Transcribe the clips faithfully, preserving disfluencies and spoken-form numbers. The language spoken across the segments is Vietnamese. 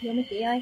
Vô mấy chị ơi.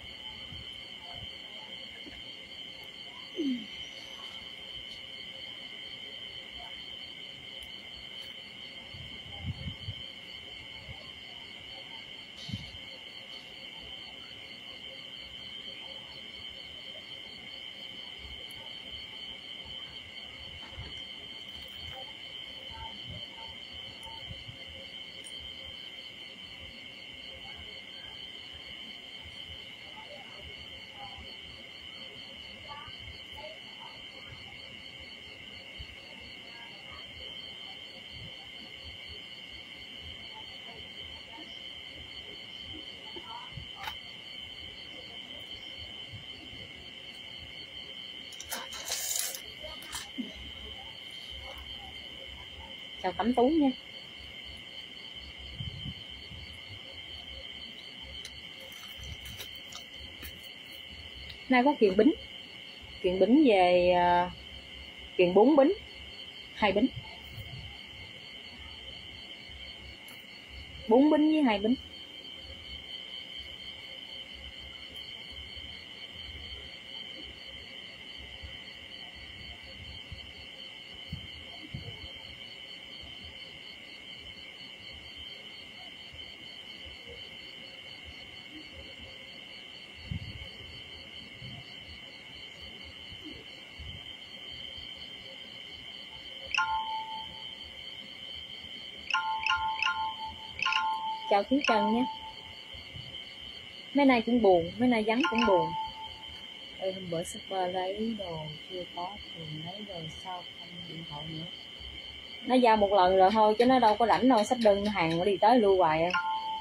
Chào Cẩm Tú nha. Nay có kiện bính. Kiện bính về uh, kiện bốn bính, hai bính. bốn bính với hai bính. Chào Thúy Trần nha. Mấy nay cũng buồn, mấy nay vắng cũng buồn. Ê, hôm bữa shipper lấy đồ chưa có thì lấy rồi sao không điện thoại nữa. Nó giao một lần rồi thôi chứ nó đâu có rảnh đâu, xách đơn hàng nó đi tới lưu hoài à.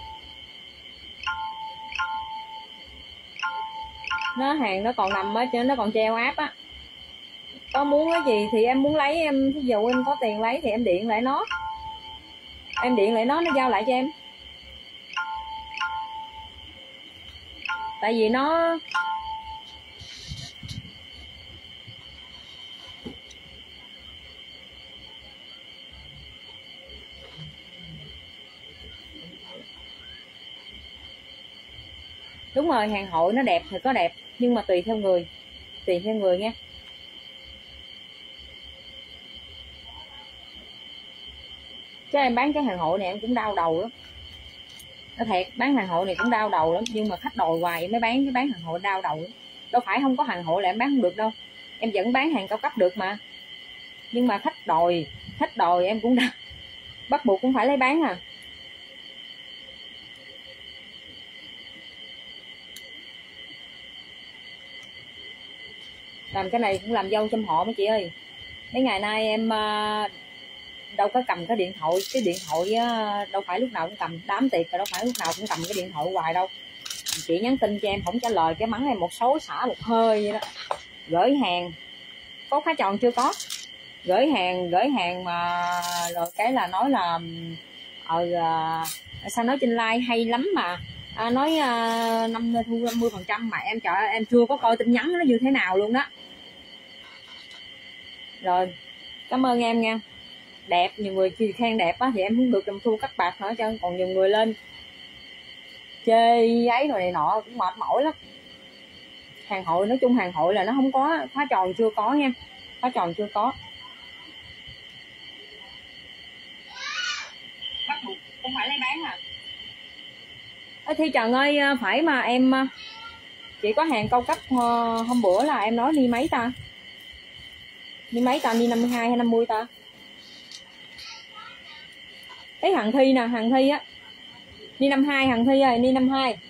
Nó hàng nó còn nằm á, chứ nó còn treo áp á. Có muốn cái gì thì em muốn lấy, em ví dụ em có tiền lấy thì em điện lại nó. Em điện lại nó, nó giao lại cho em. Tại vì nó đúng rồi, hàng hội nó đẹp thì có đẹp, nhưng mà tùy theo người, tùy theo người nha. Chứ em bán cái hàng hội này em cũng đau đầu lắm. Nó thiệt, bán hàng hội này cũng đau đầu lắm, nhưng mà khách đòi hoài mới bán, cái bán hàng hội đau đầu lắm. Đâu phải không có hàng hội là em bán không được đâu, em vẫn bán hàng cao cấp được mà. Nhưng mà khách đòi, khách đòi em cũng đau, bắt buộc cũng phải lấy bán à. Làm cái này cũng làm dâu trong họ mấy chị ơi. Mấy ngày nay em đâu có cầm cái điện thoại, cái điện thoại đâu phải lúc nào cũng cầm, đám tiệc rồi đâu phải lúc nào cũng cầm cái điện thoại hoài đâu. Chị nhắn tin cho em không trả lời, cái mắng em một số xả một hơi vậy đó. Gửi hàng có khóa tròn chưa có, gửi hàng gửi hàng mà rồi cái là nói là ờ à, sao nói trên like hay lắm mà à, nói à, năm thu năm mươi phần trăm mà em trời em chưa có coi tin nhắn nó như thế nào luôn đó. Rồi cảm ơn em nha. Đẹp, nhiều người chỉ khen đẹp á thì em không được đồng thu cắt bạc nữa trơn, còn nhiều người lên chê ấy rồi này nọ cũng mệt mỏi lắm. Hàng hội nói chung hàng hội là nó không có khóa tròn chưa có nha, khóa tròn chưa có, bắt buộc không phải lấy bán à. Ê Thi Trần ơi, phải mà em chỉ có hàng cao cấp hôm bữa là em nói đi mấy ta, đi mấy ta, đi năm mươi hai hay năm mươi ta. Cái hàng Thi nè, hàng Thi á, đi năm mươi hai, hàng Thi ơi, đi năm mươi hai.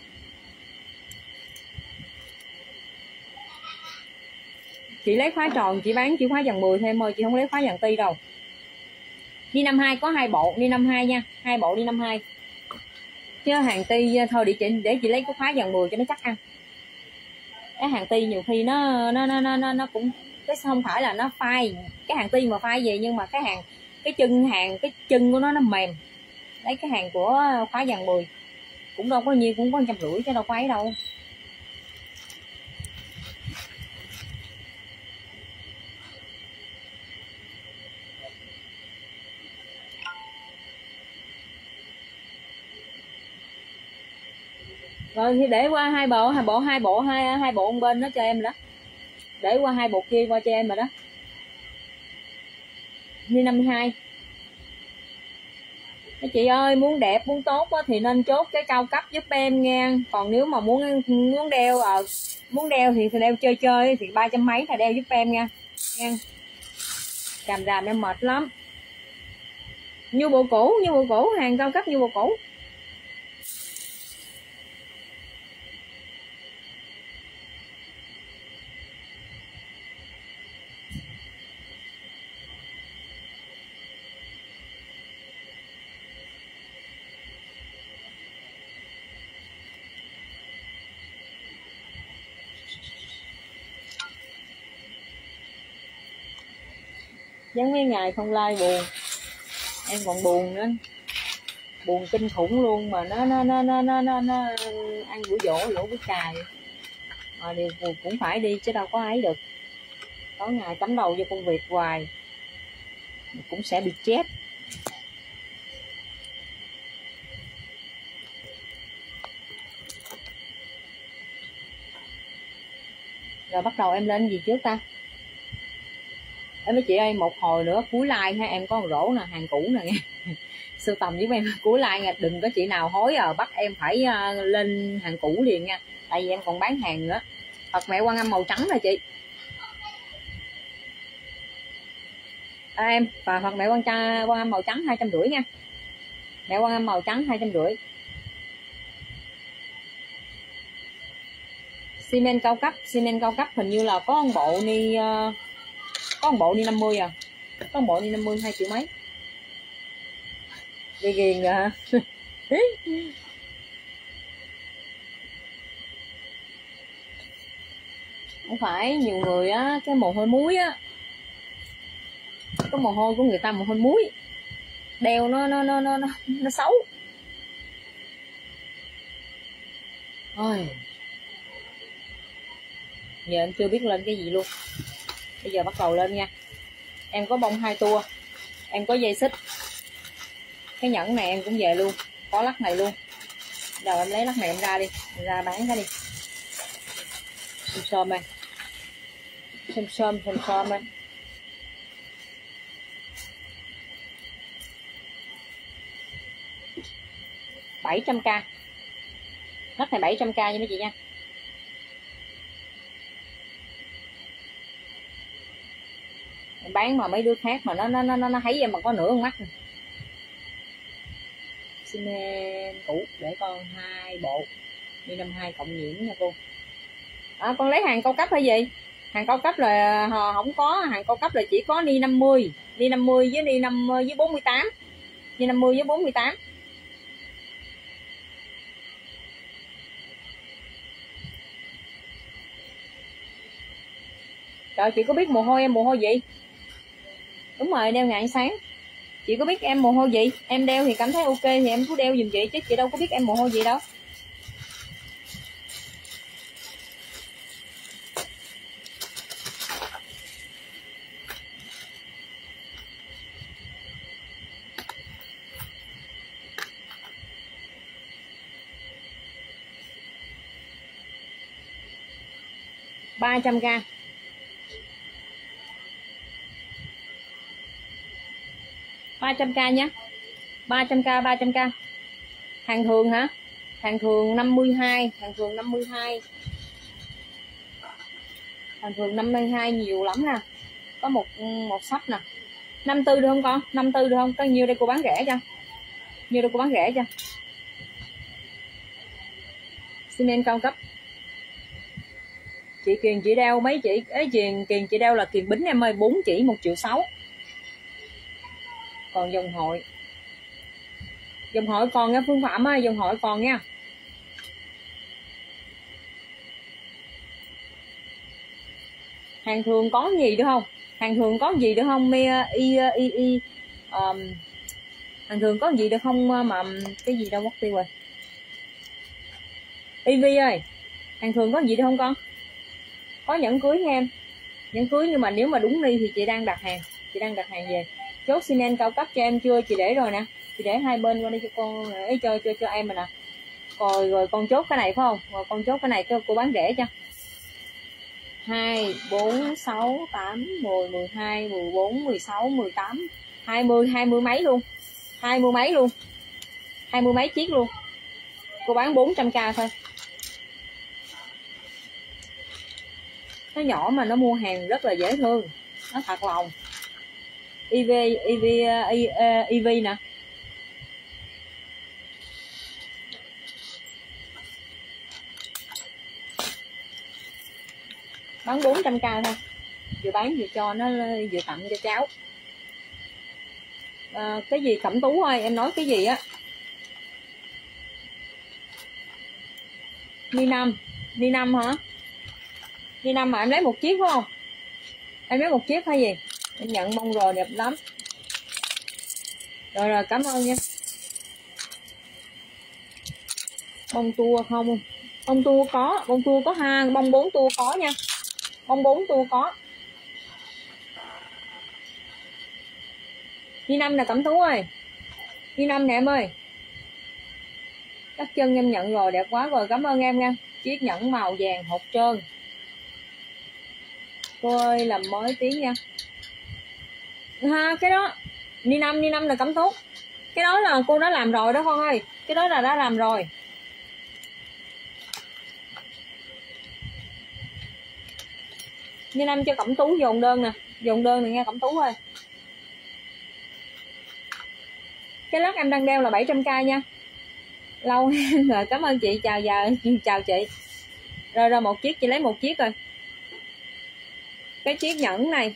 Chị lấy khóa tròn, chị bán chỉ khóa dàn mười thôi em ơi, chị không lấy khóa dàn ti đâu. Đi năm mươi hai có hai bộ, đi năm mươi hai nha, hai bộ đi năm mươi hai. Chứ hàng ti thôi để chị để chị lấy cái khóa dàn mười cho nó chắc ăn. Cái hàng ti nhiều khi nó nó nó nó nó cũng cái không phải là nó phai, cái hàng ti mà phai gì nhưng mà cái hàng cái chân hàng cái chân của nó nó mềm. Lấy cái hàng của khóa dàn mười cũng đâu có nhiêu, cũng có trăm rưỡi chứ đâu có ấy đâu. Rồi thì để qua hai bộ, hai bộ hai bộ hai hai bộ một bên đó cho em đó. Để qua hai bộ kia qua cho em rồi đó. Ni năm mươi hai. Mấy chị ơi, muốn đẹp muốn tốt á, thì nên chốt cái cao cấp giúp em nha. Còn nếu mà muốn muốn đeo à, muốn đeo thì đeo chơi chơi thì ba trăm mấy là đeo giúp em nha. Nha. Càm ràm em mệt lắm. Như bộ cũ, như bộ cũ, hàng cao cấp như bộ cũ. Giống mấy ngày không like buồn, em còn buồn nữa, buồn kinh khủng luôn. Mà nó nó nó nó nó nó, nó ăn bữa dỗ lỗ bữa cài mà điều cũng phải đi chứ đâu có ấy được. Có ngày cắm đầu vô công việc hoài cũng sẽ bị chết. Rồi bắt đầu em lên gì trước ta? Em mấy chị ơi, một hồi nữa cuối like ha, em có một rổ nè, hàng cũ nè nghe. Sưu tầm với em cuối like nha, đừng có chị nào hối à bắt em phải uh, lên hàng cũ liền nha, tại vì em còn bán hàng nữa. Phật mẹ Quan Âm màu trắng nè chị. À, em và Phật mẹ Quan cha Quan Âm màu trắng hai trăm rưỡi nha. Mẹ Quan Âm màu trắng hai trăm rưỡi. Xi men cao cấp, xi men cao cấp hình như là có một bộ ni uh, có một bộ ni năm mươi à, có một bộ ni năm mươi hai triệu mấy. Ghiền ghiền rồi hả? Không phải nhiều người á, cái mồ hôi muối á, cái mồ hôi của người ta mồ hôi muối, đeo nó nó nó nó nó xấu. Ôi, giờ em chưa biết lên cái gì luôn. Bây giờ bắt đầu lên nha. Em có bông hai tua, em có dây xích, cái nhẫn này em cũng về luôn, có lắc này luôn. Đầu em lấy lắc này em ra đi, em ra bán cái đi. Xôm xôm đây, xôm xôm xôm xôm đây. bảy trăm k, lắc này bảy trăm k nha mấy chị nha. Em bán mà mấy đứa khác mà nó nó nó nó thấy em mà có nửa con mắt. Xi men cũ để con hai bộ đi năm hai cộng nhiễm nha cô. À, con lấy hàng cao cấp hay gì? Hàng cao cấp là không có, hàng cao cấp là chỉ có ni năm mươi, ni năm mươi với ni năm với bốn mươi tám, ni năm mươi với bốn mươi tám. Trời, chị có biết mồ hôi em mồ hôi gì? Đúng rồi, đeo ngày sáng. Chị có biết em mồ hôi gì? Em đeo thì cảm thấy ok thì em cứ đeo giùm chị, chứ chị đâu có biết em mồ hôi gì đâu. ba trăm gram. ba trăm k nhé. ba trăm k, ba trăm k. Hàng thường hả? Hàng thường năm mươi hai, hàng thường năm mươi hai. Hàng thường năm mươi hai nhiều lắm nè. Có một một sắp nè. năm mươi tư được không con? năm mươi tư được không? Có nhiêu đây cô bán rẻ cho. Nhiêu đây cô bán rẻ cho. Xi men cao cấp. Chị Kiền chị đeo mấy chị ấy, Kiền Kiền chị đeo là Kiền Bính em ơi, bốn chỉ một triệu sáu. Còn dòng hội, dòng hội còn nha Phương Phạm ơi, dòng hội còn nha. Hàng thường có gì được không? Hàng thường có gì được không? Mi y y y um, hàng thường có gì được không mà cái gì đâu mất tiêu rồi. i vê ơi, hàng thường có gì được không con? Có nhẫn cưới nha em, nhẫn cưới, nhưng mà nếu mà đúng đi thì chị đang đặt hàng, chị đang đặt hàng về. Chốt cement cao cấp cho em chưa? Chị để rồi nè, chị để hai bên qua đây cho con ấy, cho cho cho em rồi nè. Rồi rồi con chốt cái này phải không? Rồi con chốt cái này cô bán rẻ cho. hai, bốn, sáu, tám, mười, mười hai, mười bốn, mười sáu, mười tám, hai mươi, hai mươi mấy luôn. hai mươi mấy luôn. hai mươi mấy chiếc luôn. Cô bán bốn trăm k thôi. Nó nhỏ mà nó mua hàng rất là dễ thương. Nó thật lòng. i vê i vê i vê nè. Bán bốn trăm k thôi. Vừa bán vừa cho nó, vừa tặng cho cháu. À, cái gì Cẩm Tú ơi, em nói cái gì á? Ni năm. Ni năm hả? Ni năm mà em lấy một chiếc phải không? Em lấy một chiếc hay gì? Em nhận bông rồi đẹp lắm. Rồi rồi, cảm ơn nha. Bông tua không? Bông tua có, bông tua có ha, bông bốn tua có nha. Bông bốn tua có. Ni năm nè Cẩm Tú ơi. Ni năm nè em ơi. Các chân em nhận rồi, đẹp quá rồi, cảm ơn em nha. Chiếc nhẫn màu vàng hột trơn. Cô ơi làm mới tiếng nha. Ha, cái đó Ni năm, Ni năm là Cẩm Tú. Cái đó là cô đã làm rồi đó con ơi. Cái đó là đã làm rồi. Ni năm cho Cẩm Tú dồn đơn nè. Dồn đơn này nghe Cẩm Tú ơi. Cái lắc em đang đeo là bảy trăm k nha. Lâu rồi, cảm ơn chị, chào giờ chào chị. Rồi rồi, một chiếc chị lấy một chiếc rồi. Cái chiếc nhẫn này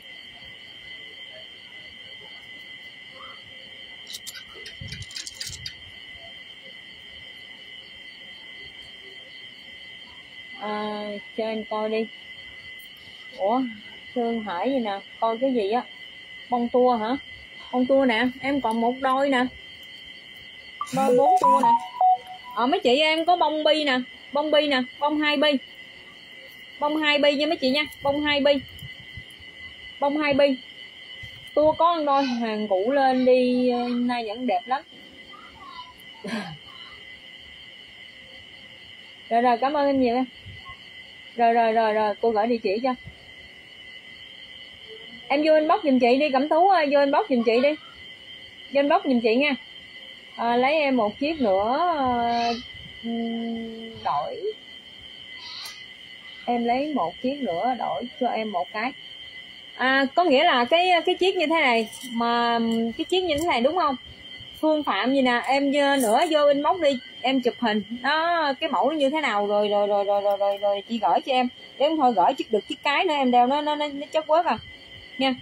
à, cho em coi đi. Ủa Thương Hải gì nè, coi cái gì á? Bông tua hả? Bông tua nè, em còn một đôi nè, đôi bốn tua nè. Ờ mấy chị em có bông bi nè, bông bi nè, bông hai bi, bông hai bi nha mấy chị nha, bông hai bi, bông hai bi. Tua có một đôi, hàng cũ lên đi nay vẫn đẹp lắm. Rồi rồi, cảm ơn em nhiều em. Rồi rồi rồi rồi, cô gửi địa chỉ cho. Em vô inbox giùm chị đi Cẩm Tú ơi, vô inbox giùm chị đi. Vô inbox giùm chị nha. À, lấy em một chiếc nữa uh, đổi. Em lấy một chiếc nữa đổi cho em một cái. À, có nghĩa là cái cái chiếc như thế này mà cái chiếc như thế này đúng không? Phương Phạm gì nè, em nữa vô inbox đi, em chụp hình đó cái mẫu như thế nào rồi rồi rồi rồi rồi rồi, rồi chị gửi cho em. Để em thôi gửi chiếc được chiếc cái nữa em đeo nó nó nó, nó chất quá à. Nha.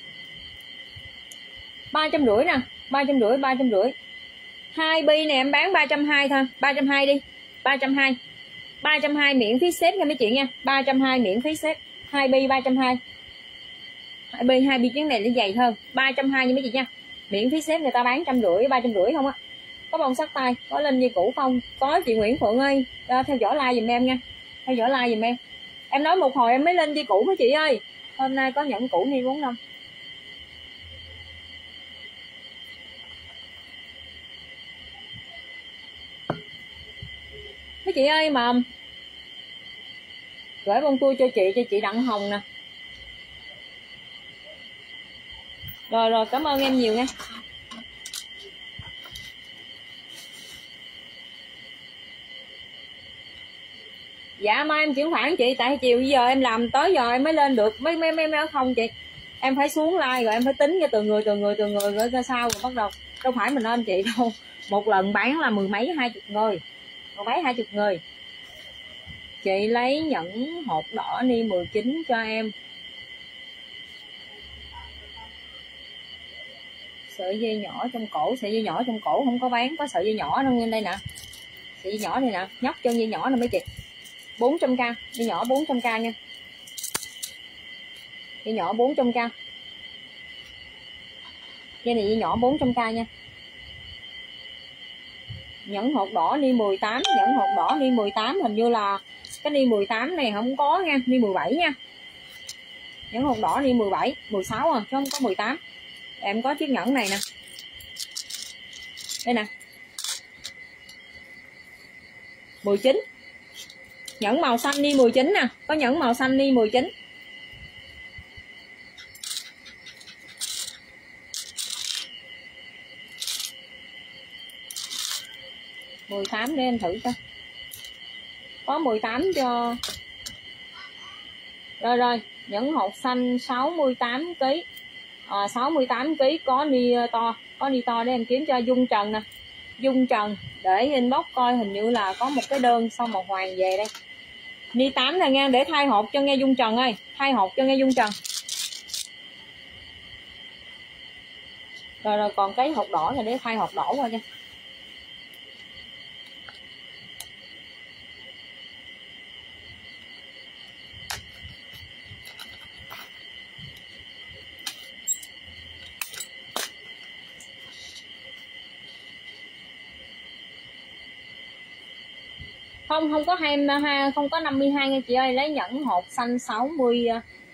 ba trăm rưỡi nè, ba trăm rưỡi, ba trăm rưỡi. Hai bi này em bán ba trăm hai mươi thôi, ba trăm hai mươi đi. ba trăm hai mươi. ba trăm hai mươi miễn phí ship nha mấy chị nha. ba trăm hai mươi miễn phí ship. Hai bi ba trăm hai mươi. Hai bi hai bi chiếc này nó dày hơn. ba trăm hai mươi nha mấy chị nha. Miễn phí ship, người ta bán trăm rưỡi, ba trăm rưỡi không á. Có bông sắt tay, có lên như cũ không? Có chị Nguyễn Phượng ơi, à, theo dõi like giùm em nha. Theo dõi like giùm em. Em nói một hồi em mới lên dây cũ mấy chị ơi. Hôm nay có nhẫn cũ hay bốn không? Mấy chị ơi mà gửi bông tua cho chị, cho chị Đặng Hồng nè. Rồi rồi, cảm ơn em nhiều nha. Dạ mai em chuyển khoản chị, tại chiều bây giờ em làm tới giờ em mới lên được mấy mấy mấy mấy không chị. Em phải xuống like rồi em phải tính cho từng người từng người từng người rồi ra sao rồi bắt đầu. Đâu phải mình lên chị đâu. Một lần bán là mười mấy hai chục người. Mười mấy hai chục người. Chị lấy nhẫn hột đỏ ni mười chín cho em. Sợi dây nhỏ trong cổ, sợi dây nhỏ trong cổ không có bán, có sợi dây nhỏ đâu đây nè. Sợi dây nhỏ này nè, nhóc chân dây nhỏ nè mấy chị. bốn trăm k, dây nhỏ bốn trăm k nha. Dây nhỏ bốn trăm k. Dây này dây nhỏ bốn trăm k nha. Nhẫn hột đỏ ni mười tám, nhẫn hột đỏ ni mười tám, hình như là cái ni mười tám này không có nha, ni mười bảy nha. Nhẫn hột đỏ ni mười bảy, mười sáu à, chứ không có mười tám. Em có chiếc nhẫn này nè. Đây nè. mười chín. Nhẫn màu xanh đi mười chín nè, có nhẫn màu xanh đi mười chín. mười tám để em thử cho. Có mười tám cho. Rồi rồi, nhẫn hột xanh sáu mươi tám ki lô gam. À, sáu mươi tám ki lô gam có ni to, có ni to để em kiếm cho. Dung Trần nè. Dung Trần để inbox coi, hình như là có một cái đơn xong màu hoàng về đây. Ni tám này nha, để thay hộp cho nghe Dung Trần ơi, thay hộp cho nghe Dung Trần. Rồi rồi, còn cái hộp đỏ là để thay hộp đỏ qua cho. Không, không có hai, không có năm mươi hai nha chị ơi, lấy nhẫn hột xanh sáu mươi.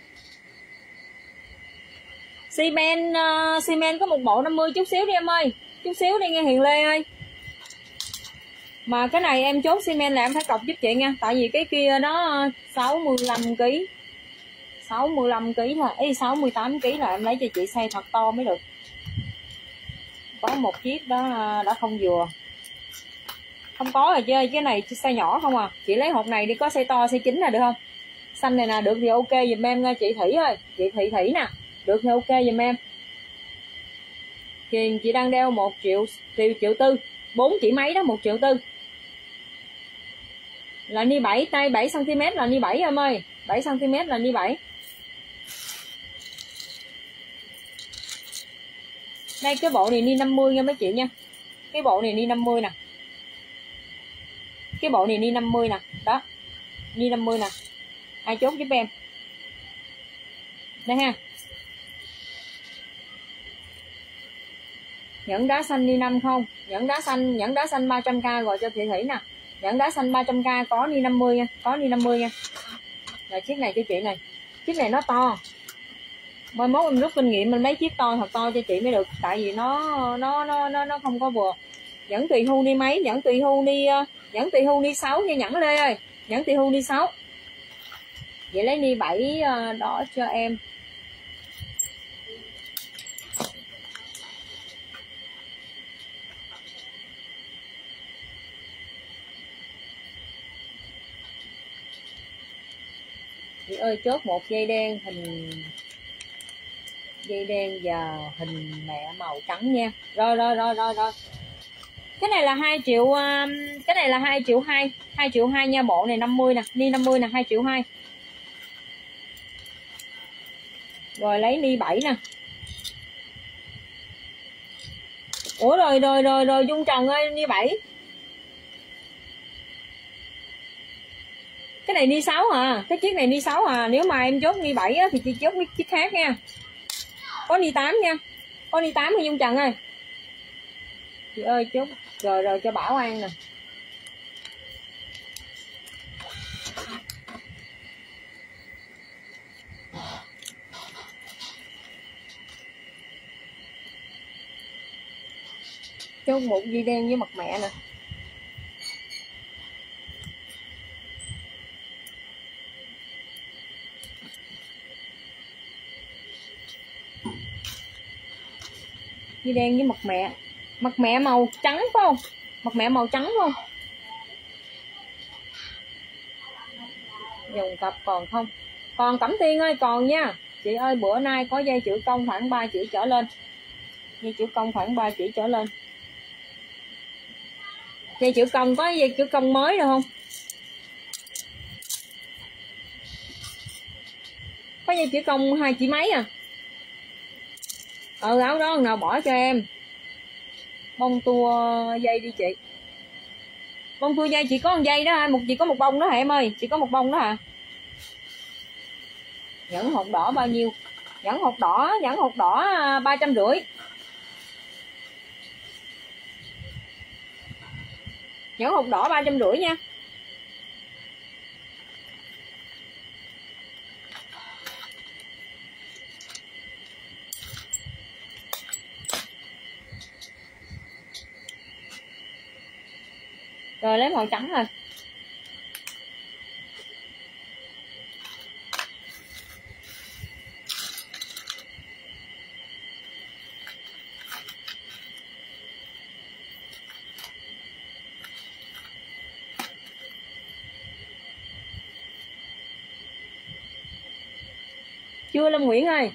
Xi men, uh, xi men có một bộ năm mươi, chút xíu đi em ơi, chút xíu đi nghe Hiền Lê ơi. Mà cái này em chốt xi men là em phải cọc giúp chị nha, tại vì cái kia nó sáu mươi lăm ki lô gam. sáu mươi lăm ki lô gam là ý sáu mươi tám ki lô gam là em lấy cho chị size thật to mới được. Có một chiếc đó đã không vừa. Không có rồi chơi, cái này size nhỏ không à. Chị lấy hộp này đi, có size to size chín là được không? Xanh này nè, được thì ok giùm em nha chị Thủy ơi. Chị Thị Thủy nè, được thì ok giùm em. Chị, chị đang đeo một triệu triệu triệu tư, bốn chỉ mấy đó, một triệu tư. Là ni bảy, tay bảy xăng ti mét là ni bảy em ơi, bảy xăng ti mét là ni bảy. Đây cái bộ này ni năm mươi nha mấy chị nha. Cái bộ này ni năm mươi nè. Cái bộ này ni năm mươi nè, đó. Ni năm mươi nè. Ai chốt giúp em. Đây ha. Nhẫn đá xanh ni năm không? Nhẫn đá xanh, nhẫn đá xanh ba trăm k rồi cho chị Thủy nè. Nhẫn đá xanh ba trăm k có ni năm mươi nha, có ni năm mươi nha. Là chiếc này cho chị này. Chiếc này nó to. Mai mốt em rút kinh nghiệm mình lấy chiếc to thật to cho chị mới được, tại vì nó nó nó nó nó không có vừa. Nhẫn tùy hưu đi mấy, nhẫn tùy hưu đi nhẫn tùy hưu đi sáu nha Nhẫn Lê ơi. Nhẫn tùy hưu đi sáu. Vậy lấy ni bảy đó cho em. Chị ơi chốt một dây đen hình dây đen và hình mẹ màu trắng nha. Rồi rồi rồi rồi rồi. Cái này là hai triệu, cái này là hai triệu hai, hai triệu hai nha, bộ này năm mươi nè, ni năm mươi nè, hai triệu hai. Rồi lấy ni bảy nè. Ủa rồi rồi rồi rồi Dung Trần ơi, ni bảy. Cái này ni sáu à, cái chiếc này ni sáu à, nếu mà em chốt ni bảy á thì chị chốt cái chiếc khác nha. Có ni tám nha. Có ni tám thì Dung Trần ơi. Chị ơi chốt rồi rồi cho Bảo An nè. Chốt một dây đen với mặt mẹ nè. Dây đen với mặt mẹ. Mặt mẹ màu trắng phải không? Mặt mẹ màu trắng phải không? Dùng cặp còn không? Còn Cẩm Tiên ơi, còn nha. Chị ơi bữa nay có dây chữ công khoảng ba chỉ trở lên. Dây chữ công khoảng ba chỉ trở lên. Dây chữ công có dây chữ công mới được không? Có dây chữ công hai chỉ mấy à? Ừ áo đó nào bỏ cho em. Bông tua dây đi chị. Bông tua dây chỉ có một dây đó hả? Một chỉ có một bông đó hả em ơi? Chỉ có một bông đó hả? Nhẫn hột đỏ bao nhiêu? Nhẫn hột đỏ, nhẫn hột đỏ ba trăm rưỡi. Nhẫn hột đỏ ba trăm rưỡi nha. Rồi lấy màu trắng rồi. chưa Lâm Nguyễn ơi?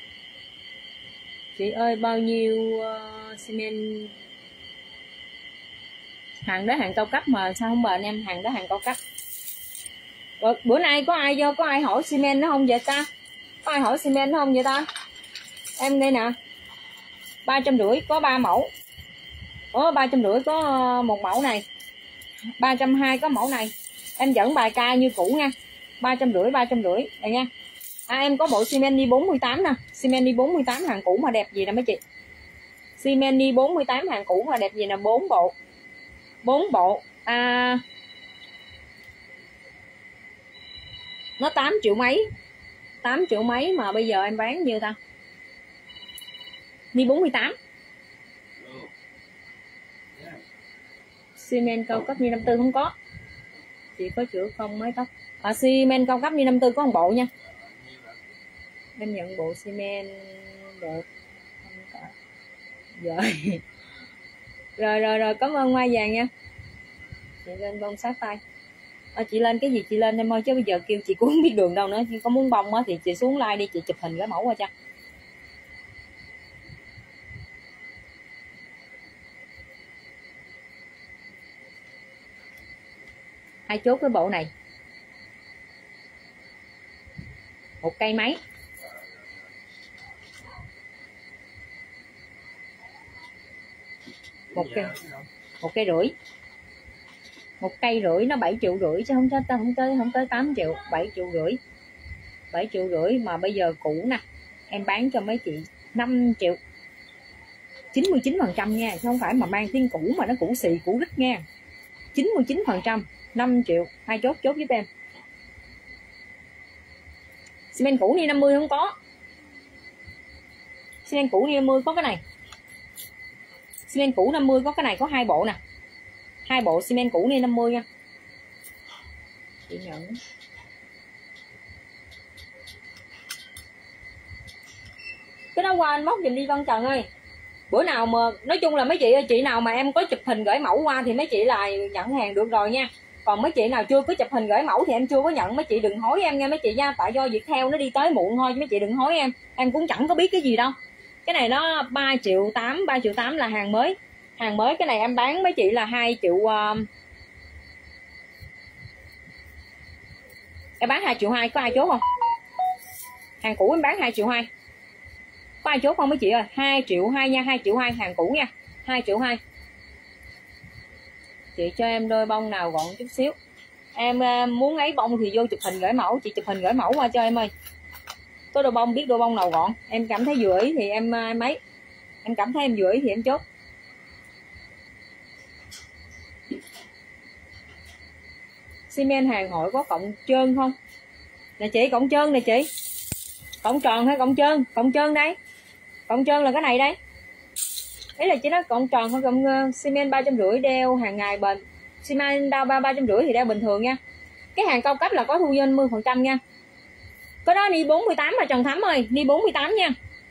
Chị ơi bao nhiêu uh, xi men? Hàng đó hàng cao cấp mà sao không bền em? Hàng đó hàng cao cấp. Rồi, bữa nay có ai do có ai hỏi xi men nó không vậy ta? Có ai hỏi xi men nó không vậy ta? Em đây nè, ba trăm rưỡi có ba mẫu. Ủa ba trăm rưỡi có một mẫu này, ba trăm hai có mẫu này. Em dẫn bài ca như cũ nha, ba trăm rưỡi ba trăm rưỡi đây nha. À, em có bộ xi men đi bốn mươi tám nè, xi men đi bốn mươi tám hàng cũ mà đẹp gì nè mấy chị. Xi men đi bốn mươi tám hàng cũ mà đẹp gì nè, bốn bộ. bốn bộ à, nó tám triệu mấy, tám triệu mấy mà bây giờ em bán nhiêu ta? Đi bốn mươi tám. Xi men cao cấp ni năm tư không có. Chị có chữa không mấy tóc. À, xi men cao cấp ni năm tư có một bộ nha. Em nhận bộ xi men được không cả. Rồi. Rồi rồi rồi, cảm ơn Mai Vàng nha. Chị lên bông sát tay. À, chị lên cái gì chị lên em ơi, chứ bây giờ kêu chị cũng không biết đường đâu nữa. Chị có muốn bông á thì chị xuống like đi, chị chụp hình cái mẫu qua cho. Ai chốt cái bộ này? Một cây mấy? Một cây, một cây rưỡi. Một cây rưỡi nó bảy triệu rưỡi chứ không tới không tới không tới tám triệu, bảy triệu rưỡi. bảy triệu rưỡi mà bây giờ cũ nè, em bán cho mấy chị năm triệu. chín mươi chín phần trăm nha, chứ không phải mà mang tiếng cũ mà nó cũ xì cũ rít nha. chín mươi chín phần trăm, năm triệu. Hai chốt chốt giúp em. Xi men cũ ni năm mươi không có. Xi men cũ ni năm mươi có cái này. Xi men cũ năm mươi có cái này, có hai bộ nè. Hai bộ xi men cũ ni năm mươi nha. Chị nhận. Cái đó qua anh móc giùm đi Văn Trần ơi. Bữa nào mà nói chung là mấy chị ơi, chị nào mà em có chụp hình gửi mẫu qua thì mấy chị là nhận hàng được rồi nha. Còn mấy chị nào chưa có chụp hình gửi mẫu thì em chưa có nhận, mấy chị đừng hối em nha mấy chị nha. Tại do Viettel nó đi tới muộn thôi, mấy chị đừng hối em. Em cũng chẳng có biết cái gì đâu. Cái này nó ba triệu tám, ba triệu tám là hàng mới. Hàng mới cái này em bán mấy chị là hai triệu uh... em bán hai triệu hai, có ai chốt không? Hàng cũ em bán hai triệu hai. Có ai chốt không mấy chị ơi? hai triệu hai nha, hai triệu hai hàng cũ nha. hai triệu hai. Chị cho em đôi bông nào gọn chút xíu. Em uh, muốn ấy bông thì vô chụp hình gửi mẫu, chị chụp hình gửi mẫu qua cho em ơi. Có đôi bông biết đôi bông nào gọn, em cảm thấy vừa ý thì em uh, mấy. Em cảm thấy em vừa ý thì em chốt. Xi men hàng hội có cộng trơn không? Nè chị, cộng trơn nè chị. Cộng tròn hay cộng trơn? Cộng trơn đây. Cộng trơn là cái này đây. Đấy là chỉ nói cộng tròn hay cộng uh, xi men ba trăm rưỡi đeo hàng ngày bền. Xi men đao ba ba trăm rưỡi thì đeo bình thường nha. Cái hàng cao cấp là có thu nhân mươi phần trăm nha. Có đó ni bốn mươi tám mà Trần Thắm ơi, ni bốn mươi tám nha.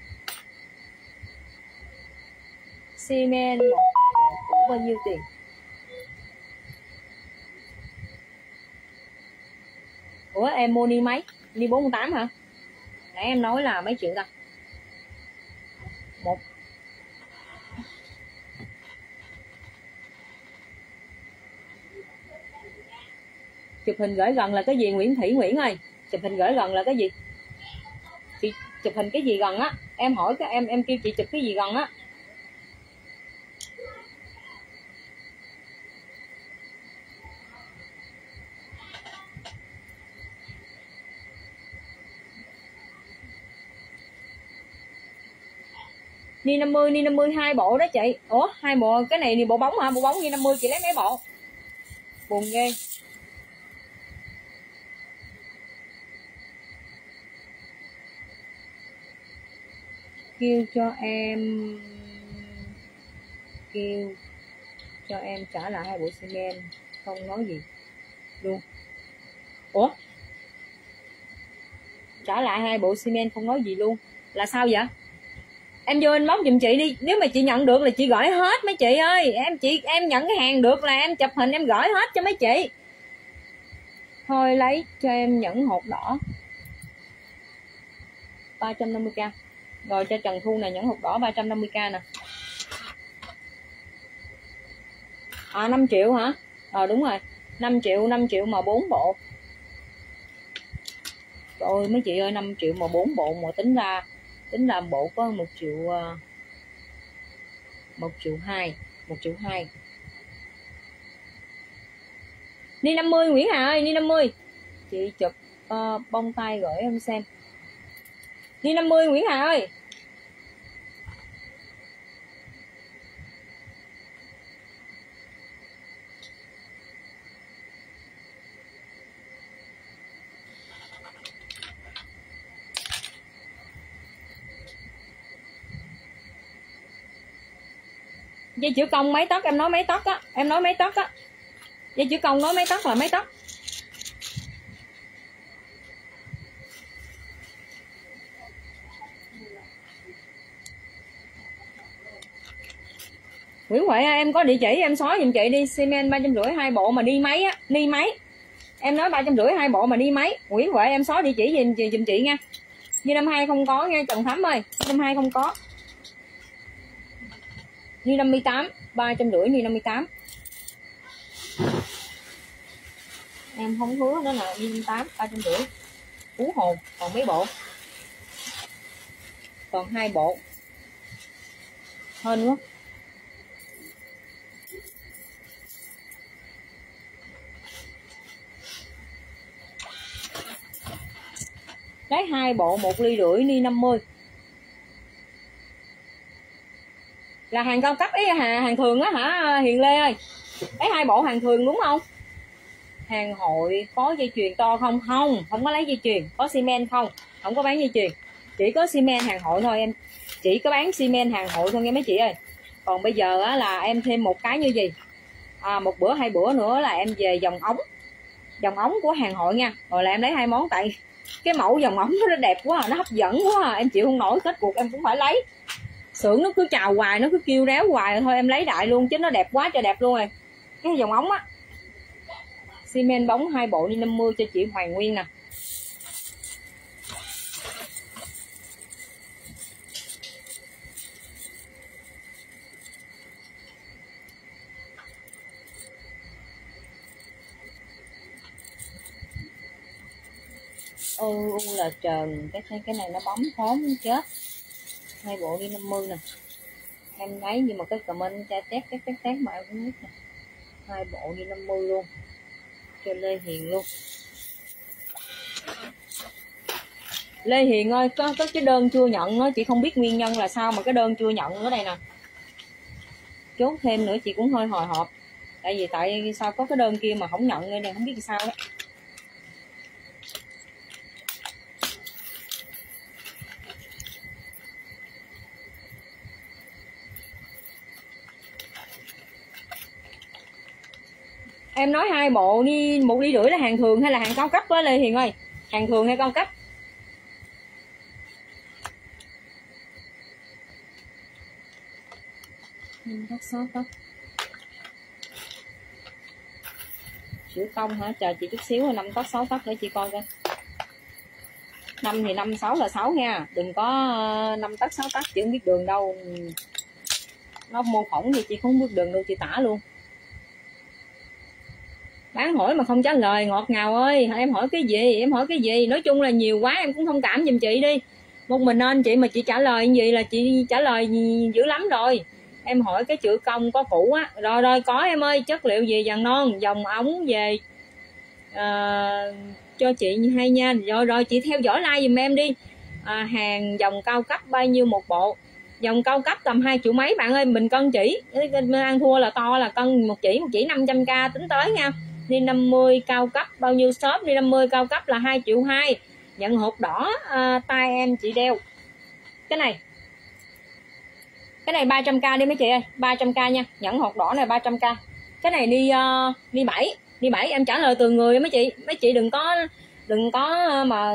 Xi men một bao nhiêu tiền? Ủa em mua ni mấy? Ni bốn mươi tám hả? Nãy em nói là mấy triệu ta? Một chụp hình gửi gần là cái gì Nguyễn Thị Nguyễn ơi? Chụp hình gửi gần là cái gì? Chị chụp hình cái gì gần á? Em hỏi các em em kêu chị chụp cái gì gần á? Ni năm mươi, ni năm mươi hai bộ đó chị. Ủa hai bộ, cái này thì bộ bóng hả? Bộ bóng ni năm mươi chị lấy mấy bộ? Buồn ghê. Kêu cho em kêu cho em trả lại hai bộ xi men, không nói gì luôn. Ủa trả lại hai bộ xi men không nói gì luôn là sao vậy? Em vô inbox giùm chị đi, nếu mà chị nhận được là chị gửi hết mấy chị ơi. Em chị em nhận cái hàng được là em chụp hình em gửi hết cho mấy chị. Thôi lấy cho em nhẫn hột đỏ. ba trăm năm mươi k. Rồi cho Trần Thu này, nhẫn hộp đỏ ba trăm năm mươi k nè. À năm triệu hả? Ờ à, đúng rồi, năm triệu, năm triệu mà bốn bộ. Trời ơi mấy chị ơi, năm triệu mà bốn bộ, mà tính ra tính ra bộ có một triệu, một triệu hai, một triệu hai. Ni năm mươi Nguyễn Hà ơi, Ni năm mươi. Chị chụp uh, bông tay gửi em xem. Ni năm mươi Nguyễn Hà ơi. Dây chữ công mấy tấc, em nói mấy tấc á, em nói mấy tấc á. Dây chữ công nói mấy tấc là mấy tấc. Nguyễn Huệ em có địa chỉ em xóa giùm chị đi. Xi men ba trăm rưỡi hai bộ mà đi máy á, đi máy. Em nói ba trăm rưỡi hai bộ mà đi máy. Nguyễn Huệ em xóa địa chỉ giùm, giùm chị nha. Như năm hai không có nha Trần Thắm ơi, năm hai không có. Như năm mươi tám, ba trăm rưỡi như năm mươi tám. Em không hứa nữa nè, như năm mươi tám, ba trăm rưỡi. Cú hồn, còn mấy bộ? Còn hai bộ. Hơn nữa. Lấy hai bộ một ly rưỡi ni năm mươi. Là hàng cao cấp ấy hả? Hàng thường á hả Hiền Lê ơi? Lấy hai bộ hàng thường đúng không? Hàng hội có dây chuyền to không? Không, không có lấy dây chuyền. Có xi men không? Không có bán dây chuyền. Chỉ có xi men hàng hội thôi em. Chỉ có bán xi men hàng hội thôi nghe mấy chị ơi. Còn bây giờ á, là em thêm một cái như gì? À, một bữa hai bữa nữa là em về dòng ống. Dòng ống của hàng hội nha. Rồi là em lấy hai món, tại cái mẫu dòng ống nó đẹp quá, nó hấp dẫn quá, em chịu không nổi, kết cuộc em cũng phải lấy. Xưởng nó cứ chào hoài, nó cứ kêu réo hoài, thôi em lấy đại luôn chứ nó đẹp quá trời đẹp luôn rồi. Cái dòng ống á, xi men bóng hai bộ đi năm mươi cho chị Hoàng Nguyên nè. Ô u là trần, cái cái này nó bấm khóm chết. Hai bộ đi năm mươi nè. Em lấy nhưng mà cái comment cha tét tét tét tét mà em cũng biết nè. Hai bộ đi năm mươi luôn. Cho Lê Hiền luôn. Lê Hiền ơi, có, có cái đơn chưa nhận đó, chị không biết nguyên nhân là sao mà cái đơn chưa nhận ở đây nè. Chốt thêm nữa chị cũng hơi hồi hộp. Tại vì tại sao có cái đơn kia mà không nhận đây nè, không biết sao đó. Em nói hai bộ đi một ly rưỡi là hàng thường hay là hàng cao cấp á Lê Hiền ơi? Hàng thường hay cao cấp? Thắt sót đó. Chữ công hả? Chờ chị chút xíu, năm tấc sáu tấc để chị coi coi. Năm thì năm, sáu là sáu nha. Đừng có năm tấc sáu tấc, chị không biết đường đâu. Nó mô phỏng thì chị không biết đường đâu, chị tả luôn. Bán hỏi mà không trả lời, ngọt ngào ơi. Em hỏi cái gì? Em hỏi cái gì? Nói chung là nhiều quá em cũng thông cảm giùm chị đi. Một mình nên chị mà chị trả lời gì là chị trả lời dữ lắm rồi. Em hỏi cái chữ công có cũ á. Rồi rồi có em ơi, chất liệu gì vàng non, dòng ống về à, cho chị hay nha. Rồi rồi chị theo dõi like dùm em đi. À, hàng dòng cao cấp bao nhiêu một bộ? Dòng cao cấp tầm hai triệu mấy bạn ơi, mình cân chỉ. Ăn thua là to là cân một chỉ, một chỉ năm trăm k tính tới nha. Đi năm mươi cao cấp bao nhiêu shop? Đi năm mươi cao cấp là hai triệu hai. Nhận hộp đỏ à, tay em chị đeo. Cái này. Cái này ba trăm k đi mấy chị ơi, ba trăm k nha. Nhẫn hộp đỏ này ba trăm k. Cái này đi uh, đi bảy, đi bảy em trả lời từ người mấy chị. Mấy chị đừng có đừng có mà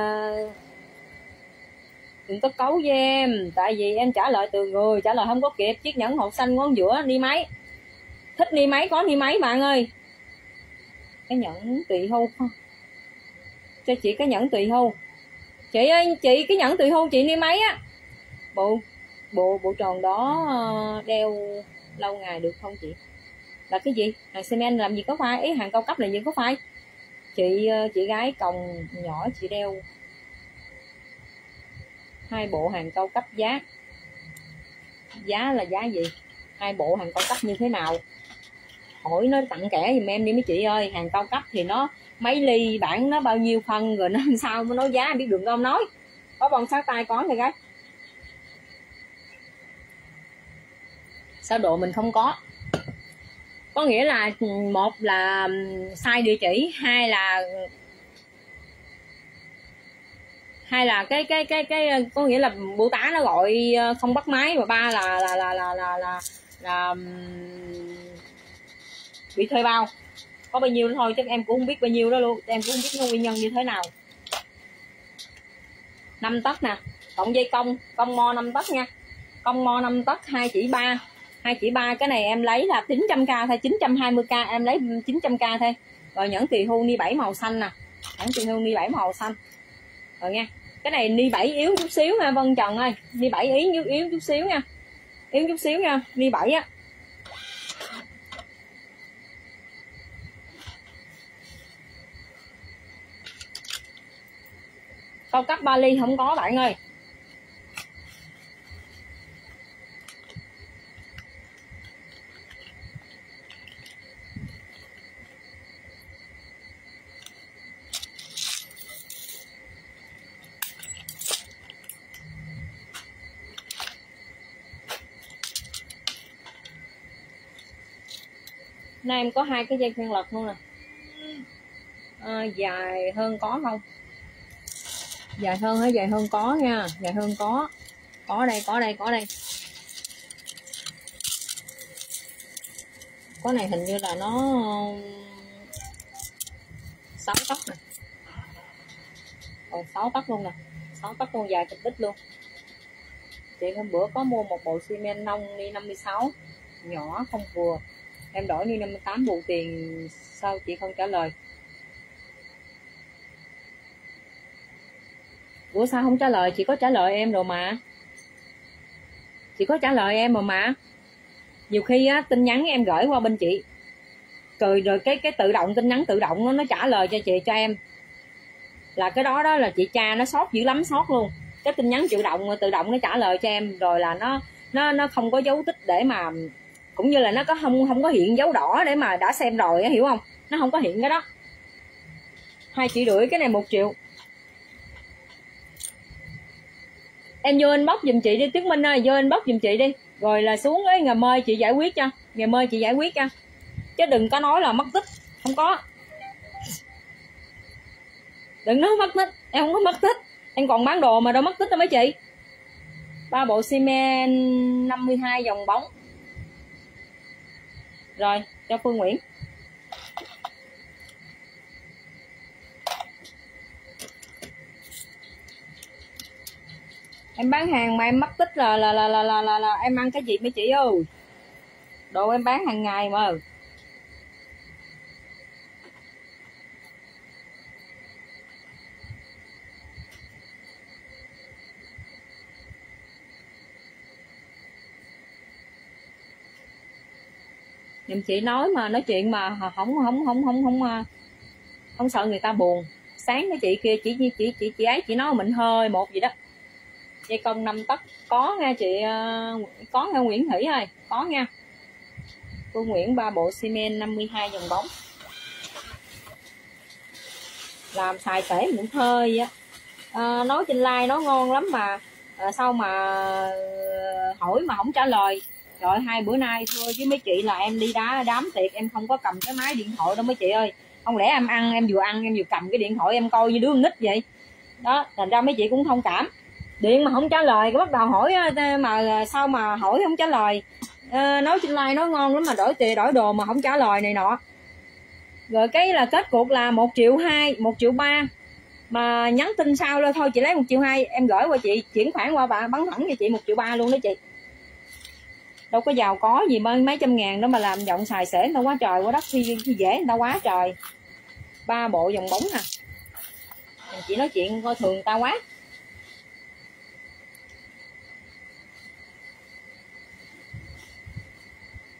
đừng có cấu với em, tại vì em trả lời từ người, trả lời không có kịp. Chiếc nhẫn hộp xanh ngón giữa đi máy. Thích đi máy có đi máy bạn ơi. Cái nhẫn tùy hưu không? Cho chị cái nhẫn tùy hưu. Chị ơi, chị cái nhẫn tùy hôn chị đi mấy á? Bộ bộ bộ tròn đó đeo lâu ngày được không chị? Là cái gì? Hàng cement làm gì có phải, ý hàng cao cấp là gì có phải? Chị chị gái còng nhỏ chị đeo hai bộ hàng cao cấp giá giá là giá gì? Hai bộ hàng cao cấp như thế nào? Hỏi nó tặng kẻ giùm em đi mấy chị ơi. Hàng cao cấp thì nó mấy ly, bản nó bao nhiêu phân rồi nó làm sao mới nói giá, em biết đường đâu nói. Có bông sát tay có này gái. Sao độ mình không có? Có nghĩa là một là sai địa chỉ, hai là hai là cái cái cái cái có nghĩa là bưu tá nó gọi không bắt máy, và ba là là là là là là, là bị thuê bao. Có bao nhiêu đó thôi, chắc em cũng không biết bao nhiêu đó luôn, em cũng không biết nguyên nhân như thế nào. Năm tấc nè, cộng dây công công mo năm tấc nha, công mo năm tấc, hai chỉ ba, hai chỉ ba. Cái này em lấy là chín trăm k thôi, chín trăm hai mươi k em lấy chín trăm k thôi. Rồi nhẫn tùy hôn ni bảy màu xanh nè, nhẫn tùy hôn ni bảy màu xanh rồi nha. Cái này ni bảy yếu chút xíu nha Vân Trần ơi, ni bảy yếu yếu chút xíu nha, yếu chút xíu nha, ni bảy á. Cao cấp ba ly không có bạn ơi. Nay em có hai cái dây khuyên lật luôn nè. À, dài hơn có không? Dài hơn hả? Dài hơn có nha, dài hơn có. Có đây, có đây, có đây. Có này hình như là nó sáu tấc nè. Còn sáu tấc luôn nè, sáu tấc luôn, dài kịch đích luôn. Chị hôm bữa có mua một bộ xi men nông đi năm mươi sáu, nhỏ không vừa. Em đổi đi năm mươi tám bù tiền, sao chị không trả lời? Ủa sao không trả lời? Chị có trả lời em rồi mà. Chị có trả lời em rồi mà. Nhiều khi á, tin nhắn em gửi qua bên chị, cười rồi cái cái tự động tin nhắn tự động nó nó trả lời cho chị cho em. Là cái đó đó là chị tra nó sót dữ lắm, sót luôn. Cái tin nhắn tự động tự động nó trả lời cho em rồi là nó nó nó không có dấu tích để mà, cũng như là nó có không không có hiện dấu đỏ để mà đã xem rồi, hiểu không? Nó không có hiện cái đó. Hai triệu rưỡi, cái này một triệu. Em vô inbox giùm chị đi Tuyết Minh ơi, vô inbox giùm chị đi, rồi là xuống ấy ngày mai chị giải quyết cho, ngày mai chị giải quyết cho, chứ đừng có nói là mất tích, không có. Đừng nói mất tích, em không có mất tích, em còn bán đồ mà đâu mất tích đâu mấy chị. Ba bộ xi men năm mươi hai dòng bóng. Rồi cho Phương Nguyễn. Em bán hàng mà em mất tích là là là là là, là, là em ăn cái gì mấy chị ơi? Đồ em bán hàng ngày mà. Em chị nói mà nói chuyện mà không không không không không không sợ người ta buồn. Sáng cái chị kia chỉ chỉ chị chị ấy chị nói mình hơi một gì đó. Dây công năm tấc có nha chị, có nha Nguyễn Thủy ơi, có nha. Phương Nguyễn ba bộ xi men năm mươi hai dòng bóng. Làm xài tể mình hơi á. À, nói trên like nó ngon lắm mà à, sao mà hỏi mà không trả lời. Rồi hai bữa nay thưa với mấy chị là em đi đá đám tiệc em không có cầm cái máy điện thoại đâu mấy chị ơi. Không lẽ em ăn em vừa ăn em vừa cầm cái điện thoại em coi như đứa con nít vậy đó, thành ra mấy chị cũng thông cảm. Điện mà không trả lời cái bắt đầu hỏi mà sao mà hỏi không trả lời. À, nói trên like nó ngon lắm mà đổi tiền đổi đồ mà không trả lời này nọ. Rồi cái là kết cuộc là một triệu hai, một triệu ba, mà nhắn tin sau lên thôi chị lấy một triệu hai, em gửi qua chị chuyển khoản qua bà bắn thẳng cho chị một triệu ba luôn đó chị. Đâu có giàu có gì mấy mấy trăm ngàn đó mà làm giọng xài xể người ta quá trời quá đất, khi, khi dễ người ta quá trời. Ba bộ dòng bóng nè, chị nói chuyện coi thường người ta quá.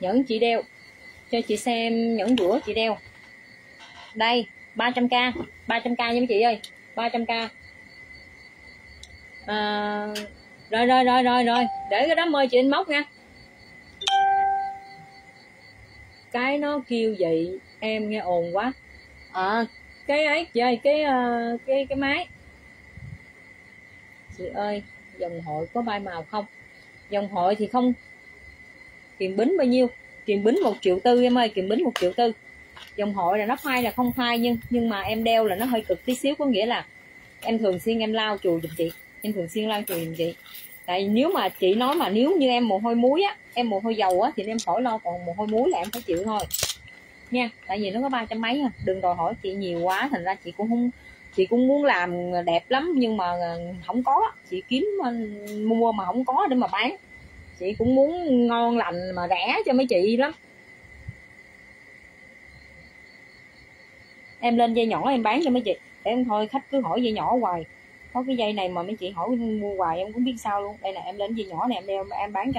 Nhẫn chị đeo cho chị xem, nhẫn rửa chị đeo đây ba trăm k, ba trăm k nha mấy chị ơi, ba trăm k. À, rồi rồi rồi rồi rồi để cái đó mời chị anh móc nha. Cái nó kêu vậy em nghe ồn quá. À, cái ấy chị ơi, cái uh, cái cái máy. Chị ơi dòng hội có bay màu không? Dòng hội thì không. Kiền Bính bao nhiêu? Kiền Bính một triệu tư em ơi, Kiền Bính một triệu tư. Dòng hội là nó phai là không phai, nhưng nhưng mà em đeo là nó hơi cực tí xíu, có nghĩa là em thường xuyên em lau chùi giùm chị, em thường xuyên lau chùi giùm chị. Tại nếu mà chị nói mà nếu như em mồ hôi muối á, em mồ hôi dầu á thì em khỏi lo, còn mồ hôi muối là em phải chịu thôi nha. Tại vì nó có ba trăm mấy à, đừng đòi hỏi chị nhiều quá, thành ra chị cũng không, chị cũng muốn làm đẹp lắm nhưng mà không có, chị kiếm mua mà không có để mà bán. Chị cũng muốn ngon lành mà rẻ cho mấy chị lắm. Em lên dây nhỏ em bán cho mấy chị. Để em thôi khách cứ hỏi dây nhỏ hoài, có cái dây này mà mấy chị hỏi mua hoài em cũng biết sao luôn. Đây nè, em lên dây nhỏ này em đeo em bán cho.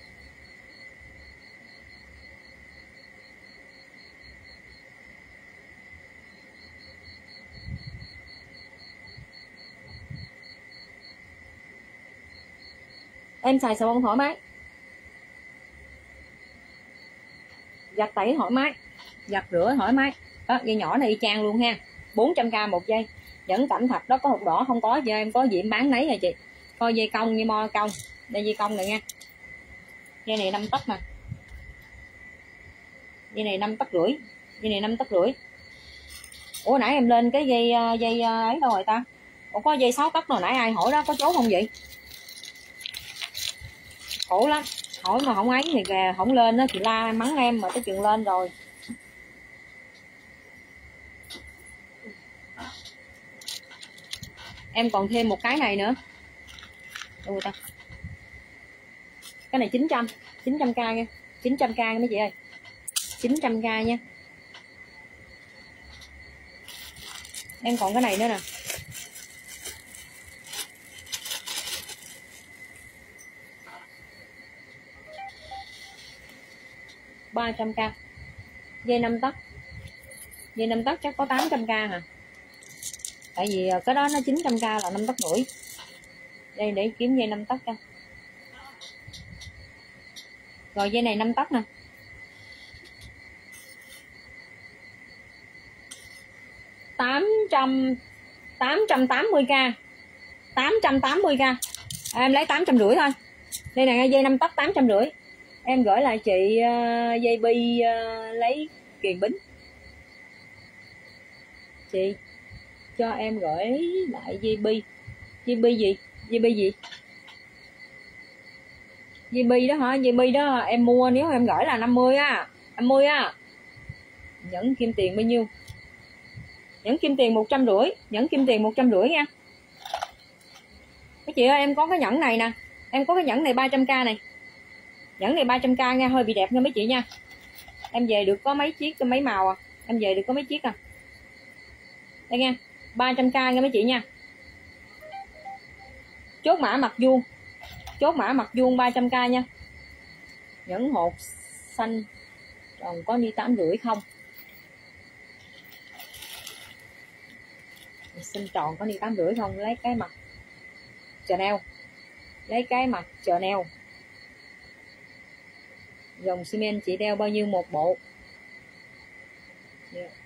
Em xài xà bông thoải mái, giặt tẩy thoải mái, giặt rửa thoải mái. Đó, dây nhỏ này y chang luôn ha, bốn trăm k một dây. Nhẫn cẩm thạch đó có hộp đỏ không có, giờ em có gì em bán nấy rồi chị. Coi dây cong như mo cong, đây dây cong này nha. Dây này năm tấc nè, dây này năm tấc rưỡi, dây này năm tấc rưỡi. Ủa nãy em lên cái dây dây ấy đâu rồi ta? Ủa có dây sáu tấc rồi, nãy ai hỏi đó có chốt không vậy? Khổ lắm, hỏi mà không ấy thì không lên đó thì la mắng em mà tới chừng lên rồi. Em còn thêm một cái này nữa. Đâu ta? Cái này chín trăm, chín trăm k nha, chín trăm k nha mấy chị ơi, chín trăm k nha. Em còn cái này nữa nè, ba trăm k, dây năm tấc, dây năm tấc chắc có tám trăm k hả? Tại vì cái đó nó chín trăm k là năm tấc rưỡi. Đây để kiếm dây năm tấc cho. Rồi dây này năm tấc nè, tám trăm, tám trăm tám mươi k, tám trăm tám mươi k. À, em lấy tám trăm rưỡi thôi. Đây này dây năm tấc tám trăm rưỡi. Em gửi lại chị uh, dây bi uh, lấy Kiền Bính. Chị cho em gửi lại dây bi. Dây bi gì? Dây bi gì? Dây bi đó hả? Dây bi đó em mua nếu em gửi là năm mươi á, năm mươi á. Nhẫn kim tiền bao nhiêu? Nhẫn kim tiền một trăm rưỡi, nhẫn kim tiền một trăm rưỡi nha. Mấy chị ơi, em có cái nhẫn này nè, em có cái nhẫn này ba trăm k này. Nhẫn này ba trăm k nha, hơi bị đẹp nha mấy chị nha. Em về được có mấy chiếc, mấy màu à. Em về được có mấy chiếc à. Đây nha, ba trăm k nha mấy chị nha. Chốt mã mặt vuông. Chốt mã mặt vuông ba trăm k nha. Nhẫn hột xanh còn có ni tám rưỡi không? Xinh tròn có ni tám rưỡi không? Lấy cái mặt Chanel. Lấy cái mặt Chanel. Dòng xi men chị đeo bao nhiêu một bộ? Yeah.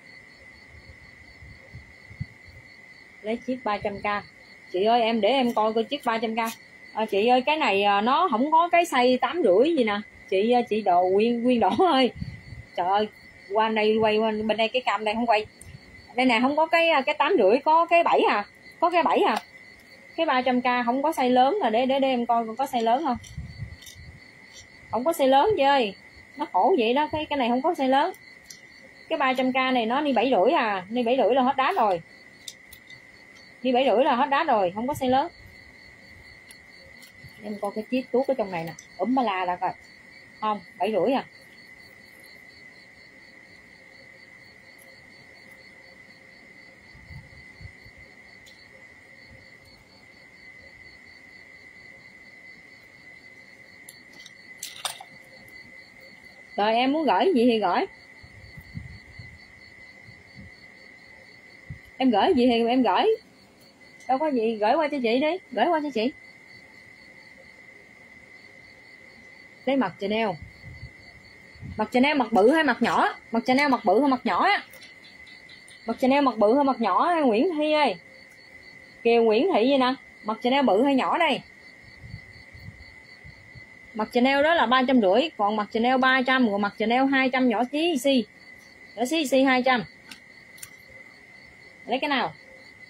Lấy chiếc ba trăm k. Chị ơi em để em coi coi chiếc ba trăm k. À, chị ơi cái này nó không có cái size tám rưỡi gì nè. Chị chị đồ nguyên nguyên đổ ơi. Trời ơi, qua đây quay qua bên đây cái cam đây không quay. Đây nè không có cái cái tám rưỡi, có cái bảy à. Có cái bảy à. Cái ba trăm k không có size lớn là để để để em coi còn có size lớn không. Không có size lớn chị ơi. Nó khổ vậy đó, cái cái này không có size lớn. Cái ba trăm k này nó đi bảy rưỡi à, đi bảy rưỡi là hết đá rồi. Đi bảy rưỡi là hết đá rồi, không có size lớn. Em coi cái chiếc tuốt ở trong này nè, ủm ba la ra coi. Không, bảy rưỡi à. Rồi em muốn gửi gì thì gửi. Em gửi gì thì em gửi. Đâu có gì, gửi qua cho chị đi, gửi qua cho chị. Lấy mặt Chanel. Mặt Chanel mặt bự hay mặt nhỏ? Mặt Chanel mặt bự hay mặt nhỏ á? Mặt Chanel mặt bự hay mặt nhỏ Nguyễn Thi ơi? Kiều Nguyễn Thị vậy nè. Mặt Chanel bự hay nhỏ đây? Mặt Chanel đó là ba trăm rưỡi, còn mặt Chanel ba trăm, còn mặt Chanel hai trăm nhỏ xí xi. Nhỏ xí xi hai trăm. Lấy cái nào?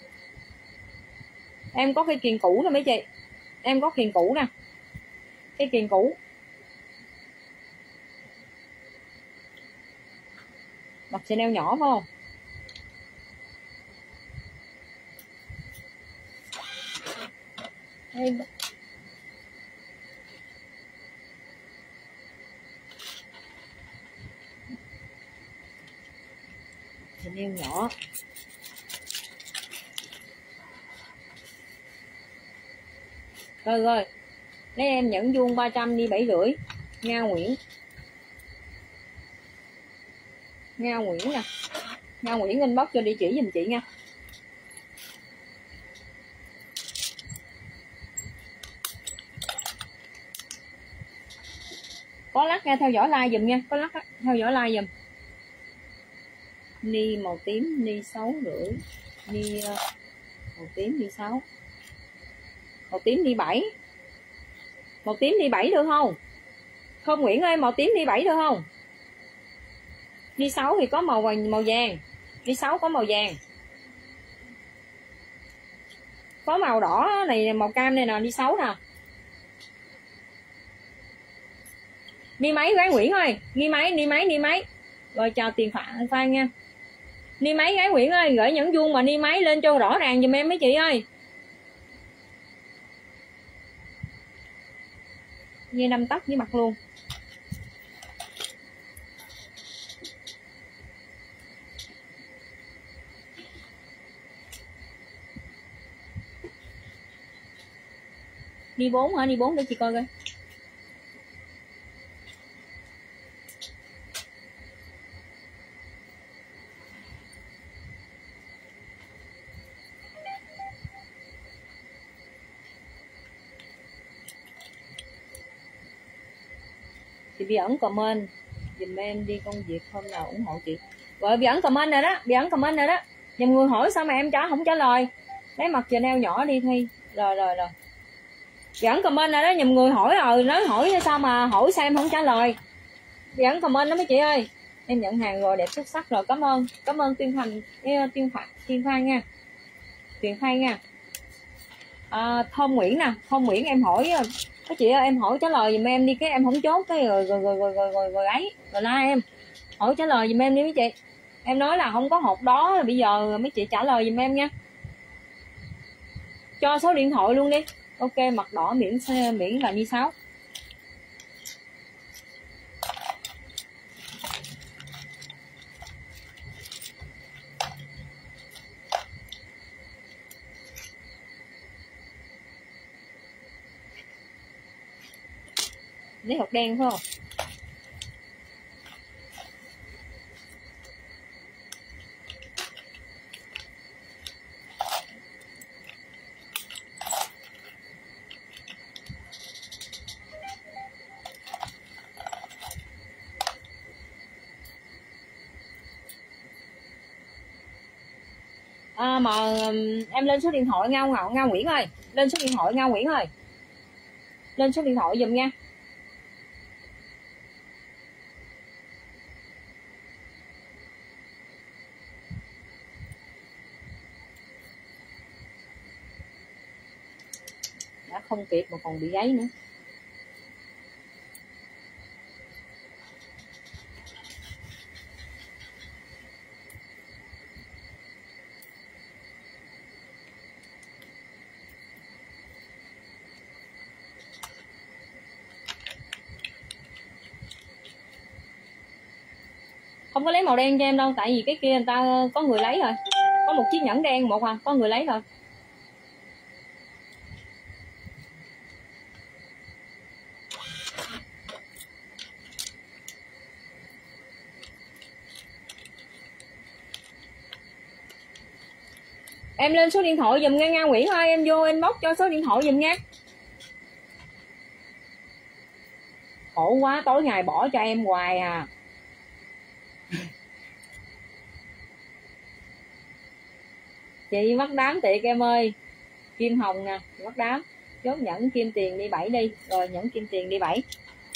Em có cái kiền cũ nè mấy chị. Em có kiền cũ nè. Cái kiền cũ. Mặt Chanel nhỏ phải không? Đây. Chanel nhỏ. Rồi rồi. Lấy em nhẫn vuông ba trăm đi bảy rưỡi. Nga Nguyễn. Nga Nguyễn nè. Nga Nguyễn inbox cho địa chỉ giùm chị nha. Có lắc nghe, theo dõi like dùm nha. Có lắc theo dõi like dùm. Ni màu tím, ni sáu rưỡi. Ni uh, màu tím, ni sáu. Màu tím đi bảy. Màu tím đi bảy được không? Không Nguyễn ơi, màu tím đi bảy được không? Đi sáu thì có màu màu vàng. Đi sáu có màu vàng. Có màu đỏ này, màu cam này nè, đi sáu nè. Đi máy gái Nguyễn ơi, đi máy, đi máy, đi máy. Rồi chào tiền Phạm Phan nha. Đi máy gái Nguyễn ơi, gửi nhẫn vuông mà đi máy lên cho rõ ràng giùm em mấy chị ơi. Dây năm tấc với mặt luôn. Đi bốn hả? Đi bốn để chị coi coi. Chị Bí ẩn comment dùm em đi công việc hôm nào ủng hộ chị. Rồi Bí ẩn comment rồi đó, Bí ẩn comment rồi đó. Nhầm người hỏi sao mà em trả không trả lời. Lấy mặt Chanel nhỏ đi Thi. Rồi rồi rồi. Bí ẩn comment rồi đó, nhầm người hỏi rồi, nói hỏi sao mà hỏi sao em không trả lời. Bí ẩn comment đó mấy chị ơi. Em nhận hàng rồi, đẹp xuất sắc rồi, cảm ơn. Cảm ơn Tuyên Thành, Tuyên Phan, Tuyên Phan nha. Tuyên Phan nha. À, Thôn Nguyễn nè, Thôn Nguyễn em hỏi các chị ơi, em hỏi trả lời giùm em đi, cái em không chốt cái rồi rồi rồi rồi rồi, rồi, rồi ấy rồi la em. Hỏi trả lời giùm em đi mấy chị. Em nói là không có hộp đó, rồi bây giờ mấy chị trả lời giùm em nha. Cho số điện thoại luôn đi. Ok, mặt đỏ miễn miễn là đi sáu. Lấy hộp đen phải không? À, mà em lên số điện thoại Ngao Ngao Ngao Nguyễn ơi, lên số điện thoại Ngao Nguyễn ơi, lên số điện thoại giùm nha. Đã không kịp mà còn bị gáy nữa. Không có lấy màu đen cho em đâu, tại vì cái kia người ta có người lấy rồi. Có một chiếc nhẫn đen một à, có người lấy rồi. Em lên số điện thoại dùm nghe nha Nguyễn ơi, em vô inbox cho số điện thoại dùm nha. Khổ quá, tối ngày bỏ cho em hoài à. Chị mất đám tiệc em ơi. Kim hồng nè, mất đám. Chốt nhẫn kim tiền đi bảy đi. Rồi nhẫn kim tiền đi bảy.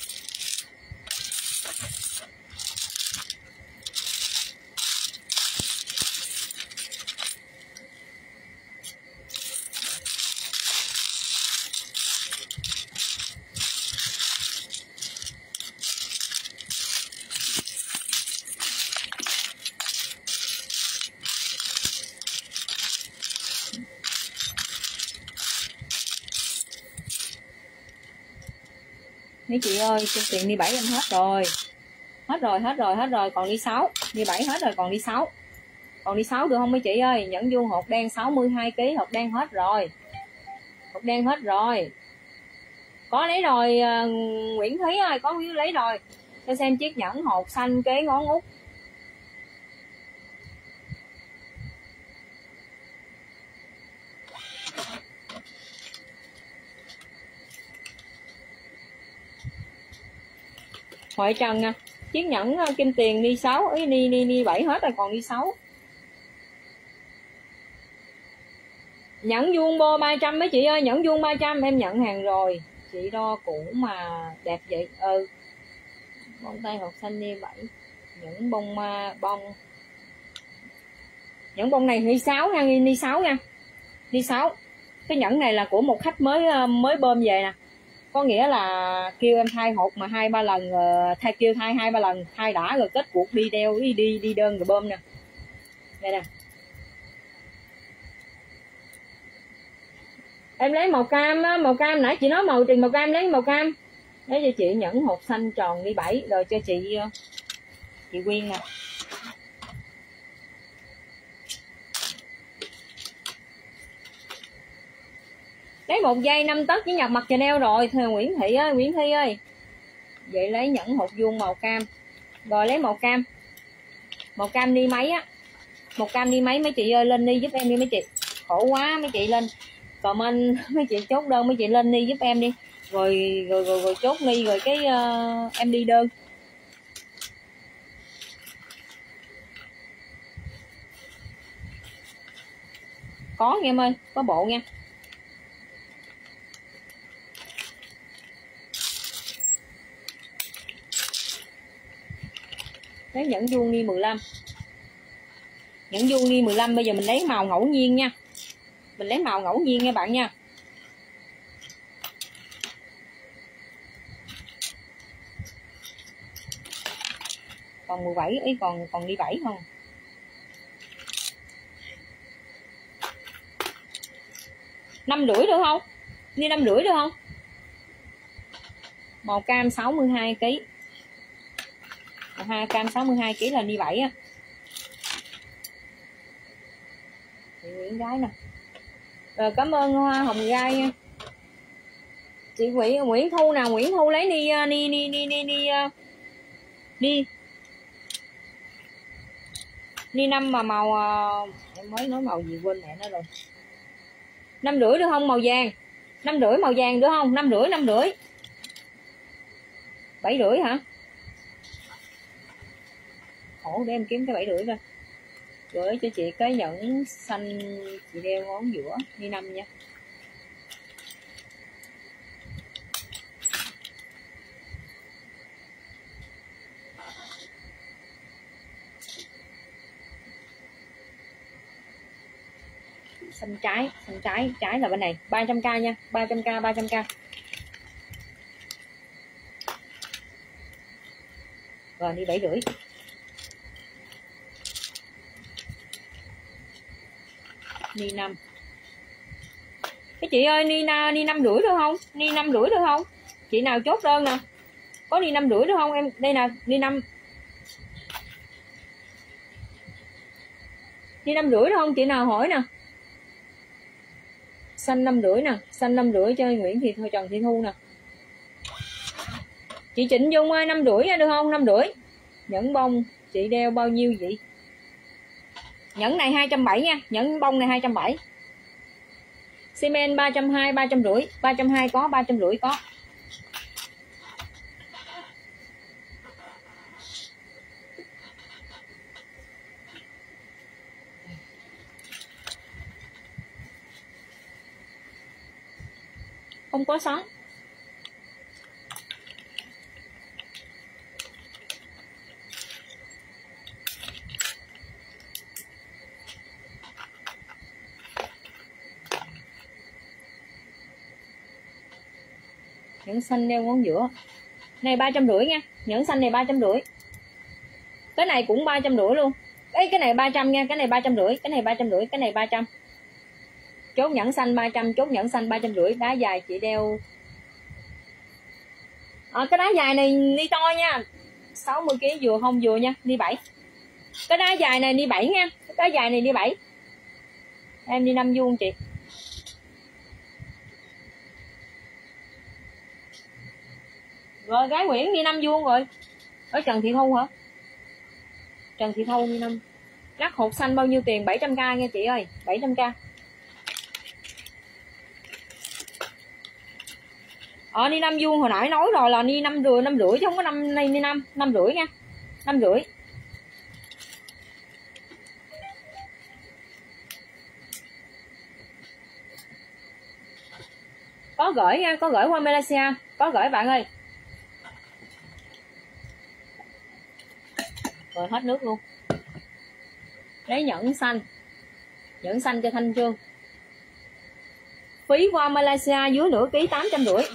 Mấy chị ơi, kim tiền đi bảy em hết rồi. Hết rồi, hết rồi, hết rồi, còn đi sáu. Đi bảy hết rồi, còn đi sáu. Còn đi sáu được không mấy chị ơi? Nhẫn vuông hột đen sáu mươi hai ki lô gam, hột đen hết rồi. Hột đen hết rồi. Có lấy rồi, uh, Nguyễn Thúy ơi, có lấy rồi. Cho xem chiếc nhẫn hột xanh kế ngón út. Hội Trần nè, chiếc nhẫn kim tiền đi sáu, ý đi đi đi bảy hết rồi, còn đi sáu. Nhẫn vuông bô ba trăm mấy chị ơi, nhẫn vuông ba trăm em nhận hàng rồi. Chị đo cũ mà đẹp vậy. Ừ. Bông tay hột xanh đi bảy. Nhẫn bông bông. Nhẫn bông này đi sáu nha, đi sáu nha. Đi sáu. Cái nhẫn này là của một khách mới mới bơm về nè. Có nghĩa là kêu em thay hột mà hai ba lần, thay kêu thay hai ba lần, thay đã rồi kết cuộc đi đeo đi đi đi đơn rồi bơm nè. Đây nè. Em lấy màu cam á, màu cam nãy chị nói màu tiền màu cam, lấy màu cam. Lấy cho chị nhẫn hột xanh tròn đi bảy, rồi cho chị chị Quyên nè. Lấy một dây năm tấc với nhập mặt Chanel rồi, thưa Nguyễn Thị ơi, Nguyễn Thi ơi. Vậy lấy nhẫn hột vuông màu cam. Rồi lấy màu cam. Màu cam đi mấy á. Màu cam đi mấy mấy chị ơi, lên đi giúp em đi mấy chị. Khổ quá mấy chị lên. Comment mấy chị chốt đơn mấy chị lên đi giúp em đi. Rồi rồi rồi, rồi chốt đi rồi cái uh, em đi đơn. Có nghe em ơi, có bộ nha. Lấy nhẫn vuông đi mười lăm. Nhẫn vuông đi mười lăm, bây giờ mình lấy màu ngẫu nhiên nha. Mình lấy màu ngẫu nhiên nha bạn nha. Còn mười bảy ấy, còn còn đi bảy không? Năm rưỡi được không? Đi năm rưỡi được không? Màu cam sáu mươi hai ki lô gam. Màu cam sáu mươi hai ki lô gam là đi bảy á. Chị Nguyễn gái nè. Rồi cảm ơn Hoa Hồng Gai nha. Chị Nguyễn Nguyễn Thu nào, Nguyễn Thu lấy đi đi đi đi đi đi đi đi năm mà màu, em mới nói màu gì quên mẹ nó rồi. Năm rưỡi được không? Màu vàng. Năm rưỡi màu vàng được không? Năm rưỡi, năm rưỡi. Bảy rưỡi hả? Khổ, để em kiếm cái bảy rưỡi ra. Gửi cho chị cái nhẫn xanh chị đeo ngón giữa đi năm nha. Xanh trái, xanh trái, trái là bên này, ba trăm k nha, ba trăm k, ba trăm k. Rồi đi bảy rưỡi. Ni năm. Cái chị ơi, ni ni năm rưỡi được không? Ni năm rưỡi được không? Chị nào chốt đơn nè. Có ni năm rưỡi được không em? Đây nè, ni năm. Ni năm rưỡi được không? Chị nào hỏi nè. Xanh năm rưỡi nè, xanh năm rưỡi cho Nguyễn Thị Thôi Trần Thị Thu nè. Chị Trịnh Dung ơi, năm rưỡi được không? Năm rưỡi. Nhẫn bông chị đeo bao nhiêu vậy? Nhẫn này hai trăm bảy mươi nha, nhẫn bông này hai trăm bảy mươi. Xi men ba trăm hai mươi, ba trăm rưỡi, ba trăm hai mươi có, ba trăm rưỡi có. Không có sóng. Nhẫn xanh đeo ngón giữa. Này ba trăm rưỡi nha, nhẫn xanh này ba trăm rưỡi. Cái này cũng ba trăm rưỡi luôn. Ê, cái này ba trăm nha, cái này ba trăm rưỡi, cái này ba trăm rưỡi, cái này ba trăm. Chốt nhẫn xanh ba trăm, chốt nhẫn xanh ba trăm rưỡi, đá dài chị đeo. À, cái đá dài này ni to nha. sáu mươi ki lô gam vừa không vừa nha, đi bảy. Cái đá dài này đi bảy nha, cái đá dài này đi bảy. Em đi năm vuông chị. Rồi gái Nguyễn đi năm vuông rồi. Ở Trần Thị Thu hả? Trần Thị Thu đi năm. Lắc hột xanh bao nhiêu tiền? bảy trăm k nha chị ơi, bảy trăm k. Ờ đi năm vuông hồi nãy nói rồi là đi năm rưỡi, năm rưỡi chứ không có năm này, đi năm, năm rưỡi nha. năm rưỡi. Có gửi nha, có gửi qua Malaysia, có gửi bạn ơi. Rồi hết nước luôn. Lấy nhẫn xanh. Nhẫn xanh cho Thanh Trương. Phí qua Malaysia dưới nửa ký tám trăm rưỡi.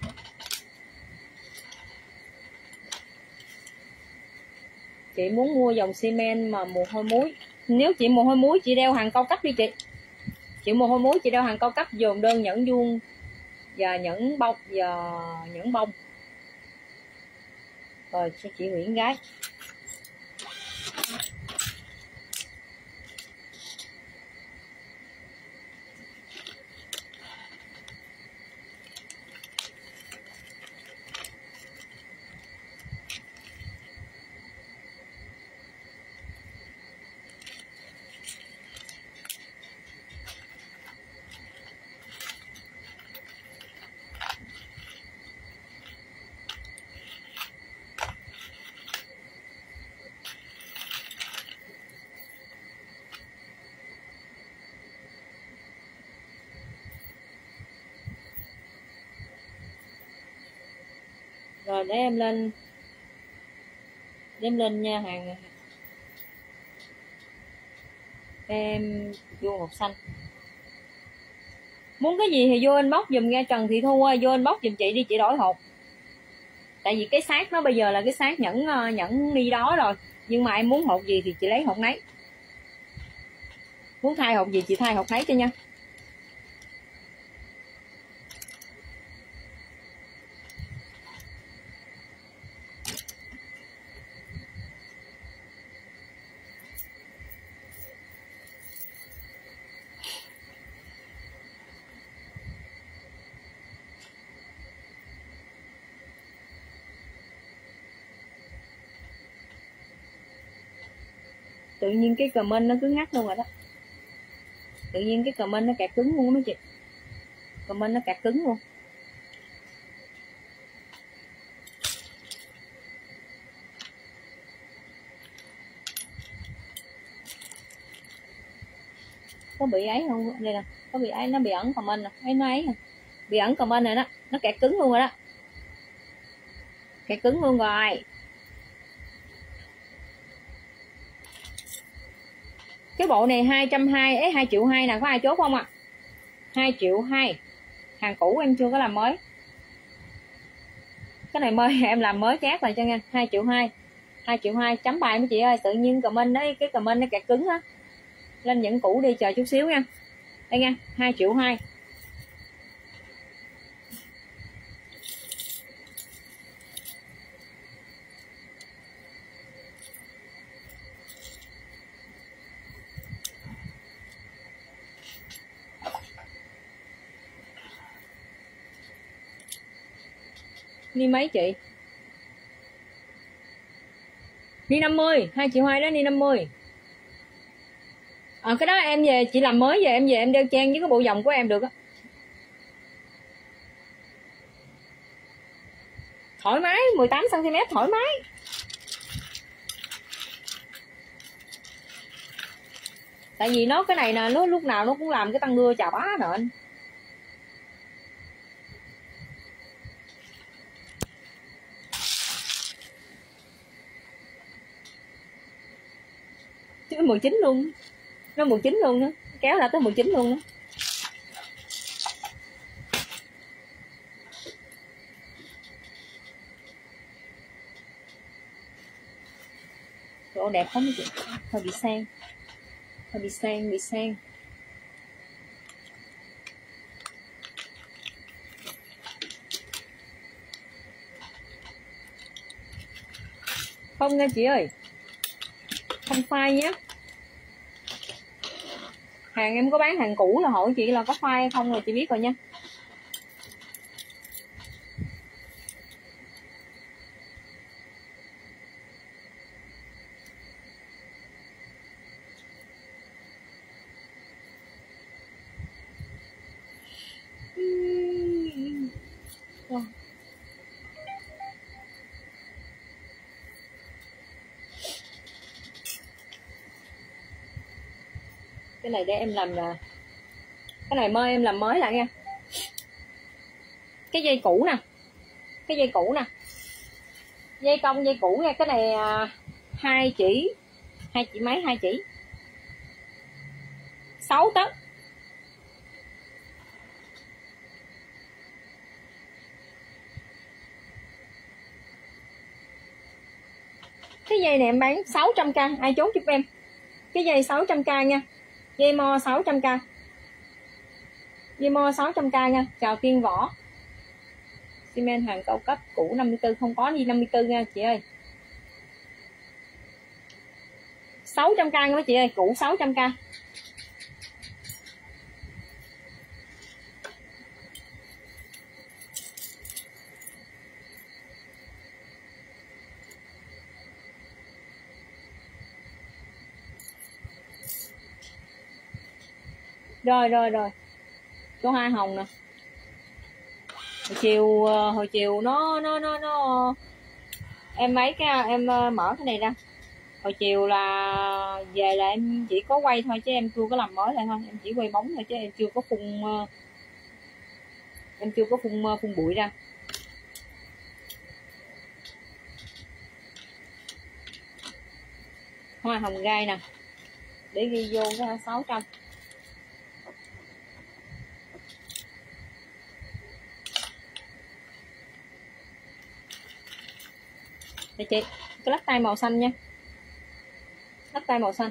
Chị muốn mua dòng xi men mà mồ hôi muối. Nếu chị mồ hôi muối chị đeo hàng cao cấp đi chị. Chị mồ hôi muối chị đeo hàng cao cấp, dồn đơn nhẫn vuông và nhẫn bông và nhẫn bông. Rồi cho chị Nguyễn gái. Rồi để em lên, để em lên nha hàng em vuông hột xanh. Muốn cái gì thì vô inbox dùm nghe Trần Thị Thu ơi, vô inbox dùm chị đi, chị đổi hột. Tại vì cái xác nó bây giờ là cái xác nhẫn nhẫn đi đó rồi, nhưng mà em muốn hột gì thì chị lấy hột nấy. Muốn thay hột gì chị thay hột nấy cho nha. Tự nhiên cái comment nó cứ ngắt luôn rồi đó. Tự nhiên cái comment nó kẹt cứng luôn đó chị. Comment nó kẹt cứng luôn. Có bị ấy không? Đây nè, có bị ấy, nó bị ẩn comment nè, ấy nó ấy nè. Bị ẩn comment này đó, nó kẹt cứng luôn rồi đó. Kẹt cứng luôn rồi. Cái bộ này hai trăm hai mươi, ấy hai triệu hai nè, có ai chốt không ạ? À? hai triệu hai. Hàng cũ em chưa có làm mới. Cái này mới em làm mới chát rồi cho nghe. hai triệu hai. hai triệu hai chấm bài mấy chị ơi, tự nhiên comment đấy, cái comment nó kẹt cứng á. Lên những cũ đi, chờ chút xíu nha. Đây nha, hai triệu hai. Ni mấy chị? Ni năm mươi, hai triệu hai đó, ni năm mươi. Ờ cái đó em về chị làm mới về em về em đeo trang với cái bộ vòng của em được á. Thoải mái, mười tám xăng ti mét thoải mái. Tại vì nó cái này nè, nó lúc nào nó cũng làm cái tăng đưa chà bá nện. Chứ mười chín luôn. Nó mười chín luôn đó, kéo ra tới mười chín luôn đó. Độ đẹp lắm chị. Hơi bị sang. Hơi bị sang, bị sang. Không nha chị ơi. Không phai nhé. Hàng em có bán hàng cũ là hỏi chị là có phai hay không rồi chị biết rồi nha. Cái này để em làm là cái này mới em làm mới lại nha. Cái dây cũ nè, cái dây cũ nè, dây cong dây cũ nha. Cái này à, hai chỉ hai chỉ mấy hai chỉ sáu tấc. Cái dây này em bán sáu trăm k, ai chốt giúp em. Cái dây sáu trăm k nha. Dây mo sáu trăm k. Dây mo sáu trăm k nha. Chào Tiên Võ. Xi men hàng cao cấp cũ năm mươi tư, không có gì năm mươi tư nha chị ơi. sáu trăm k nha chị ơi, cũ sáu trăm k. Rồi rồi rồi. Có hoa hồng nè. Hồi chiều hồi chiều nó nó nó nó em mấy cái em mở cái này ra. Hồi chiều là về là em chỉ có quay thôi chứ em chưa có làm mới lại thôi, em chỉ quay bóng thôi chứ em chưa có phun em chưa có phun phun bụi ra. Hoa hồng gai nè, để ghi vô cái sáu trăm. Đây chị, cái lắc tay màu xanh nha, lắc tay màu xanh.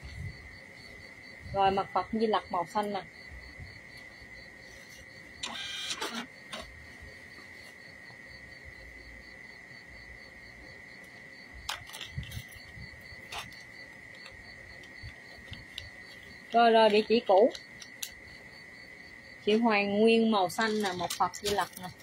Rồi mặt Phật Di Lặc màu xanh nè. Rồi rồi địa chỉ cũ. Chị Hoàng Nguyên màu xanh nè, một Phật Di Lặc nè.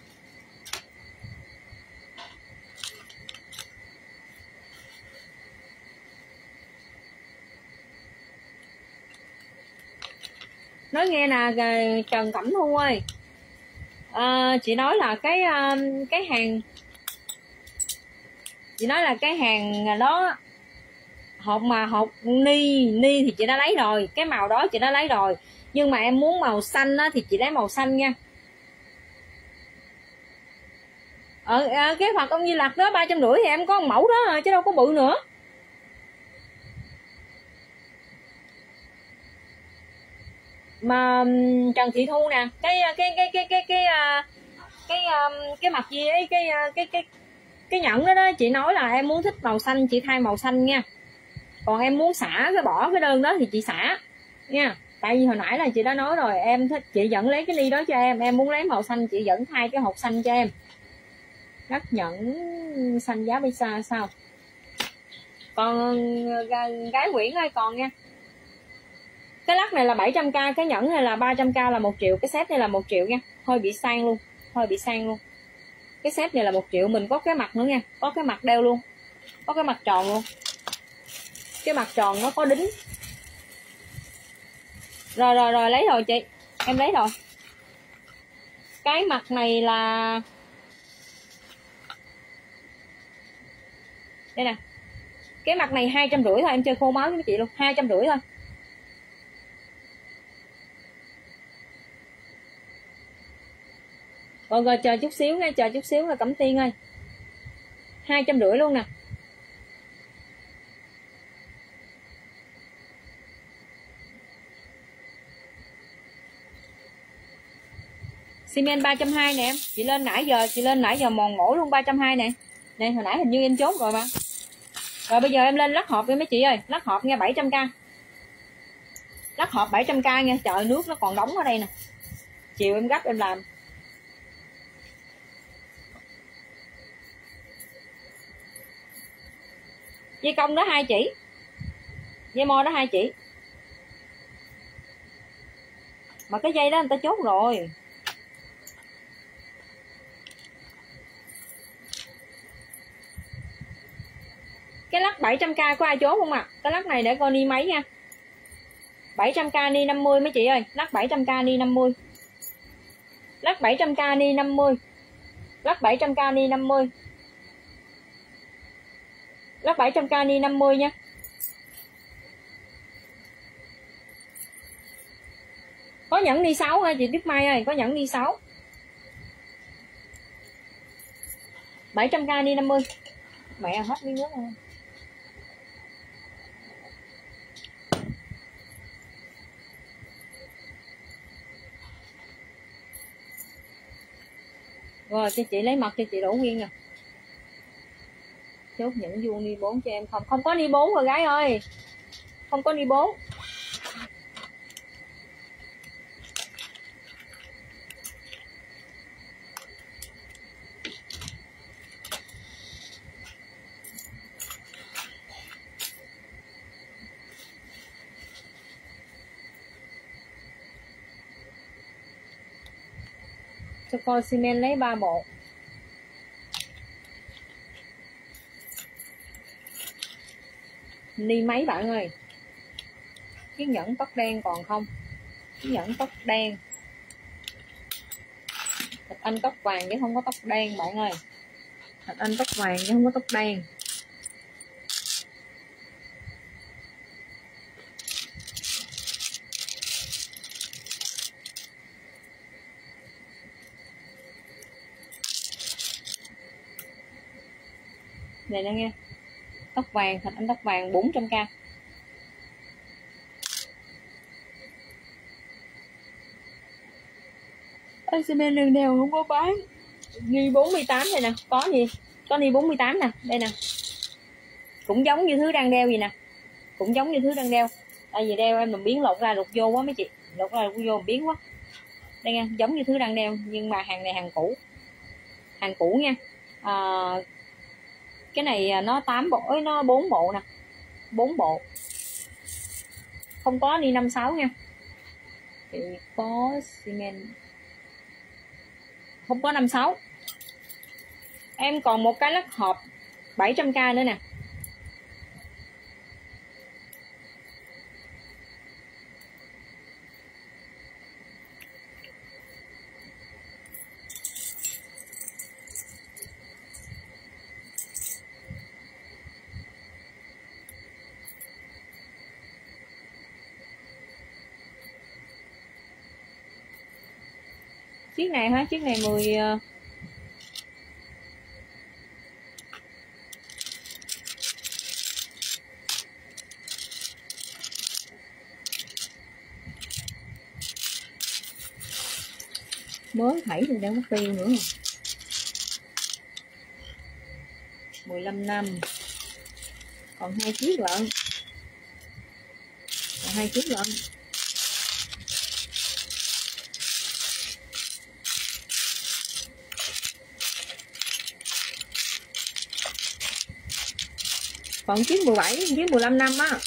Nói nghe nè Trần Cẩm Thu ơi, à, chị nói là cái cái hàng chị nói là cái hàng đó hộp mà hộp ni ni thì chị đã lấy rồi, cái màu đó chị đã lấy rồi, nhưng mà em muốn màu xanh á, thì chị lấy màu xanh nha. Ở à, cái Phật ông Di Lặc đó ba trăm rưỡi thì em có một mẫu đó chứ đâu có bự nữa. Mà Trần Thị Thu nè, cái cái cái cái cái cái cái cái, cái mặt gì ấy, cái cái cái cái nhẫn đó đó, chị nói là em muốn thích màu xanh chị thay màu xanh nha. Còn em muốn xả cái bỏ cái đơn đó thì chị xả nha. Tại vì hồi nãy là chị đã nói rồi, em thích chị vẫn lấy cái ly đó cho em, em muốn lấy màu xanh chị vẫn thay cái hộp xanh cho em. Lắc nhẫn xanh giá pizza sao? Còn gái Nguyễn ơi còn nha. Cái lắc này là bảy trăm k, cái nhẫn này là ba trăm k là một triệu, cái set này là một triệu nha. Hơi bị sang luôn, hơi bị sang luôn. Cái set này là một triệu, mình có cái mặt nữa nha, có cái mặt đeo luôn, có cái mặt tròn luôn. Cái mặt tròn nó có đính. Rồi rồi rồi lấy rồi chị, em lấy rồi. Cái mặt này là đây nè, cái mặt này hai trăm rưỡi thôi, em chơi khô máu với chị luôn, hai trăm rưỡi thôi. Rồi rồi chờ chút xíu nha, chờ chút xíu là Cẩm Tiên ơi, hai trăm rưỡi luôn nè. Xi men ba trăm hai mươi nè em, chị lên nãy giờ, chị lên nãy giờ mòn mổ luôn ba trăm hai mươi nè. Này hồi nãy hình như em chốt rồi mà. Rồi bây giờ em lên lắc hộp đi mấy chị ơi, lắc hộp nghe bảy trăm k. Lắc hộp bảy trăm k nha, trời nước nó còn đóng ở đây nè. Chiều em gấp em làm. Dây công đó hai chỉ. Dây mo đó hai chỉ. Mà cái dây đó người ta chốt rồi. Cái lắc bảy trăm k có ai chốt không ạ? À? Cái lắc này để coi ni mấy nha. bảy trăm k ni năm mươi mấy chị ơi, lắc bảy trăm k ni năm mươi. Lắc bảy trăm k ni năm mươi. Lắc bảy trăm k ni năm mươi. Lắc bảy trăm k ni năm mươi nha. Có nhẫn ni sáu hả chị Tuyết Mai ơi, có nhẫn ni sáu. bảy trăm k ni năm mươi. Mẹ hết miếng nước rồi. Rồi cho chị lấy mặt cho chị Đỗ Nguyên nè. Chốt những vuông ni bốn cho em không? Không có ni bốn rồi gái ơi. Không có ni bốn. Cho coi xi men lấy ba bộ. Ni mấy bạn ơi? Chiếc nhẫn tóc đen còn không? Chiếc nhẫn tóc đen. Thịt anh tóc vàng chứ không có tóc đen bạn ơi. Thịt anh tóc vàng chứ không có tóc đen. Này nè nghe. Tóc vàng, thịt anh tóc vàng bốn trăm k. xê men đường đều không có bán. Ni bốn mươi tám đây nè, có gì? Có ni bốn mươi tám nè, đây nè. Cũng giống như thứ đang đeo gì nè. Cũng giống như thứ đang đeo. Tại vì đeo em làm biến lột ra lột vô quá mấy chị. Lột ra lột vô biến quá. Đây nha, giống như thứ đang đeo nhưng mà hàng này hàng cũ. Hàng cũ nha. À, cái này nó tám bộ, ấy nó bốn bộ nè. bốn bộ. Không có ni năm sáu nha. Thì có xi men. Không có năm sáu. Em còn một cái lắc hộp bảy trăm k nữa nè. Chiếc này hả? Chiếc này mười mới thảy thì đang mất tiêu nữa. mười lăm năm. Còn hai chiếc lận. Còn hai chiếc lận. Còn chiếc mười bảy, chiếc mười lăm năm á.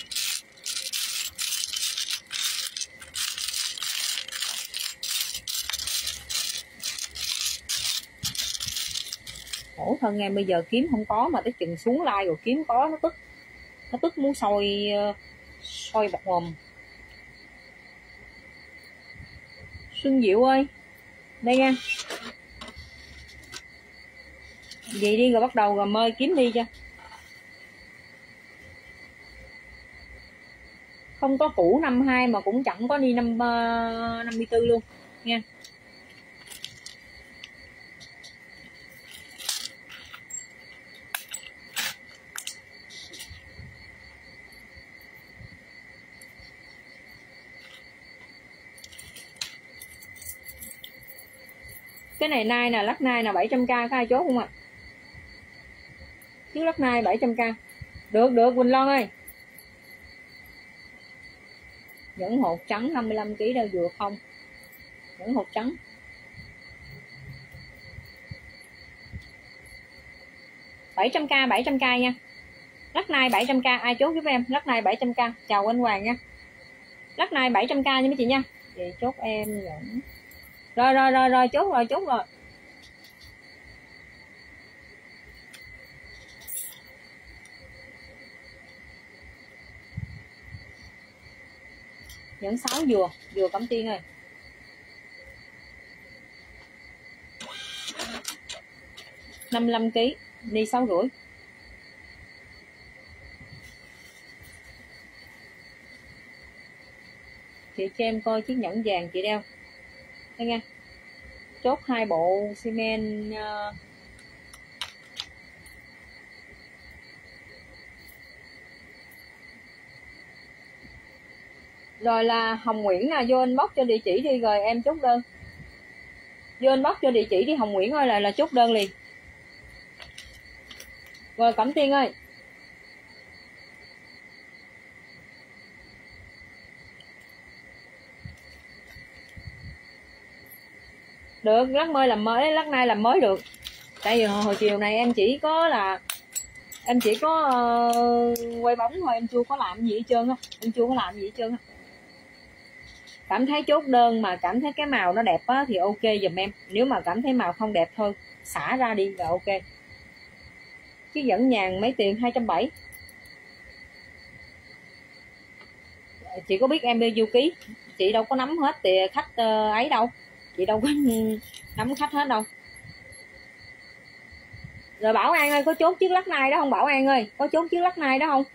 Khổ thân em, bây giờ kiếm không có mà tới chừng xuống like rồi kiếm có nó tức. Nó tức muốn sôi sôi bọc mồm. Xuân Diệu ơi, đây nha. Vậy đi rồi bắt đầu rồi mời kiếm đi cho. Không có cũ năm hai mà cũng chẳng có đi năm năm mươi tư luôn nha. Cái này nai nè, lắc nai là bảy trăm k, có ai chốt không ạ? À? Chiếc lắc nai bảy trăm k. Được được Quỳnh Loan ơi. Nhẫn hột trắng năm mươi lăm ki lô gam đâu vừa không? Nhẫn hột trắng. bảy trăm k, bảy trăm k nha. Lắc nai bảy trăm k, ai chốt giúp em? Lắc nai bảy trăm k. Chào anh Hoàng nha. Lắc nai bảy trăm k nha mấy chị nha. Vậy chốt em nhẫn. Rồi rồi rồi rồi chốt rồi, chốt rồi. Nhẫn sáu dừa, dừa Cẩm Tiên ơi. năm mươi lăm ki lô gam, đi sáu rưỡi. Chị cho em coi chiếc nhẫn vàng chị đeo. Đây nha. Chốt hai bộ xi men uh, rồi là Hồng Nguyễn nè, vô inbox cho địa chỉ đi rồi em chốt đơn. Vô inbox cho địa chỉ đi Hồng Nguyễn ơi là là chốt đơn liền. Rồi Cẩm Tiên ơi. Được, lắc mới làm mới, lắc nay làm mới được. Tại vì hồi chiều này em chỉ có là em chỉ có uh, quay bóng thôi, em chưa có làm gì hết trơn á, em chưa có làm gì hết trơn á. Cảm thấy chốt đơn mà cảm thấy cái màu nó đẹp á thì ok giùm em. Nếu mà cảm thấy màu không đẹp thôi xả ra đi là ok. Chứ dẫn nhàn mấy tiền hai trăm bảy mươi. Chị có biết em bao nhiêu ký, chị đâu có nắm hết thì khách uh, ấy đâu, chị đâu có nắm khách hết đâu. Rồi Bảo An ơi, có chốt chiếc lắc này đó không? Bảo An ơi, có chốt chiếc lắc này đó không?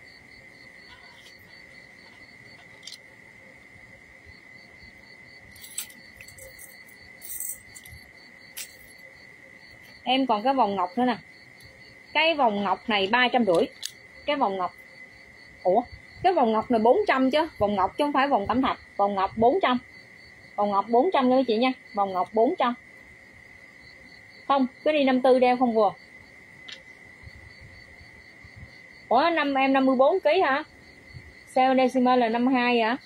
Em còn cái vòng ngọc nữa nè. Cái vòng ngọc này ba trăm rưỡi. Cái vòng ngọc. Ủa, cái vòng ngọc này bốn trăm chứ, vòng ngọc chứ không phải vòng cẩm thạch. Vòng ngọc bốn trăm. Vòng ngọc bốn trăm nha mấy chị nha. Vòng ngọc bốn trăm. Không, cái đi năm mươi tư đeo không vừa. Ủa năm em năm mươi bốn ký hả? Sale decimal là năm mươi hai hả?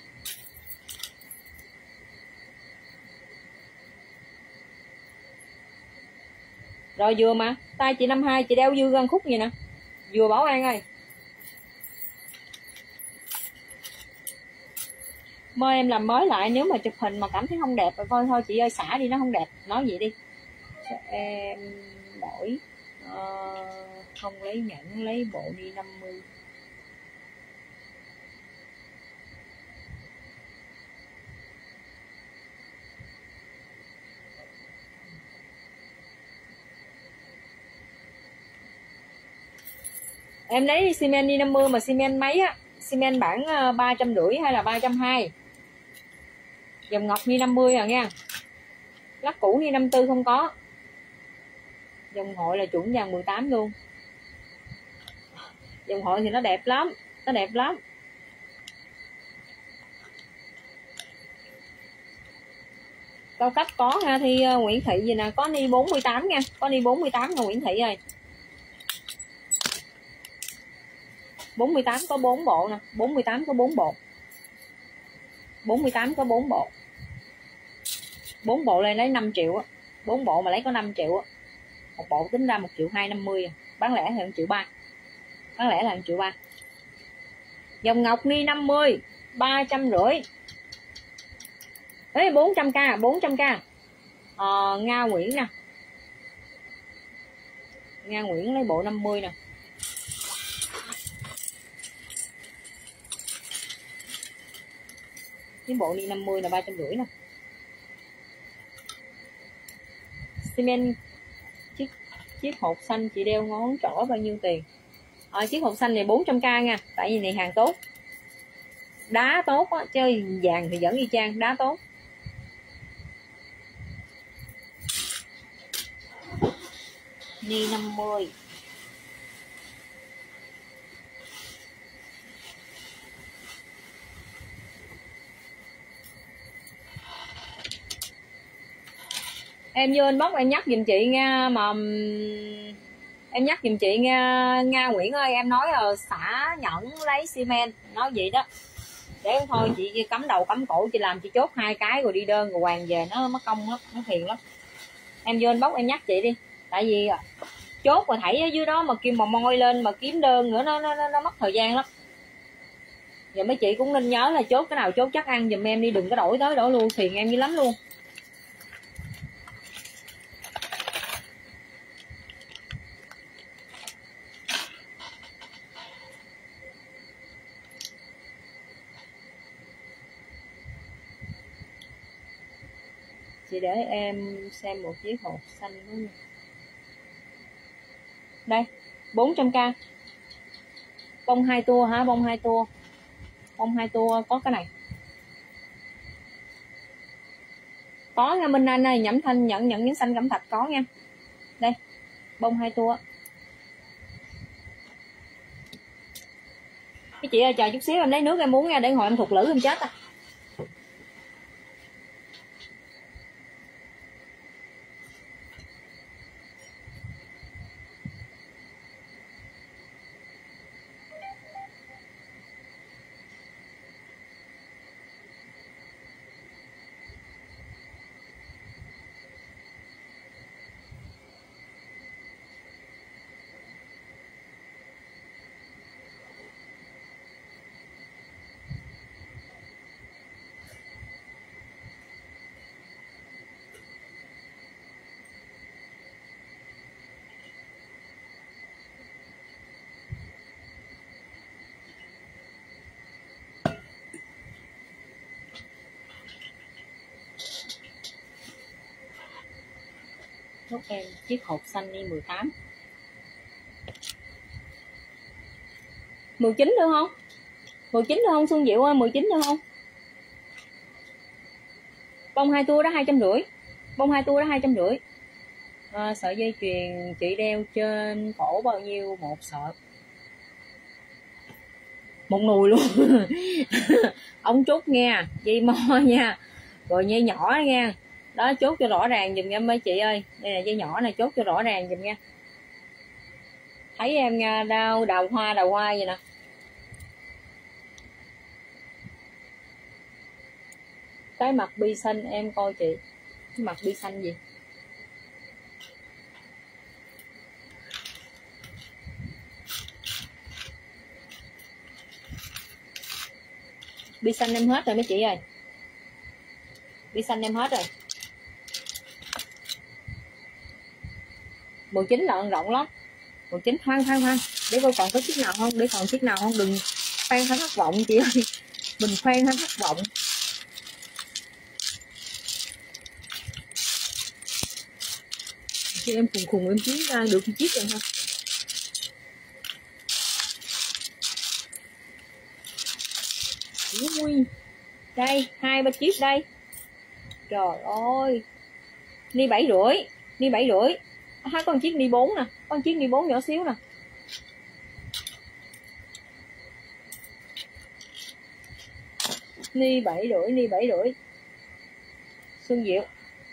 Rồi vừa mà, tay chị năm mươi hai, chị đeo dư gân khúc gì nè. Vừa Bảo An ơi. Mời em làm mới lại, nếu mà chụp hình mà cảm thấy không đẹp rồi coi thôi chị ơi xả đi, nó không đẹp, nói vậy đi. Cho em đổi uh, không lấy nhẫn, lấy bộ đi năm mươi. Em lấy xi men đi năm mươi mà xi men mấy á, xi men bản ba trăm rưỡi hay là ba trăm hai mươi. Dòng ngọc đi năm mươi à nha. Lắc cũ đi năm mươi tư không có. Dòng hội là chuẩn vàng mười tám luôn. Dòng hội thì nó đẹp lắm, nó đẹp lắm. Cao cấp có ha, thì uh, Nguyễn Thị gì nè, có ni bốn mươi tám nha, có ni bốn mươi tám nha Nguyễn Thị ơi. bốn mươi tám có bốn bộ nè, bốn mươi tám có bốn bộ. bốn mươi tám có bốn bộ. bốn bộ lên lấy năm triệu á. bốn bộ mà lấy có năm triệu á. Một bộ tính ra một triệu hai trăm năm mươi, bán lẻ là một triệu ba. Bán lẻ là một triệu ba. Dòng ngọc ni năm mươi, ba trăm rưỡi. Đấy bốn trăm k, bốn trăm k. Ờ, Nga Nguyễn nè. Nga Nguyễn lấy bộ năm mươi nè. Cái bộ đi năm mươi là ba trăm rưỡi nè. xi men chiếc chiếc hộp xanh chị đeo ngón trỏ bao nhiêu tiền? À, chiếc hộp xanh này bốn trăm k nha, tại vì này hàng tốt, đá tốt á, chơi vàng thì vẫn y chang, đá tốt. Ni năm mươi. Em vô inbox em nhắc giùm chị nha, mà em nhắc giùm chị nha Nga Nguyễn ơi, em nói là xả Nhẫn lấy xi men, nói vậy đó. Để em thôi chị cắm đầu cắm cổ, chị làm chị chốt hai cái rồi đi đơn rồi hoàng về nó mất công lắm, nó phiền lắm. Em vô inbox em nhắc chị đi, tại vì chốt mà thảy ở dưới đó mà kêu mà môi lên mà kiếm đơn nữa nó nó, nó mất thời gian lắm. Giờ mấy chị cũng nên nhớ là chốt cái nào chốt chắc ăn giùm em đi, đừng có đổi tới đổi luôn, phiền em dữ lắm luôn. Chị để em xem một chiếc hộp xanh đó nha. Đây bốn trăm k, bông hai tua hả? Bông hai tua, bông hai tua có cái này có nha Minh Anh ơi, Nhẫm Thanh nhận nhận những xanh cẩm thạch có nha. Đây bông hai tua. Cái chị ơi chờ chút xíu em lấy nước em uống nha, để hồi em thụt lử em chết à. Chốt em chiếc hộp xanh đi mười tám. mười chín được không? mười chín được không Xuân Diệu ơi, mười chín được không? Bông hai tua đó hai trăm rưỡi. Bông hai tua đó hai trăm rưỡi. À, sợi dây chuyền chị đeo trên cổ bao nhiêu một sợi? Một nùi luôn. Ông chốt nha, dây mo nha, rồi dây nhỏ nha. Đó chốt cho rõ ràng dùm em mấy chị ơi. Đây là dây nhỏ này, chốt cho rõ ràng dùm nha. Thấy em nha, đau đào hoa đào hoa vậy nè. Cái mặt bi xanh em coi chị. Cái mặt bi xanh gì? Bi xanh em hết rồi mấy chị ơi. Bi xanh em hết rồi. mười chín lợn rộng lắm. mười chín khoan khoan khoan. Để coi còn có chiếc nào không, để còn chiếc nào không, đừng khoan phải thất vọng chị ơi. Mình khoan phải thất vọng. Chị em khùng khùng em kiếm ra được chiếc rồi ha. Ui. Đây, hai ba chiếc đây. Trời ơi. Ni bảy rưỡi, ni bảy rưỡi. Hai con chiếc ni bốn nè, con chiếc ni bốn nhỏ xíu nè. Ni bảy rưỡi, ni bảy rưỡi. Xuân Diệu.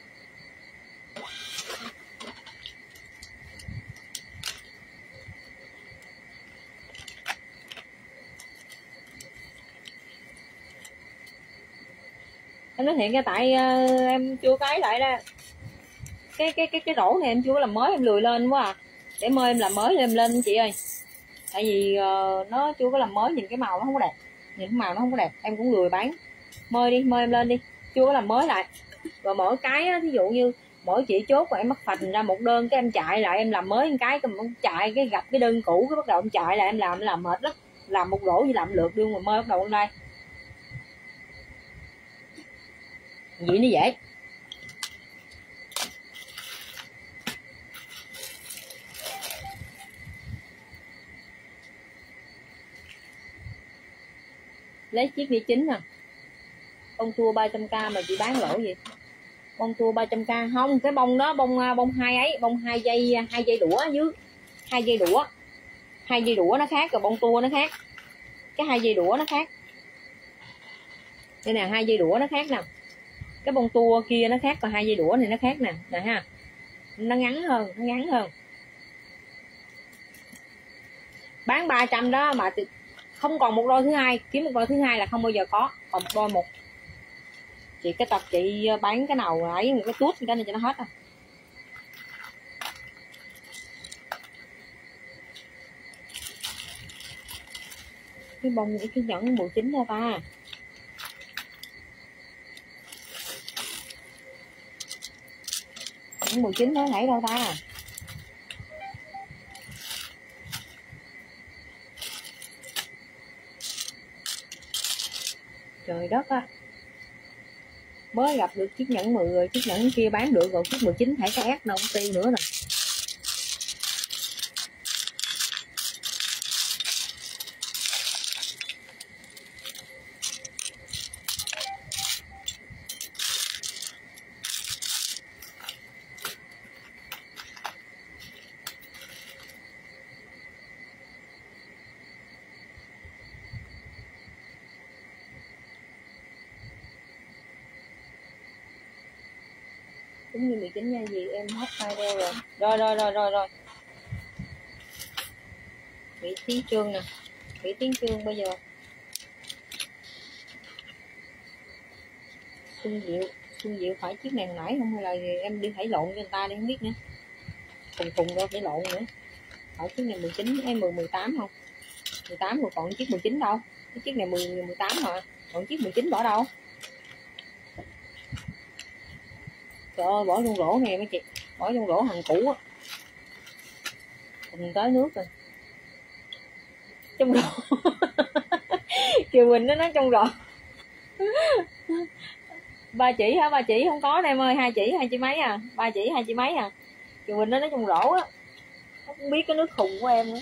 Em nói thiệt nha, tại uh, em chưa cái lại đó. Cái cái cái cái rổ này em chưa có làm mới, em lười lên quá à. Để mời em làm mới em lên chị ơi. Tại vì uh, nó chưa có làm mới, nhìn cái màu nó không có đẹp. Nhìn cái màu nó không có đẹp, em cũng lười bán. Mời đi, mời em lên đi. Chưa có làm mới lại. Rồi mỗi cái á, thí dụ như mỗi chị chốt và em mắc phành ra một đơn, cái em chạy lại em làm mới một cái, cái em chạy cái gặp cái đơn cũ, cái bắt đầu em chạy lại em làm em làm mệt lắm. Làm một rổ như làm lượt đương mà mời bắt đầu lên đây. Vậy nó dễ. lấy chiếc ly chín nè, bông tua ba trăm k mà chị bán lỗ gì? Bông tua ba trăm k không, cái bông đó bông bông hai ấy, bông hai dây hai dây đũa dưới, hai dây đũa, hai dây đũa nó khác, rồi bông tua nó khác, cái hai dây đũa nó khác. Đây nè, hai dây đũa nó khác nè, cái bông tua kia nó khác, và hai dây đũa này nó khác nè, nè ha, nó ngắn hơn, nó ngắn hơn. Bán ba trăm đó mà không còn một đôi thứ hai, kiếm một đôi thứ hai là không bao giờ có, còn một đôi một. Chị cái tập chị bán cái nào ấy một cái tuốt cái này cho nó hết à. Cái bông cái nhẫn mười chín ra ta. Nhẫn mười chín nó nãy đâu ta. Trời đất á. Mới gặp được chiếc nhẫn mười rồi, chiếc nhẫn kia bán được rồi, chiếc mười chín phải cái ép đâu không tiêu nữa rồi. Đúng như mười chín nha gì em hết hai đeo rồi. Rồi rồi rồi rồi rồi. Mỹ Tiến Trương nè. Mỹ Tiến Trương bây giờ. Xuân Diệu, Xuân Diệu phải chiếc này hồi nãy không hay là gì? Em đi phải lộn cho người ta đi không biết nữa. Cùng cùng đâu phải lộn nữa. Phải chiếc này mười chín hay mười mười tám không? mười tám rồi còn chiếc mười chín đâu? Cái chiếc này mười mười tám mà. Còn chiếc mười chín bỏ đâu? Trời ơi, bỏ trong rổ này mấy chị, bỏ trong rổ hàng cũ á, cùng tới nước rồi, trong rổ. Kiều Quỳnh nó nói trong rổ. Ba chỉ hả? Ba chỉ không có em ơi, hai chỉ hai chỉ mấy à, ba chỉ hai chỉ mấy à. Kiều Quỳnh nó nói trong rổ á, nó không biết cái nước khùng của em nữa.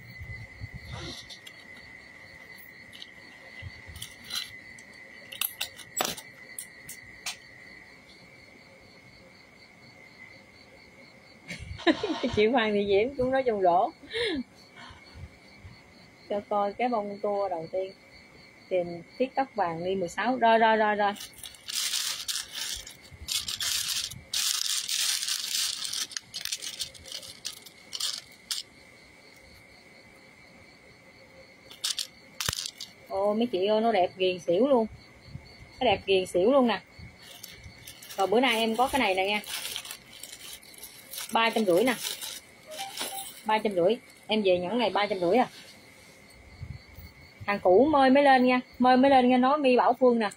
Chị Hoàng Thị Diễm cũng nói trong rổ. Cho coi cái bông tua đầu tiên, tìm chiếc tóc vàng đi mười sáu. Rồi rồi rồi rồi. Ô mấy chị ơi, nó đẹp ghiền xỉu luôn, nó đẹp ghiền xỉu luôn nè. Rồi bữa nay em có cái này nè nha, ba trăm rưỡi nè, ba trăm rưỡi. Em về nhẫn này ba trăm rưỡi à. Hàng cũ mời mới lên nha, mời mới lên nha, nói Mi Bảo Phương nè.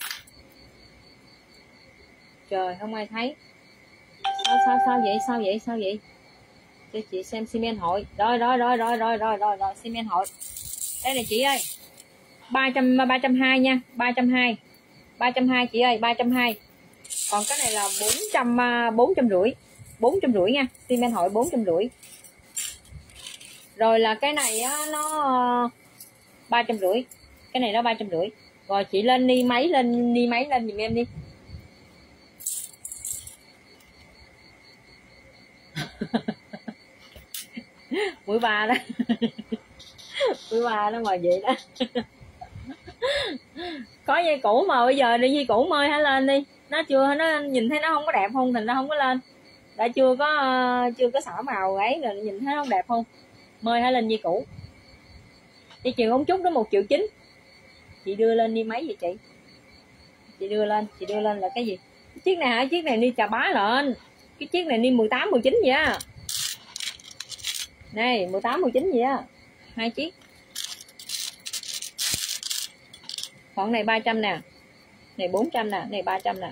Trời không ai thấy. Sao sao sao vậy, sao vậy, sao vậy? Cho chị xem Simen hội. Rồi rồi rồi rồi rồi rồi rồi rồi Simen hội. Đây này chị ơi. ba trăm ba trăm hai nha, ba trăm hai. ba trăm hai chị ơi, ba trăm hai. Còn cái này là bốn trăm bốn trăm rưỡi. bốn trăm rưỡi nha, Simen hội bốn trăm rưỡi. Rồi là cái này á, nó ba trăm rưỡi, cái này nó ba trăm rưỡi. Rồi chị lên ni máy lên ni máy lên giùm em đi. Mũi ba đó. Mũi ba đó mà vậy đó. Có dây cũ mà bây giờ đi dây cũ mơi hả lên đi. Nó chưa, nó nhìn thấy nó không có đẹp không thì nó không có lên. Đã chưa có chưa có xỏ màu ấy rồi nhìn thấy nó không đẹp không. Mơi hả lên dây cũ. Dây chuyền ống trúc đó một triệu chín. Chị đưa lên đi mấy vậy chị? Chị đưa lên, chị đưa lên là cái gì? Cái chiếc này hả? Chiếc này đi Chà Bá lên. Cái chiếc này đi mười tám mười chín vậy á. Này, mười tám mười chín vậy á. Hai chiếc. Còn này ba trăm nè. Này bốn trăm nè, này ba trăm nè.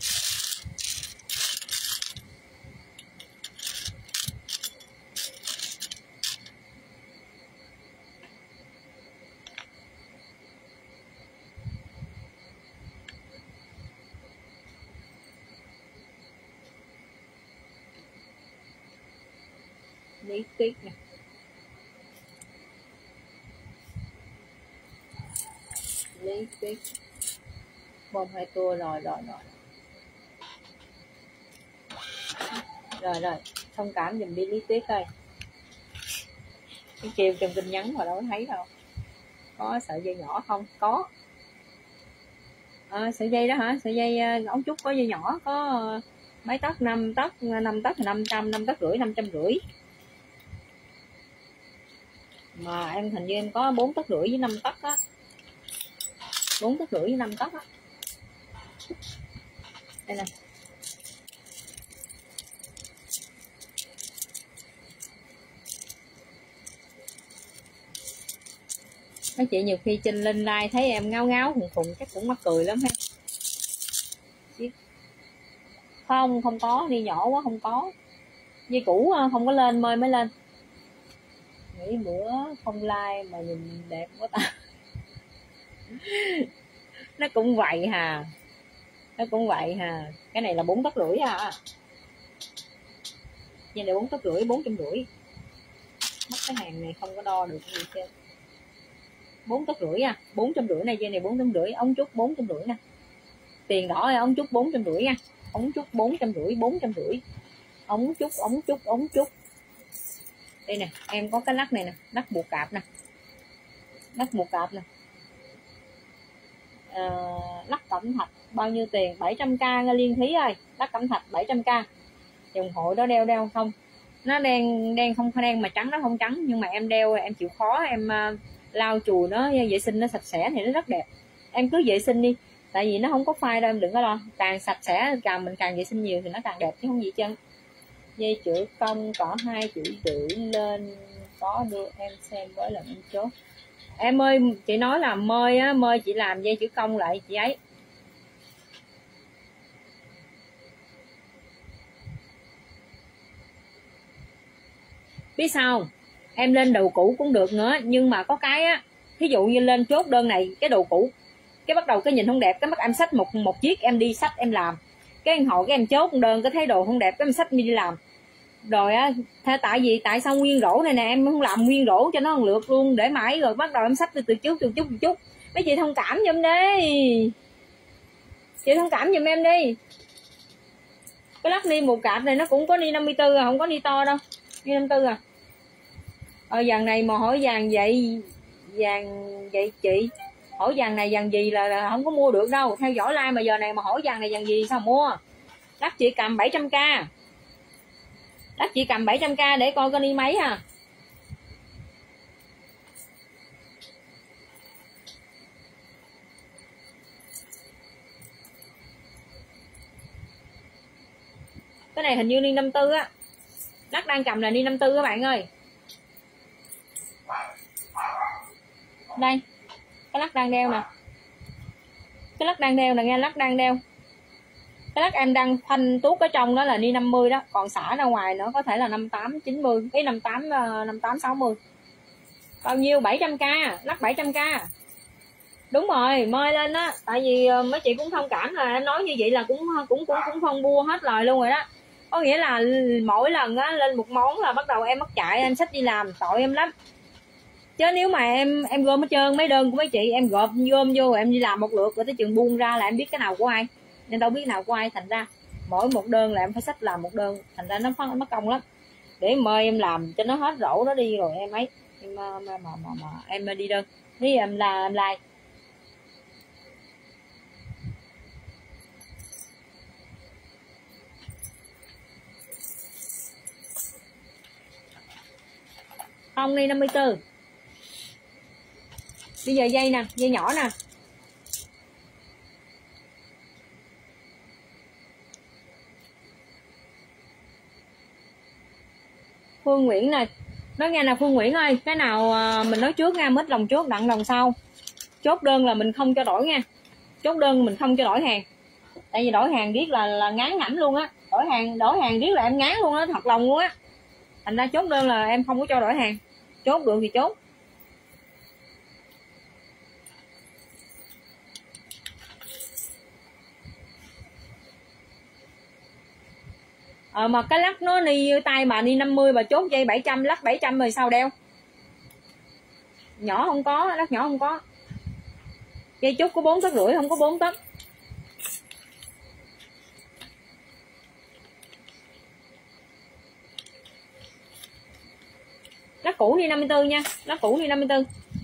Lý Tuyết nè. Lý Lý Tuyết. Bông hai tua rồi rồi rồi. Rồi rồi, thông cảm dùm đi Lý Tuyết ơi. Cái kêu trong tin nhắn mà đâu có thấy đâu. Có sợi dây nhỏ không? Có. À, sợi dây đó hả? Sợi dây ống trúc có dây nhỏ, có mấy tấc, năm tấc, năm tấc thì năm trăm, năm tấc rưỡi, năm trăm rưỡi. Mà em hình như em có bốn tấc rưỡi với năm tấc á. bốn tấc rưỡi với năm tấc á. Đây nè. Mấy chị nhiều khi trên lên like thấy em ngáo ngáo khùng khùng chắc cũng mắc cười lắm ha. Không, không có, đi nhỏ quá không có. Dây cũ không có lên, mơi mới lên. Nghĩ bữa không like mà nhìn đẹp quá ta. Nó cũng vậy hà. Nó cũng vậy hà. Cái này là bốn tấc rưỡi à. Dây này bốn tấc rưỡi, bốn trăm rưỡi. Mất cái hàng này không có đo được gì chứ. bốn tấc rưỡi à, bốn trăm rưỡi này, dây này bốn trăm rưỡi, ống trúc bốn trăm rưỡi nè. Tiền đỏ ống trúc bốn trăm rưỡi nha. Ống trúc bốn trăm rưỡi, bốn trăm rưỡi. Ống trúc, ống trúc, ống trúc. Đây nè, em có cái lắc này nè, lắc buộc cạp nè. Lắc buộc cạp nè. À, lắc cẩm thạch bao nhiêu tiền? bảy trăm k nghe Liên Thúy ơi. Lắc cẩm thạch bảy trăm k. Dùng hội đó đeo đeo không? Nó đen đen không có đen mà trắng nó không trắng, nhưng mà em đeo em chịu khó em uh, lau chùi nó, vệ sinh nó sạch sẽ thì nó rất đẹp. Em cứ vệ sinh đi, tại vì nó không có phai đâu, em đừng có lo. Càng sạch sẽ càng mình càng vệ sinh nhiều thì nó càng đẹp chứ không gì chân. Dây chữ công có hai chữ rưỡi lên, có đưa em xem với lần em chốt. Em ơi, chị nói là mơi á, mơi chị làm dây chữ công lại chị ấy. Biết sao? Em lên đồ cũ cũng được nữa, nhưng mà có cái á, ví dụ như lên chốt đơn này cái đồ cũ, cái bắt đầu cái nhìn không đẹp, cái bắt em xách một một chiếc em đi xách em làm, cái em hội cái em chốt đơn cái thấy đồ không đẹp cái em xách đi làm. Rồi á, tại vì tại sao nguyên rổ này nè em không làm nguyên rổ cho nó một lượt luôn để mãi, rồi bắt đầu em xách từ từ chút từ chút từ chút. Mấy chị thông cảm giùm đi, chị thông cảm giùm em đi. Cái lắc ni một cạp này nó cũng có ni năm mươi tư à, không có ni to đâu, ni năm mươi tư à. Ờ vàng này mà hỏi vàng vậy, vàng vậy chị hỏi vàng này vàng gì là, là không có mua được đâu. Theo dõi like mà giờ này mà hỏi vàng này vàng gì sao mua. Lắc chị cầm bảy trăm k, lắc chị cầm bảy trăm k để coi con đi mấy ha. Cái này hình như ni năm mươi tư á, lắc đang cầm là ni năm mươi tư các bạn ơi. Đây cái lắc đang đeo nè, cái lắc đang đeo nè nghe, lắc đang đeo. Cái lắc em đang khoanh tuốt ở trong đó là ni năm mươi đó, còn xả ra ngoài nữa có thể là năm tám chín mươi, cái năm tám năm tám sáu mươi. Bao nhiêu? bảy trăm k, lắc bảy trăm k. Đúng rồi, mời lên á, tại vì mấy chị cũng thông cảm là em nói như vậy là cũng cũng cũng cũng không bua hết lời luôn rồi đó. Có nghĩa là mỗi lần á lên một món là bắt đầu em mất chạy, em xách đi làm tội em lắm. Chứ nếu mà em em gom hết trơn mấy đơn của mấy chị, em gộp gom vô em đi làm một lượt rồi tới chừng buông ra là em biết cái nào của ai, nên đâu biết cái nào của ai, thành ra mỗi một đơn là em phải xách làm một đơn, thành ra nó phát mất công lắm. Để mời em làm cho nó hết rổ đó đi rồi em ấy em mà mà mà, mà, mà em đi đơn đi em là em like. Không đi năm mươi tư. Bây giờ dây nè, dây nhỏ nè. Phương Nguyễn nè, nói nghe nè Phương Nguyễn ơi, cái nào mình nói trước nha, mít lòng trước đặng lòng sau. Chốt đơn là mình không cho đổi nha, chốt đơn mình không cho đổi hàng, tại vì đổi hàng biết là là ngán ngẩm luôn á, đổi hàng đổi hàng biết là em ngán luôn á, thật lòng luôn á. Thành ra chốt đơn là em không có cho đổi hàng, chốt được thì chốt. Ờ mà cái lắc nó đi tay mà đi năm mươi mà chốt dây bảy trăm, lắc bảy trăm rồi sao đeo. Nhỏ không có, lắc nhỏ không có. Dây trúc có bốn tấc rưỡi, không có bốn tấc. Lát cũ đi năm mươi tư nha, lát cũ đi năm mươi tư.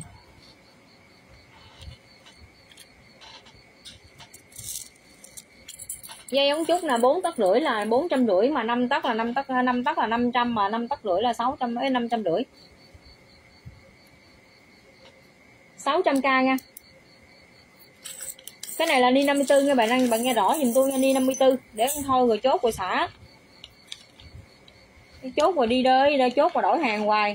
Dây ống trúc là bốn tấc rưỡi là bốn trăm rưỡi, mà năm tấc là năm tấc, năm tấc là năm trăm, mà năm tấc rưỡi là sáu trăm, năm trăm rưỡi. sáu trăm k nha. Cái này là đi năm mươi tư nha bạn, bạn nghe rõ giùm tôi nha, đi năm mươi tư để thôi rồi chốt rồi xả. Chốt rồi đi đây, đây chốt rồi đổi hàng hoài.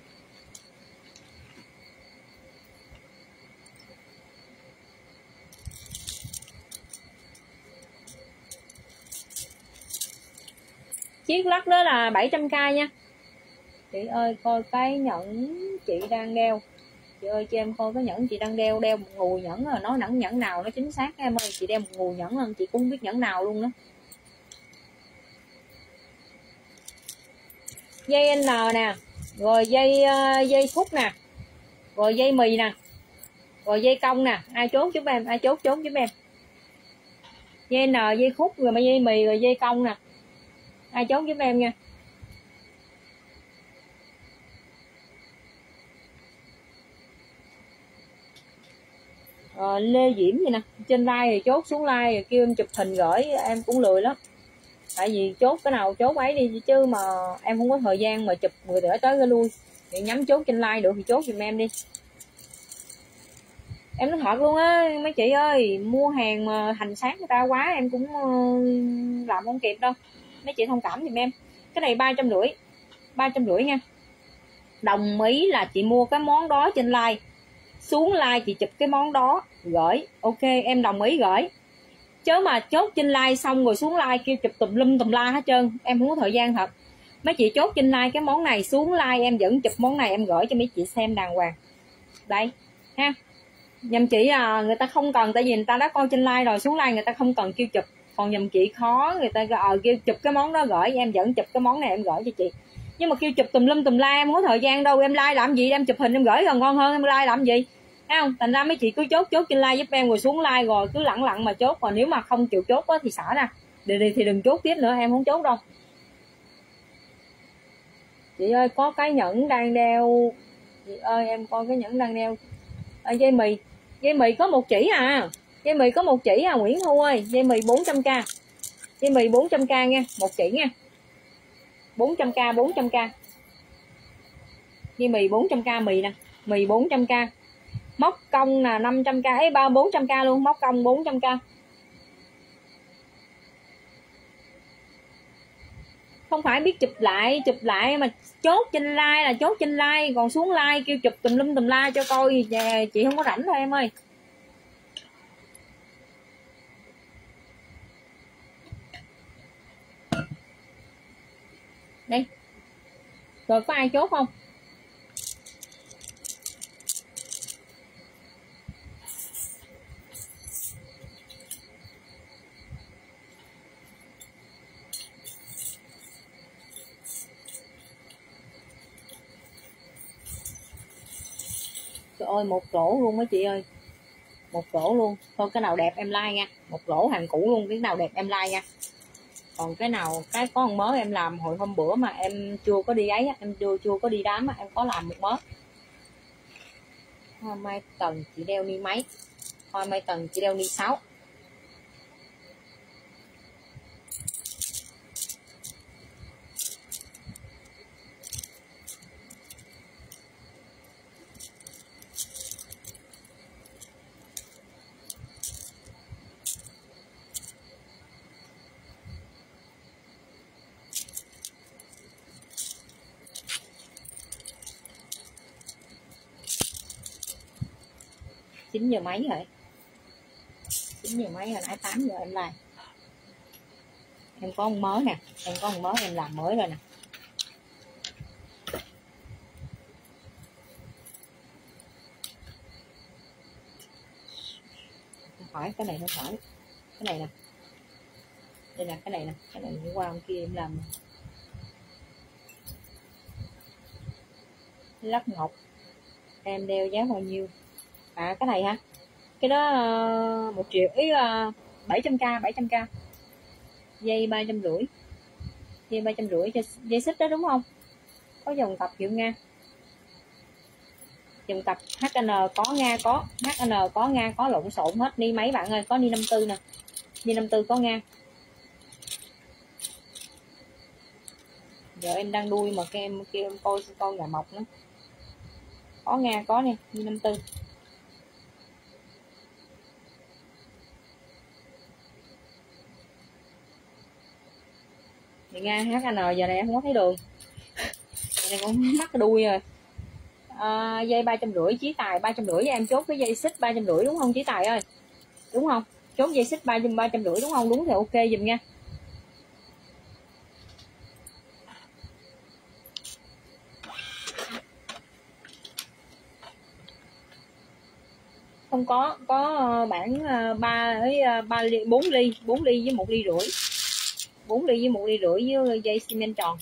Chiếc lắc đó là bảy trăm k nha. Chị ơi coi cái nhẫn chị đang đeo. Chị ơi cho em coi cái nhẫn chị đang đeo, đeo một ngùi nhẫn rồi nói nhẫn nhẫn nào nó chính xác em ơi. Chị đeo một ngùi nhẫn không, chị cũng không biết nhẫn nào luôn đó. Dây N nè, rồi dây dây khúc nè, rồi dây mì nè, rồi dây cong nè. Ai chốt giúp em, ai chốt chốt giúp em. Dây N, dây khúc, rồi dây mì, rồi dây cong nè. Ai chốt giúp em nha. Ờ, Lê Diễm vậy nè, trên like thì chốt xuống like rồi kêu em chụp hình gửi, em cũng lười lắm. Tại vì chốt cái nào chốt ấy đi chứ mà em không có thời gian mà chụp người đỡ tới cái lui. Thì nhắm chốt trên like được thì chốt giùm em đi. Em nói thật luôn á mấy chị ơi, mua hàng mà hành sáng người ta quá em cũng làm không kịp đâu. Mấy chị thông cảm giùm em. Cái này ba trăm rưỡi, ba trăm rưỡi nha. Đồng ý là chị mua cái món đó trên like, xuống like chị chụp cái món đó gửi, ok em đồng ý gửi. Chứ mà chốt trên like xong rồi xuống like kêu chụp tùm lum tùm la hết trơn, em không có thời gian thật. Mấy chị chốt trên like cái món này, xuống like em vẫn chụp món này em gửi cho mấy chị xem đàng hoàng. Đây ha. Nhầm chị à, người ta không cần, tại vì người ta đã coi trên like rồi, xuống like người ta không cần kêu chụp. Còn nhầm chị khó, người ta ờ, kêu chụp cái món đó gửi, em vẫn chụp cái món này em gửi cho chị. Nhưng mà kêu chụp tùm lum tùm la em không có thời gian đâu. Em like làm gì, em chụp hình em gửi còn ngon hơn em like làm gì, thấy không? Thành ra mấy chị cứ chốt chốt trên like giúp em rồi xuống like rồi cứ lẳng lặng mà chốt. Còn nếu mà không chịu chốt đó thì xả ra thì, thì đừng chốt tiếp nữa, em không chốt đâu. Chị ơi có cái nhẫn đang đeo, chị ơi em coi cái nhẫn đang đeo à, dây mì, dây mì có một chỉ à, dây mì có một chỉ à Nguyễn Thu ơi. Dây mì bốn trăm k, dây mì bốn trăm k nha, một chỉ nha, bốn trăm k, bốn trăm k. Dây mì bốn trăm k, mì nè, mì bốn trăm k. Móc công là năm trăm k, ấy ba bốn trăm k luôn, móc công bốn trăm k. Không phải biết chụp lại, chụp lại mà chốt trên like là chốt trên like, còn xuống like kêu chụp tùm lum tùm la cho coi chị không có rảnh thôi em ơi. Đây. Rồi có ai chốt không? Trời ơi một rổ luôn mấy chị ơi, một rổ luôn. Thôi cái nào đẹp em like nha, một rổ hàng cũ luôn, cái nào đẹp em like nha. Còn cái nào cái có một mớ em làm hồi hôm bữa mà em chưa có đi ấy, em chưa chưa có đi đám em có làm một mớ. Hoa mai tần chị đeo ni mấy, hoa mai tần chị đeo ni sáu. Chín giờ mấy rồi, chín giờ mấy rồi, nãy tám giờ em làm. Em có một mớ nè, em có một mớ em làm mới rồi nè. Không phải cái này, không phải cái này nè, đây nè, cái này nè, cái này hôm qua hôm kia em làm lắc ngọc. Em đeo giá bao nhiêu? À cái này hả? cái đó uh, một triệu ý uh, bảy trăm k bảy trăm k. Dây ba trăm rưỡi, dây ba trăm rưỡi cho dây xích đó đúng không? Có dòng tập hiệu Nga, dòng tập hát en có Nga, có hát en có Nga, có lộn xộn hết ni mấy bạn ơi. Có ni năm tư nè, ni năm tư có Nga. Giờ em đang đuôi mà cái em kêu em coi con gà mọc nữa. Có Nga có nè, ni năm tư. Thì Nga hát en giờ này em không có thấy đường. Giờ này cũng mắc cái đuôi rồi. À, dây ba trăm rưỡi Chí Tài ba trăm rưỡi, em chốt cái dây xích ba trăm rưỡi đúng không Chí Tài ơi? Đúng không? Chốt dây xích ba trăm ba trăm rưỡi đúng không? Đúng thì ok dùm nha. Không có có bản ba với ba ly, bốn ly, bốn ly với một ly rưỡi. bốn ly với một ly rưỡi với dây xi men tròn.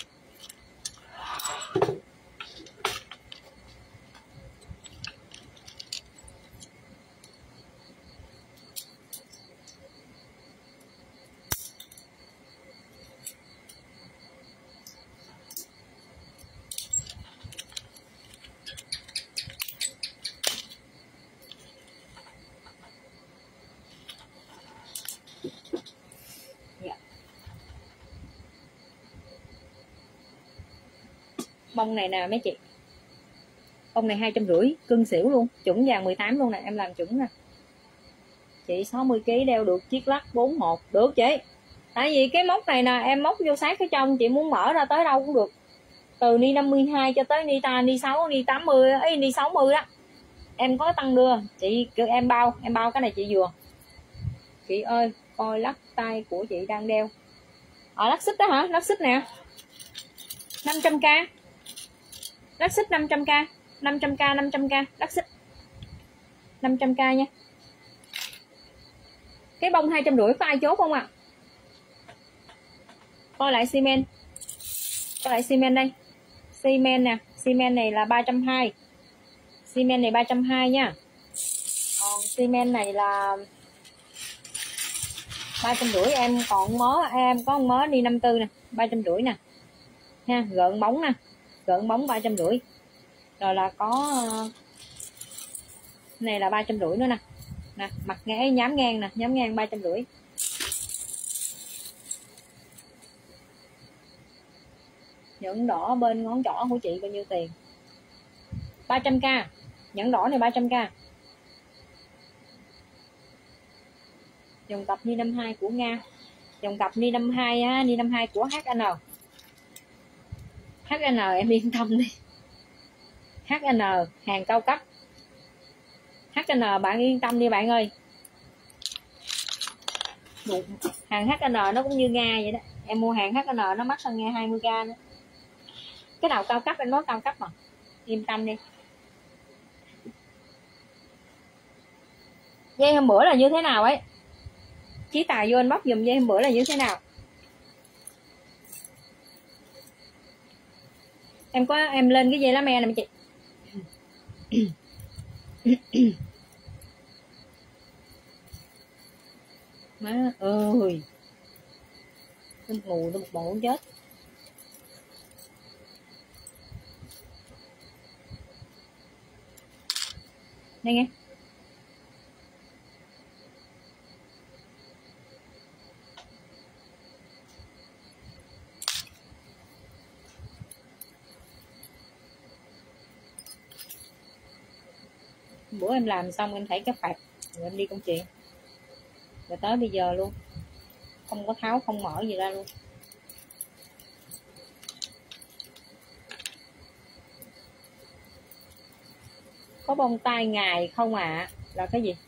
Bông này nè mấy chị, bông này hai trăm rưỡi cưng xỉu luôn, chuẩn vàng mười tám luôn nè, em làm chuẩn nè. Chị sáu mươi ki lô gam đeo được chiếc lắc bốn một được chị. Tại vì cái móc này nè em móc vô sát cái trong, chị muốn mở ra tới đâu cũng được, từ ni năm mươi hai cho tới ni ta ni sáu ni tám mươi ấy ni sáu mươi đó em có tăng đưa. Chị kêu em bao, em bao cái này chị vừa. Chị ơi coi lắc tay của chị đang đeo ở lắc xích đó hả? Lắc xích nè năm trăm k, lắc xích năm trăm k, năm trăm k, năm trăm k lắc xích năm trăm k nha. Cái bông hai trăm rưỡi có ai chốt không ạ? À? Coi lại xi men, coi lại xi men đây, xi men nè, xi men này là ba trăm hai mươi, xi men này ba trăm hai mươi nha. Còn xi men này là ba trăm rưỡi. Em còn mớ, em có mớ đi năm tư nè, ba trăm rưỡi nè nha, gợn bóng nè, gợn bóng ba trăm rưỡi. Rồi là có này là ba trăm rưỡi nữa nè, nè mặt ngang nhám ngang nè, nhám ngang ba trăm rưỡi. Nhẫn đỏ bên ngón trỏ của chị bao nhiêu tiền? ba trăm k. Nhẫn đỏ này ba trăm k. Dòng tập ni năm hai của Nga, dòng tập ni năm hai á, ni năm hai của hát en. hát en em yên tâm đi, hát en hàng cao cấp. hát en bạn yên tâm đi bạn ơi. Hàng hát en nó cũng như Nga vậy đó, em mua hàng hát en nó mắc hơn Nga hai mươi k nữa. Cái nào cao cấp em nói cao cấp mà, yên tâm đi. Dây hôm bữa là như thế nào ấy? Chí Tài vô anh bóc dùm dây hôm bữa là như thế nào? Em có em lên cái dây lá me này chị. Má ơi, tôi ngủ tôi một bộ chết. Đây nghe. Bữa em làm xong em thấy cái phạt rồi em đi công chuyện, rồi tới bây giờ luôn không có tháo không mở gì ra luôn. Có bông tai ngài không ạ? À? Là cái gì?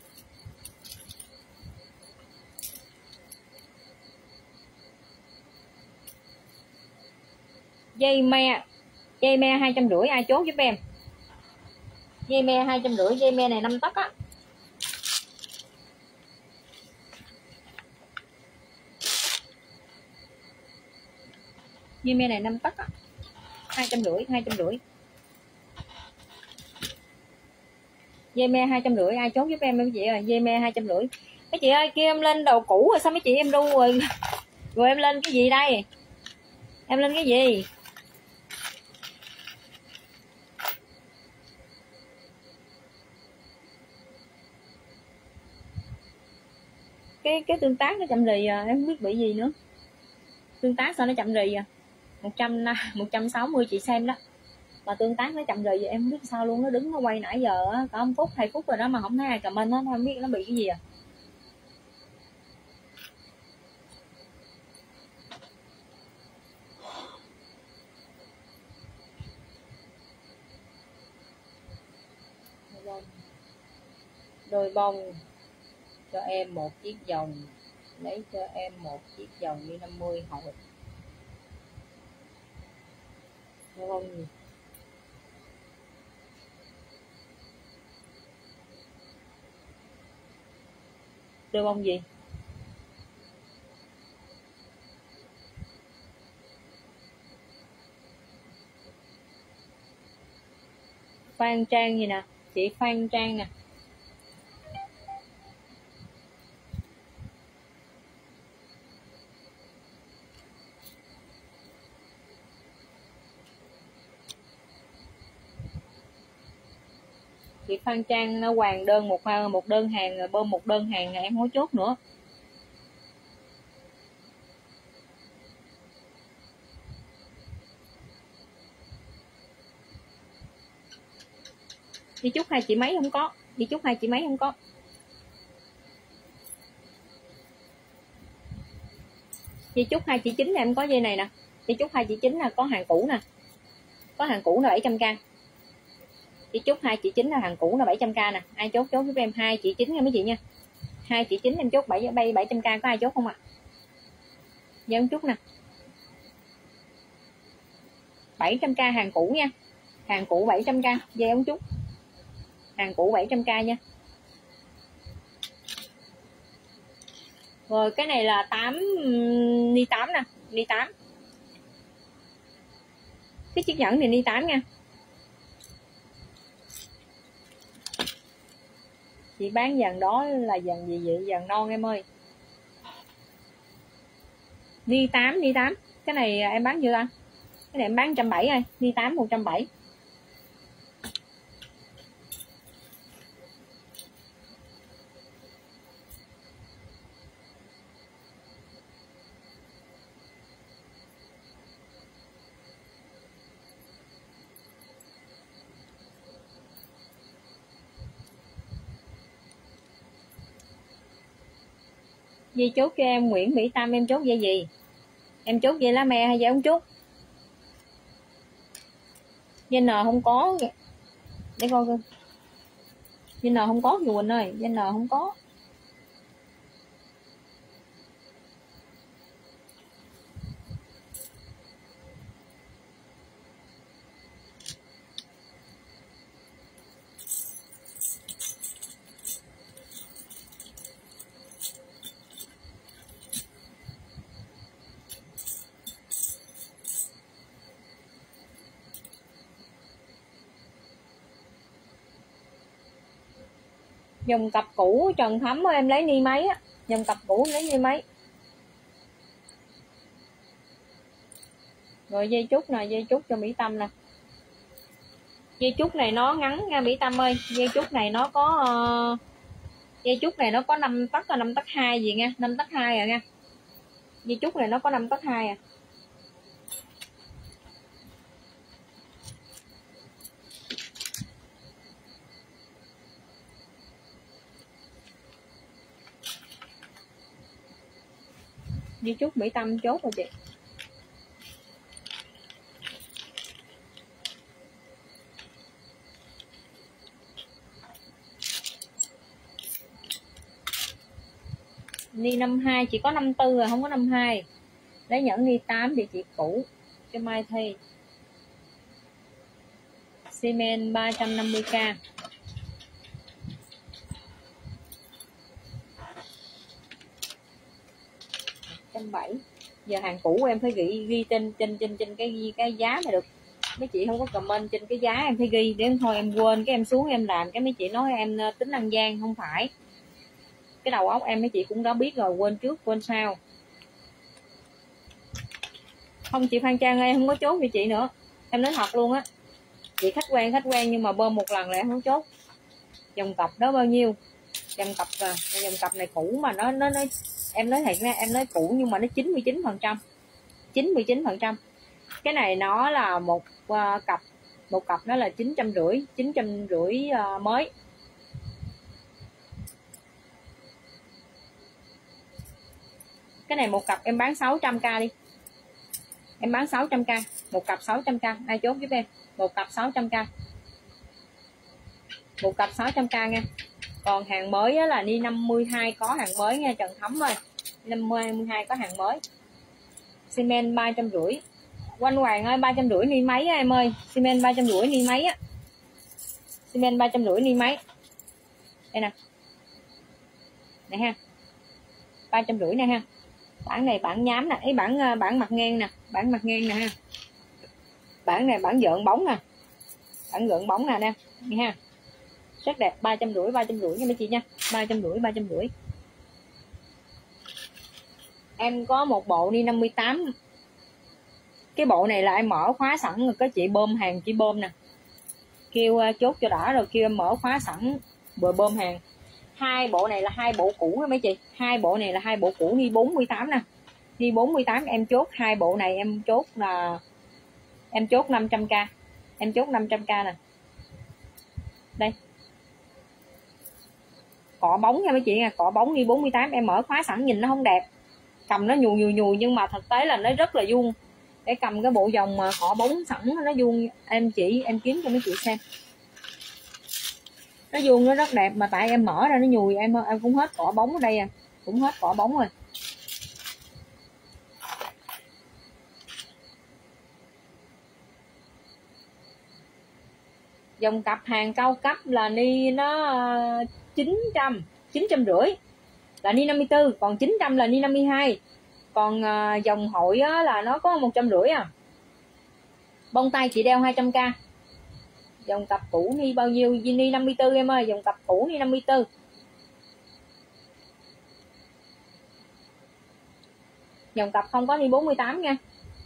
Dây me, dây me hai trăm rưỡi ai chốt giúp em? Dây me hai trăm rưỡi, dây me này năm tấc á. Dây me này năm tấc á, hai trăm rưỡi, hai trăm rưỡi. Dây me hai trăm rưỡi, ai chốt giúp em mấy chị ơi, dây me hai trăm rưỡi. Mấy chị ơi, kia em lên đồ cũ rồi sao mấy chị em đu rồi. Rồi em lên cái gì đây? Em lên cái gì? Cái cái tương tác nó chậm rì à, em không biết bị gì nữa. Tương tác sao nó chậm rì à? một trăm một trăm sáu mươi chị xem đó. Mà tương tác nó chậm rì em không biết sao luôn, nó đứng nó quay nãy giờ có một phút hai phút rồi đó mà không thấy ai comment hết, không biết nó bị cái gì à. Đôi bông cho em một chiếc vòng, lấy cho em một chiếc vòng như năm mươi hộp. Đôi bông gì? Đôi bông gì? Phan Trang gì nè, chị Phan Trang nè. Chị Phan Trang nó hoàn đơn một một đơn hàng rồi bơm một đơn hàng em hối chốt nữa. Đi chút hai chị mấy không có, đi chút hai chị mấy không có. Đi chút hai chị chín em có dây này nè. Đi chút hai chị chín là có hàng cũ nè. Có hàng cũ là bảy trăm k. Đi chút hai chị chín là hàng cũ là bảy trăm k nè. Ai chốt chốt giúp em hai chị chín nha mấy chị nha. Hai chị chín em chốt bảy bay bảy trăm k có ai chốt không ạ? À? Dạ em chút nè. bảy trăm k hàng cũ nha. Hàng cũ bảy trăm k, dây ống chút. Hàng cũ bảy trăm k nha. Rồi cái này là tám ni tám nè, ni tám. Cái chiếc nhẫn này ni tám nha. Chị bán dàn đó là dàn gì vậy? Dàn non em ơi. Ni tám, ni tám. Cái này em bán nhiêu ta? Cái này em bán một trăm bảy mươi thôi, ni tám một trăm bảy mươi. Dây chốt cho em Nguyễn Mỹ Tâm, em chốt dây gì? Em chốt dây lá me hay dây ống chút? Dây N không có. Để coi coi. Dây N không có Quỳnh ơi, dây N không có. Dòng cặp cũ Trần Thấm em lấy ni mấy á, dòng cặp cũ lấy ni mấy. Rồi dây trúc nè, dây trúc cho Mỹ Tâm nè. Dây trúc này nó ngắn nha Mỹ Tâm ơi, dây trúc này nó có uh, dây trúc này nó có năm tấc là năm tấc hai gì nha, năm tấc hai à nha. Dây trúc này nó có năm tấc hai à. Dây trúc Mỹ Tâm chốt rồi chị. Ni năm hai chỉ có năm tư rồi, không có năm hai. Lấy nhẫn ni tám thì chị cũ cho Mai Thi. Xi men ba trăm năm mươi k. một trăm bảy mươi. Giờ hàng cũ em phải ghi ghi trên trên trên trên cái cái giá mà được. mấy chị không có comment trên cái giá em phải ghi, để thôi em quên cái em xuống em làm cái mấy chị nói em tính ăn gian. Không phải, cái đầu óc em mấy chị cũng đã biết rồi, quên trước quên sau. Không chị Phan Trang ơi, em không có chốt cho chị nữa, em nói thật luôn á. Chị khách quen khách quen nhưng mà bơm một lần là em không chốt. Dòng cặp đó bao nhiêu, dòng cặp à, dòng cặp này cũ mà nó nó nó em nói thiệt nha, em nói cũ nhưng mà nó chín mươi chín phần trăm, chín mươi chín phần trăm. Cái này nó là một uh, cặp, một cặp nó là chín trăm rưỡi, chín trăm rưỡi uh, mới. Cái này một cặp em bán sáu trăm k đi, em bán sáu trăm k, một cặp sáu trăm k. Ai chốt giúp em một cặp sáu trăm k, một cặp sáu trăm k nha. Còn hàng mới á, là ni năm mươi hai có hàng mới nha Trần Thấm ơi, năm mươi hai có hàng mới. Xi men ba trăm rưỡi. Quanh Hoàng ơi, ba trăm rưỡi ni máy á em ơi, xi men ba trăm rưỡi ni máy á, xi men ba trăm rưỡi ni máy đây nè, này ha, ba trăm rưỡi nè ha. Bản này bản nhám nè, ấy bản bản mặt ngang nè, bản mặt ngang nè ha. Bản này bản gợn bóng nè, bản gợn bóng nè nè, nghe ha, rất đẹp. Ba trăm rưỡi, ba trăm rưỡi nha mấy chị nha, ba trăm rưỡi, ba trăm rưỡi. Em có một bộ ni năm mươi tám. Cái bộ này là em mở khóa sẵn rồi, có chị bơm hàng chị bơm nè, kêu chốt cho đã rồi kêu em mở khóa sẵn vừa bơm hàng. Hai bộ này là hai bộ cũ nha mấy chị, hai bộ này là hai bộ cũ ni bốn mươi tám nè, ni bốn mươi tám em chốt hai bộ này, em chốt là em chốt năm trăm k, em chốt năm trăm k nè. Đây cọ bóng nha mấy chị nha, cọ bóng ni bốn mươi tám em mở khóa sẵn nhìn nó không đẹp, cầm nó nhùi nhùi nhùi nhưng mà thực tế là nó rất là vuông. Để cầm cái bộ dòng mà cọ bóng sẵn nó vuông, em chỉ em kiếm cho mấy chị xem, nó vuông nó rất đẹp mà tại em mở ra nó nhùi, em em cũng hết cọ bóng ở đây à, cũng hết cọ bóng rồi. Dòng cặp hàng cao cấp là ni nó chín trăm, chín trăm rưỡi là ni năm mươi tư, còn chín trăm là ni năm mươi hai. Còn uh, dòng hội á, là nó có một trăm rưỡi à. Bông tay chị đeo hai trăm k. Dòng cặp cũ ni bao nhiêu? Ni năm mươi tư em ơi, dòng cặp cũ ni năm mươi tư. Dòng cặp không có ni bốn mươi tám nha.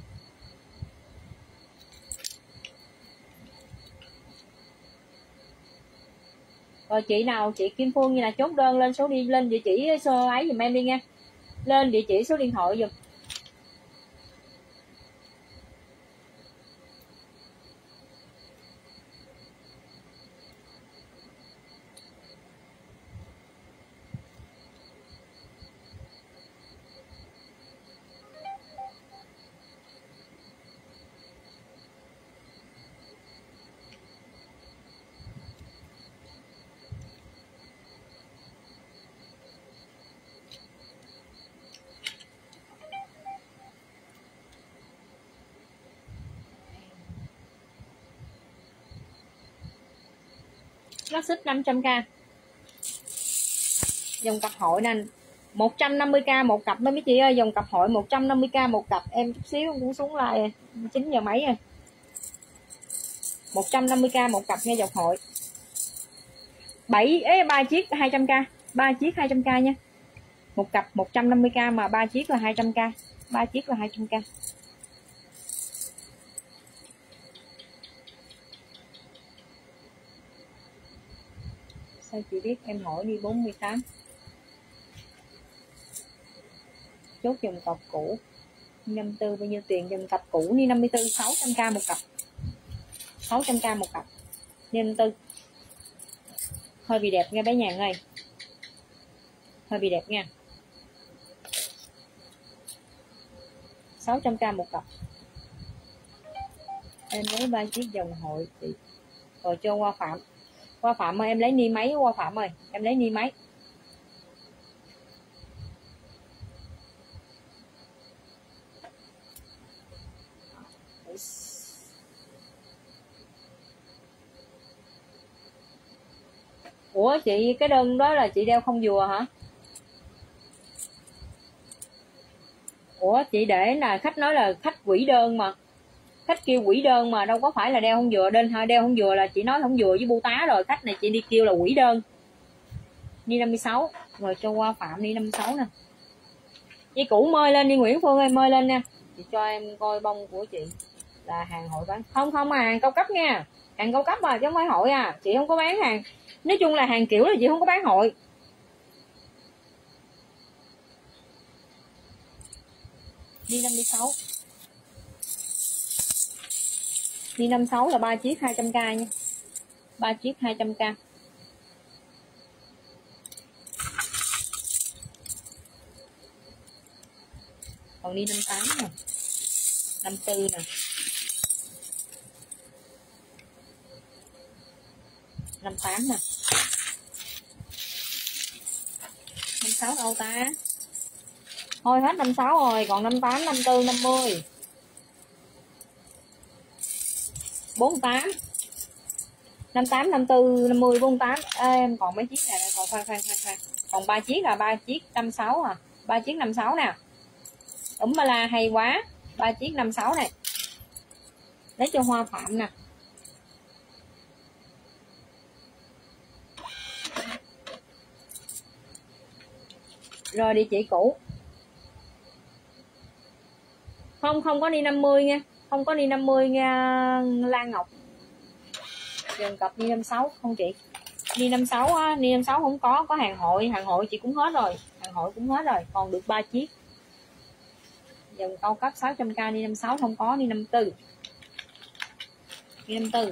Rồi chị nào chị Kim Phương như là chốt đơn lên số đi, lên địa chỉ sơ ấy giùm em đi nha. Lên địa chỉ số điện thoại giùm. Nó xích năm trăm k. Dòng cặp hội nè, một trăm năm mươi k một cặp đó mấy chị ơi, dòng cặp hội một trăm năm mươi k một cặp. Em chút xíu cũng xuống lại chín giờ mấy rồi. một trăm năm mươi k một cặp nha dòng hội. bảy ấy ba chiếc hai trăm k, ba chiếc hai trăm k nha. Một cặp một trăm năm mươi k mà ba chiếc là hai trăm k, ba chiếc là hai trăm k. Sao chị biết em hỏi đi bốn mươi tám. Chốt dòng cặp cũ năm mươi tư bao nhiêu tiền? Dòng cặp cũ đi năm mươi tư sáu trăm k một cặp, sáu trăm k một cặp năm mươi tư. Hơi bị đẹp nha bé Nhàn ơi, hơi bị đẹp nha. Sáu trăm k một cặp. Em lấy ba chiếc dòng hội chị. Rồi cho Hoa Phạm, Hoa Phạm ơi em lấy ni máy. Hoa Phạm ơi em lấy ni máy. Ủa chị cái đơn đó là chị đeo không dùa hả? Ủa chị để là khách nói là khách quỷ đơn mà. Khách kêu quỷ đơn mà đâu có phải là đeo không vừa. Đơn hơi đeo không vừa là chị nói không vừa với bu tá rồi. Khách này chị đi kêu là quỷ đơn. Ni năm mươi sáu. Rồi cho qua Phạm Ni năm mươi sáu nè. Dây cũ mơi lên đi Nguyễn Phương ơi, mơi lên nha. Chị cho em coi bông của chị là hàng hội bán. Không không à, hàng cao cấp nha. Hàng cao cấp à chứ không phải hội à. Chị không có bán hàng. Nói chung là hàng kiểu là chị không có bán hội. Ni năm mươi sáu. Ni năm mươi sáu là ba chiếc hai trăm k nha. ba chiếc hai trăm k. Còn đi năm mươi tám nè, năm mươi tư nè, năm mươi tám nè, năm mươi sáu đâu ta? Thôi hết năm mươi sáu rồi, còn năm mươi tám, năm mươi tư, năm mươi, bốn mươi tám, năm mươi tám, năm mươi tư, năm mươi, bốn mươi tám. Ê, em còn mấy chiếc này đây, còn khoan khoan khoan khoan. Còn ba chiếc là ba chiếc năm mươi sáu à, ba chiếc năm mươi sáu nè. Ủm ba la hay quá, ba chiếc năm mươi sáu này. Lấy cho Hoa Phạm nè. Rồi địa chỉ cũ. Không không có đi năm mươi nha, không có đi năm mươi nha Lan Ngọc. Dần cặp đi năm mươi sáu không chị? Đi năm mươi sáu á, đi năm mươi sáu không có, có hàng hội, hàng hội chị cũng hết rồi, hàng hội cũng hết rồi, còn được ba chiếc. Dần cao cấp sáu trăm k đi năm mươi sáu không có, đi năm mươi tư. Đi năm mươi tư.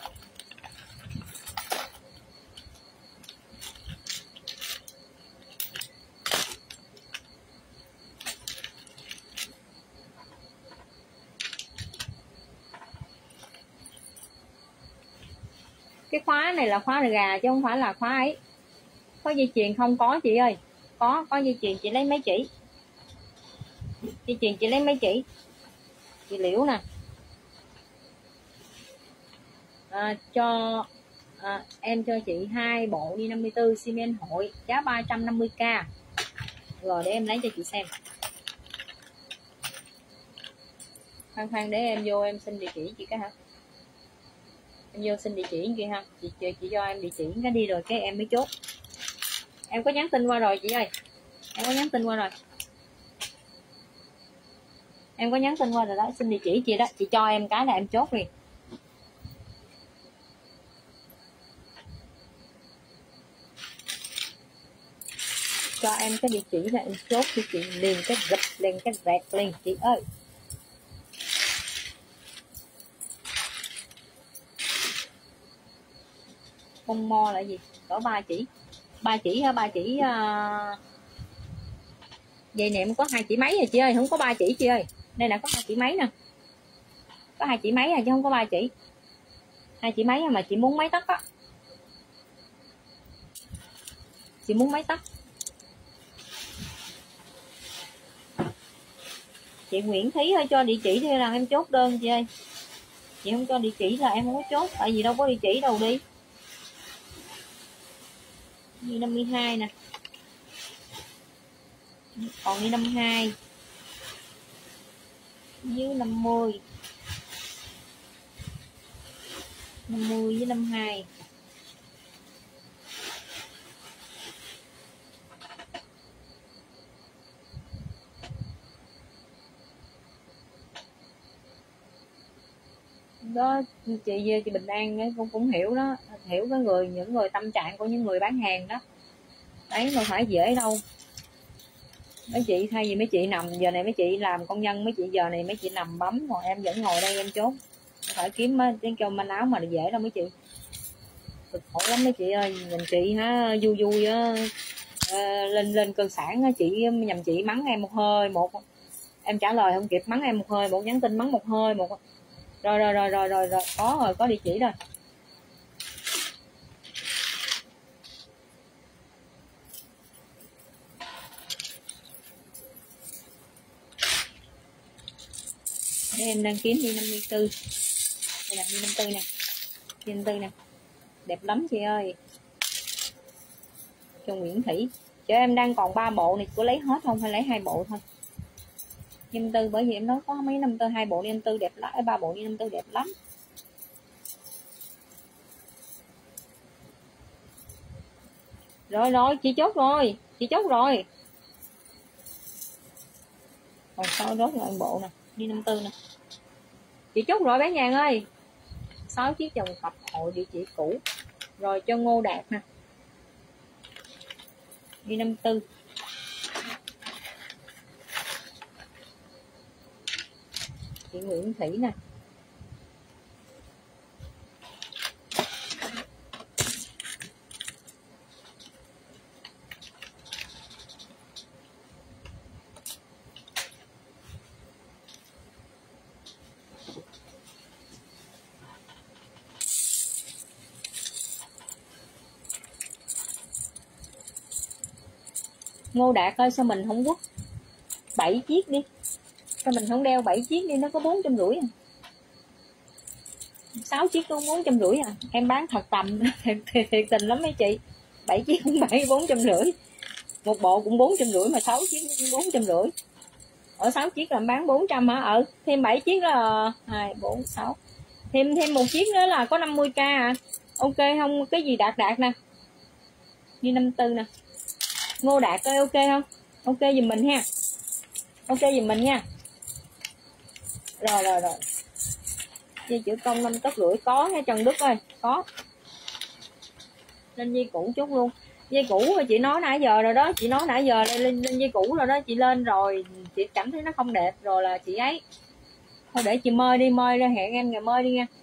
Cái khóa này là khóa gà chứ không phải là khóa ấy. Có dây chuyền không có chị ơi. Có, có dây chuyền chị lấy mấy chỉ. Dây chuyền chị lấy mấy chỉ. Chị Liễu nè. À, cho à, em cho chị hai bộ đi năm mươi tư xi men hội giá ba trăm năm mươi k. Rồi để em lấy cho chị xem. Khoan khoan để em vô em xin địa chỉ chị cái hả? Em vô xin địa chỉ kia ha. Chị, chị chị cho em địa chỉ cái đi rồi cái em mới chốt. Em có nhắn tin qua rồi chị ơi. Em có nhắn tin qua rồi. Em có nhắn tin qua rồi đó, xin địa chỉ chị đó, chị cho em cái là em chốt liền. Cho em cái địa chỉ là em chốt cho chị liền cái rập liền cái rẹt liền chị ơi. Bông mo là gì? Có ba chỉ. Ba chỉ ba chỉ uh... vậy nè em có hai chỉ mấy rồi chị ơi, không có ba chỉ chị ơi. Đây là có hai chỉ mấy nè. Có hai chỉ mấy à chứ không có ba chỉ. Hai chỉ mấy mà chị muốn mấy tấc á. Chị muốn mấy tấc. Chị Nguyễn Thí ơi cho địa chỉ thôi là em chốt đơn chị ơi. Chị không cho địa chỉ là em không có chốt, tại vì đâu có địa chỉ đâu đi. Đi năm mươi hai nè. Còn đi năm mươi hai. Với năm mươi. năm mươi với năm mươi hai. Đó chị chị Bình An cũng cũng hiểu đó, hiểu cái người những người tâm trạng của những người bán hàng đó. Đấy mà phải dễ đâu. Mấy chị thay vì mấy chị nằm giờ này mấy chị làm công nhân, mấy chị giờ này mấy chị nằm bấm, còn em vẫn ngồi đây em chốt. Phải kiếm cái kêu manh áo mà dễ đâu mấy chị. Cực khổ lắm mấy chị ơi, nhìn chị ha vui vui á, à, lên lên cơn sản chị nhầm chị mắng em một hơi một, em trả lời không kịp mắng em một hơi một, nhắn tin mắng một hơi một. Rồi rồi rồi rồi rồi rồi có rồi, có địa chỉ rồi. Để em đang kiếm đi năm mươi tư. Đây là đi năm mươi tư nè. Đi năm mươi tư nè. Đẹp lắm chị ơi. Cho Nguyễn Thủy. Cho em đang còn ba bộ này, có lấy hết không hay lấy hai bộ thôi? Ni năm tư, bởi vì em nói có mấy năm tư, hai bộ ni năm tư đẹp lắm, ba bộ ni năm tư đẹp lắm. Rồi rồi, chị chốt rồi, chị chốt rồi. Còn sau rốt lại bộ nè, đi năm tư nè. Chị chốt rồi bán vàng ơi. sáu chiếc vòng cặp hội địa chỉ cũ. Rồi cho Ngô Đạt nè. Đi năm tư. Chị Nguyễn Thủy nè. Ngô Đạt ơi, sao mình không quất bảy chiếc đi, sao mình không đeo bảy chiếc đi, nó có bốn trăm rưỡi à. sáu chiếc có bốn trăm rưỡi à, em bán thật tầm thiệt, thiệt, thiệt tình lắm mấy chị. Bảy chiếc cũng bảy bốn trăm rưỡi, một bộ cũng bốn trăm rưỡi, mà sáu chiếc cũng bốn trăm rưỡi. Ở sáu chiếc là bán bốn trăm hả? Ừ, thêm bảy chiếc là hai bốn sáu, thêm thêm một chiếc nữa là có năm mươi k à. Ok không? Cái gì Đạt Đạt nè, đi năm tư nè. Ngô Đạt ơi, ok không? Ok giùm mình ha, ok giùm mình nha. Rồi rồi rồi, dây chữ công năm tấc rưỡi có nha Trần Đức ơi, có. Lên dây cũ chốt luôn. Dây cũ chị nói nãy giờ rồi đó, chị nói nãy giờ lên, lên dây cũ rồi đó, chị lên rồi chị cảm thấy nó không đẹp rồi là chị ấy thôi, để chị mơi đi, mơi ra hẹn em ngày mơi đi nha.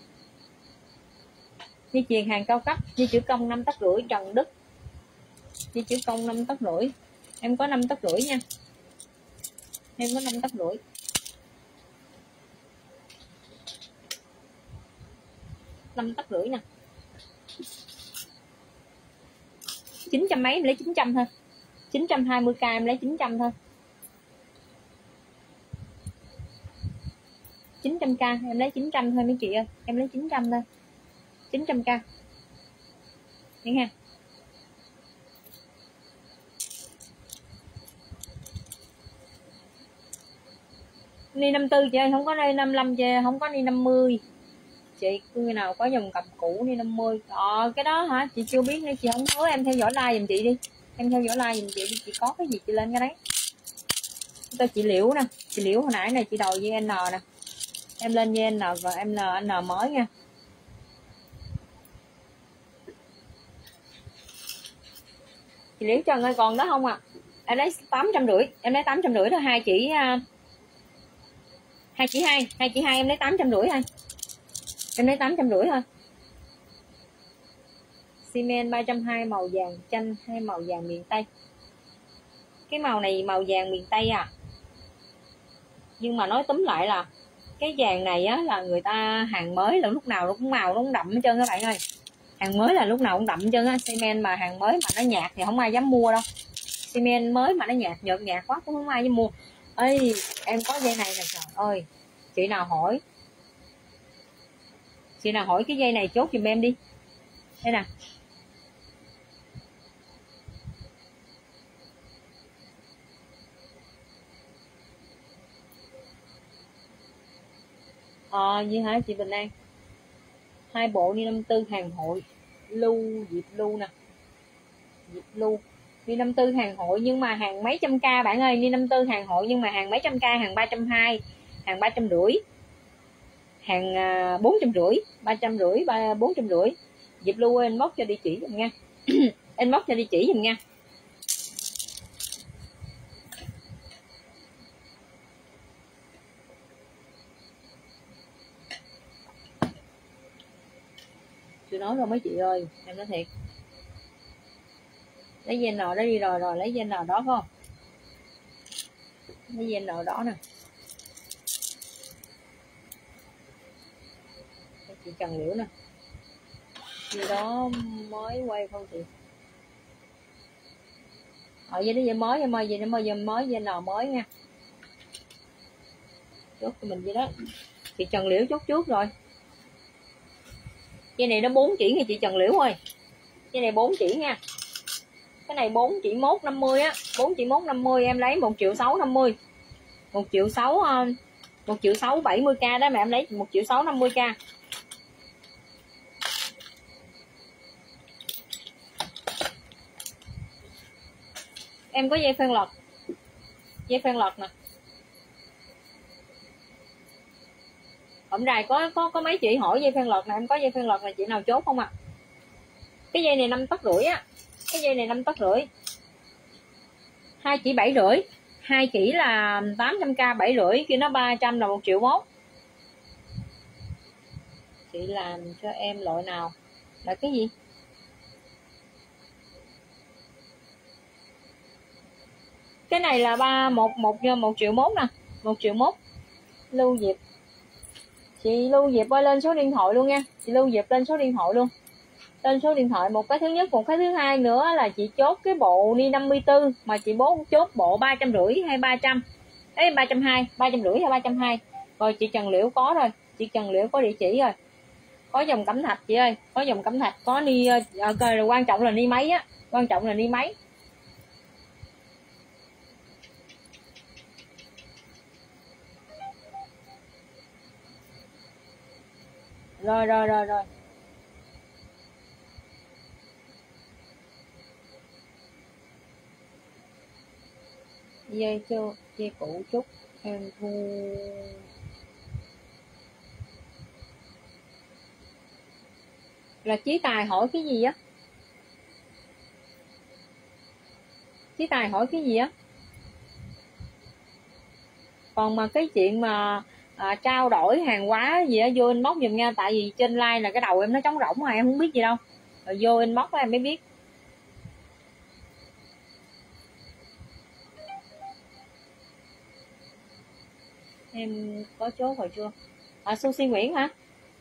Dây chuyền hàng cao cấp, dây chữ công năm tấc rưỡi Trần Đức, dây chữ công năm tấc rưỡi, em có năm tấc rưỡi nha, em có năm tấc rưỡi. Năm tấc rưỡi nè, chín trăm mấy em lấy chín trăm thôi, chín trăm hai mươi k em lấy chín trăm thôi, chín trăm k em lấy chín trăm thôi mấy chị ơi, em lấy chín trăm thôi, chín trăm k nghe ha. Ni năm tư chị ơi, không có đây năm mươi lăm chị, không có ni năm mươi. Chị người nào có dòng cặp cũ ni năm mươi. Ờ cái đó hả? Chị chưa biết nữa, chị không hứa, em theo dõi like giùm chị đi. Em theo dõi like giùm chị đi, chị có cái gì chị lên cái đấy. Tôi chị Liễu nè, chị Liễu hồi nãy này chị đầu vê en nè. Em lên vê en và em en en mới nha. Chị Liễu Trần ơi còn đó không ạ? À? Em lấy tám trăm rưỡi, em lấy tám trăm rưỡi thôi, hai chỉ hai chỉ hai, hai chỉ hai em lấy tám trăm rưỡi thôi. Em lấy tám trăm rưỡi thôi. Xi men ba trăm hai mươi màu vàng chanh hay màu vàng miền Tây? Cái màu này màu vàng miền Tây à. Nhưng mà nói túm lại là cái vàng này á là người ta hàng mới, là lúc nào nó cũng màu nó cũng đậm hết trơn các bạn ơi. Hàng mới là lúc nào cũng đậm hết trơn á. Xi men mà hàng mới mà nó nhạt thì không ai dám mua đâu. Xi men mới mà nó nhạt nhợt nhạt quá cũng không ai dám mua. Ê em có dây này nè, trời ơi. Chị nào hỏi Chị nào hỏi cái dây này chốt giùm em đi. Đây nè. Ờ như hả chị Bình An? Hai bộ ni năm tư hàng hội lưu Diệp Lưu nè. Diệp Lưu ni năm tư hàng hội nhưng mà hàng mấy trăm k bạn ơi. Ni năm tư hàng hội nhưng mà hàng mấy trăm k, hàng ba trăm hai mươi, hàng ba trăm rưỡi, hàng bốn trăm rưỡi, ba trăm rưỡi, bốn trăm rưỡi. Diệp Lưu anh móc cho địa chỉ giùm nha. Anh móc cho địa chỉ giùm nha. Tôi nói rồi mấy chị ơi, em nói thiệt. Lấy dây nọ đó đi rồi rồi, lấy dây nọ đó không? Lấy dây nọ đó nè. Chị Trần Liễu nè. Gì đó mới quay không chị? Ờ dây đó dây mới, em ơi, dây nó mới, dây mới, dây nọ mới nha. Chốt cho mình vậy đó. Chị Trần Liễu chốt trước rồi. Dây này nó bốn chỉ nha chị Trần Liễu ơi. Dây này bốn chỉ nha. Cái này bốn chỉ mốt năm mươi á, bốn chỉ mốt năm mươi em lấy một triệu sáu năm mươi. một triệu sáu, một triệu sáu bảy mươi k đó mà em lấy một triệu sáu năm mươi k. Em có dây phên lật, dây phên lật nè. Hôm nay có có có mấy chị hỏi dây phên lật nè, em có dây phên lật là chị nào chốt không ạ? À? Cái dây này năm tấc rưỡi á, cái dây này năm tấc rưỡi, hai chỉ bảy rưỡi, hai chỉ là tám trăm k, bảy rưỡi kia nó ba trăm là một triệu mốt. Chị làm cho em loại nào là cái gì? Cái này là ba một một một triệu mốt nè, một triệu mốt. Lưu Diệp, chị Lưu Diệp ơi lên số điện thoại luôn nha, chị Lưu Diệp lên số điện thoại luôn, lên số điện thoại. Một cái thứ nhất, một cái thứ hai nữa là chị chốt cái bộ ni năm mươi tư mà chị bố chốt bộ ba trăm rưỡi hay ba trăm, ấy ba trăm hai, ba trăm rưỡi hay ba trăm hai. Rồi chị Trần Liễu có rồi, chị Trần Liễu có địa chỉ rồi, có dòng cẩm thạch chị ơi, có dòng cẩm thạch, có ni à, quan trọng là ni máy á, quan trọng là ni máy. Rồi rồi rồi rồi. Dây cho dây cũ chút em thu. Là Chí Tài hỏi cái gì á? Chí Tài hỏi cái gì á? Còn mà cái chuyện mà à, trao đổi hàng hóa gì á, vô inbox giùm nha, tại vì trên like là cái đầu em nó trống rỗng mà em không biết gì đâu, rồi vô inbox em mới biết. Em có chốt rồi chưa? À, Sushi Nguyễn hả?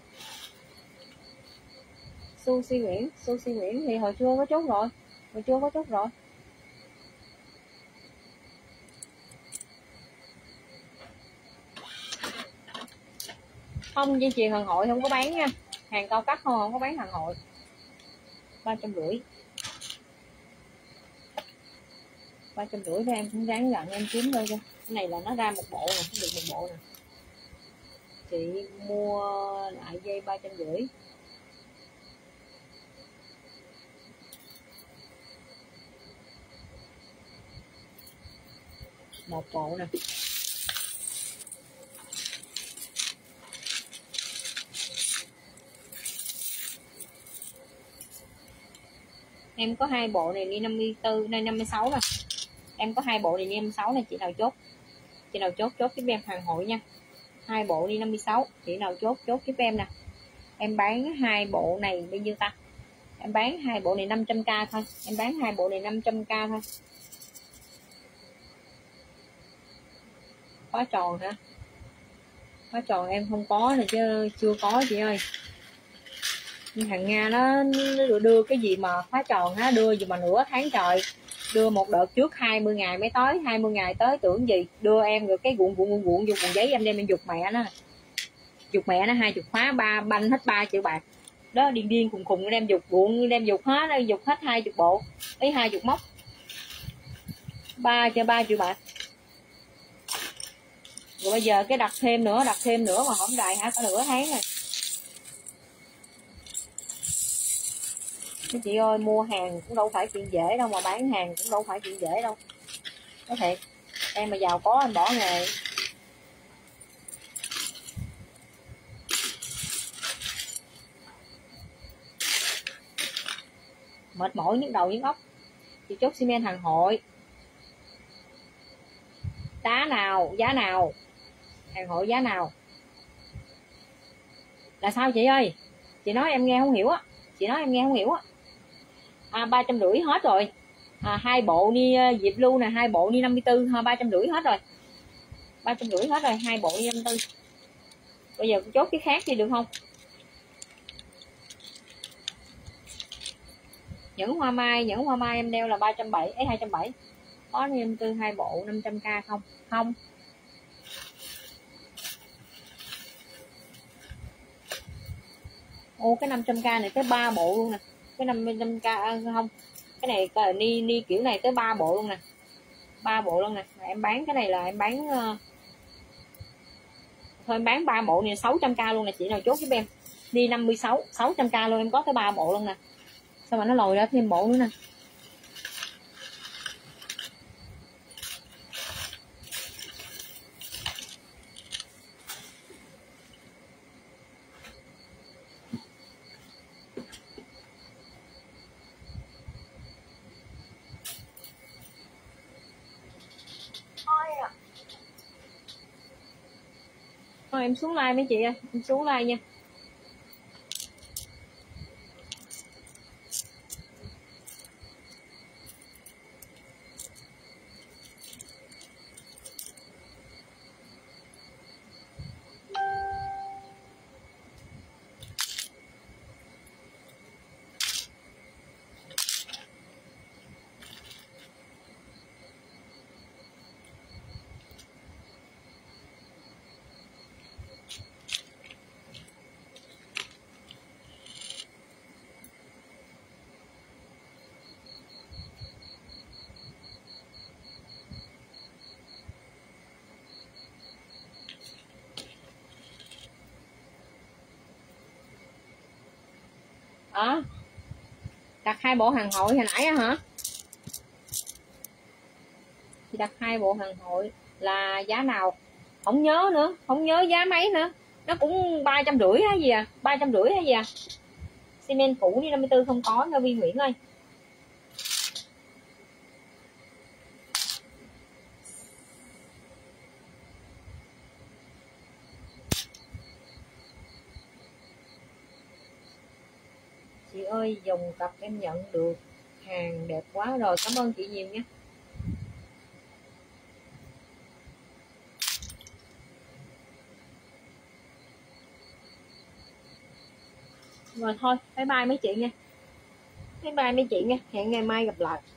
Sushi Nguyễn, Sushi Nguyễn thì hồi chưa có chốt rồi, hồi chưa có chốt rồi. Không, dây chuyền hàng hội không có bán nha, hàng cao cấp không, không có bán hàng hội. Ba trăm rưỡi, ba trăm rưỡi thì em cũng ráng gần em kiếm thôi cho. Cái này là nó ra một bộ nè, được một bộ nè. Chị mua lại dây ba trăm rưỡi. Một bộ nè. Em có hai bộ này đi năm mươi tư, đây năm mươi sáu nè. Em có hai bộ này đi năm mươi sáu này, chị nào chốt. Chị nào chốt chốt giúp em hàng hội nha. Hai bộ đi năm mươi sáu, chị nào chốt chốt giúp em nè. Em bán hai bộ này bao nhiêu ta? Em bán hai bộ này năm trăm k thôi, em bán hai bộ này năm trăm k thôi. Khóa tròn hả? Khóa tròn em không có nè chứ, chưa có chị ơi. Thằng Nga nó, nó đưa cái gì mà khóa tròn á, đưa gì mà nửa tháng trời, đưa một đợt trước hai mươi ngày mới tới, hai mươi ngày tới tưởng gì, đưa em rồi cái cuộn cuộn cuộn cuộn vô cuộn giấy em đem em giục mẹ nó, giục mẹ nó hai chục khóa, ba banh hết ba triệu bạc đó, điên điên khùng khùng đem giục cuộn, đem giục hết, giục hết hai chục bộ, lấy hai chục móc, ba cho ba triệu bạc. Rồi bây giờ cái đặt thêm nữa, đặt thêm nữa mà không đại hả, có nửa tháng rồi. Mấy chị ơi, mua hàng cũng đâu phải chuyện dễ đâu, mà bán hàng cũng đâu phải chuyện dễ đâu. Có thiệt, em mà giàu có em bỏ nghề. Mệt mỏi nhức đầu nhức óc. Chị chốt xi men hàng hội. Giá nào, giá nào? Hàng hội giá nào? Là sao chị ơi? Chị nói em nghe không hiểu á. Chị nói em nghe không hiểu á. À, ba trăm rưỡi hết rồi. À, hai bộ đi Diệp Lưu nè, hai bộ đi năm mươi tư, ba trăm rưỡi hết rồi. Ba trăm rưỡi hết rồi, hai bộ đi năm mươi tư. Bây giờ chốt cái khác đi được không? Những hoa mai, những hoa mai em đeo là ba trăm bảy mươi, ấy hai trăm bảy mươi. Có năm mươi tư hai bộ năm trăm k không? Không. Ô, cái năm trăm k này tới ba bộ luôn nè. Cái năm trăm k à, không. Cái này ni ni kiểu này tới ba bộ luôn nè. ba bộ luôn nè. Mà em bán cái này là em bán thôi em bán ba bộ này sáu trăm k luôn nè, chị nào chốt giúp em đi năm mươi sáu sáu trăm k luôn, em có tới ba bộ luôn nè. Sao mà nó lồi ra thêm bộ nữa nè. Thôi em xuống like mấy chị ơi, em xuống like nha. Đó, đặt hai bộ hàng hội hồi nãy á hả? Chị đặt hai bộ hàng hội là giá nào không nhớ nữa, không nhớ giá mấy nữa, nó cũng ba trăm rưỡi hay gì à, ba trăm rưỡi hay gì à. Xi men cũ đi năm mươi tư không có nha Vi Nguyễn ơi. Chị ơi dòng cặp em nhận được hàng đẹp quá rồi, cảm ơn chị nhiều nha. Rồi thôi bye bye mấy chị nha, bye bye mấy chị nha, hẹn ngày mai gặp lại.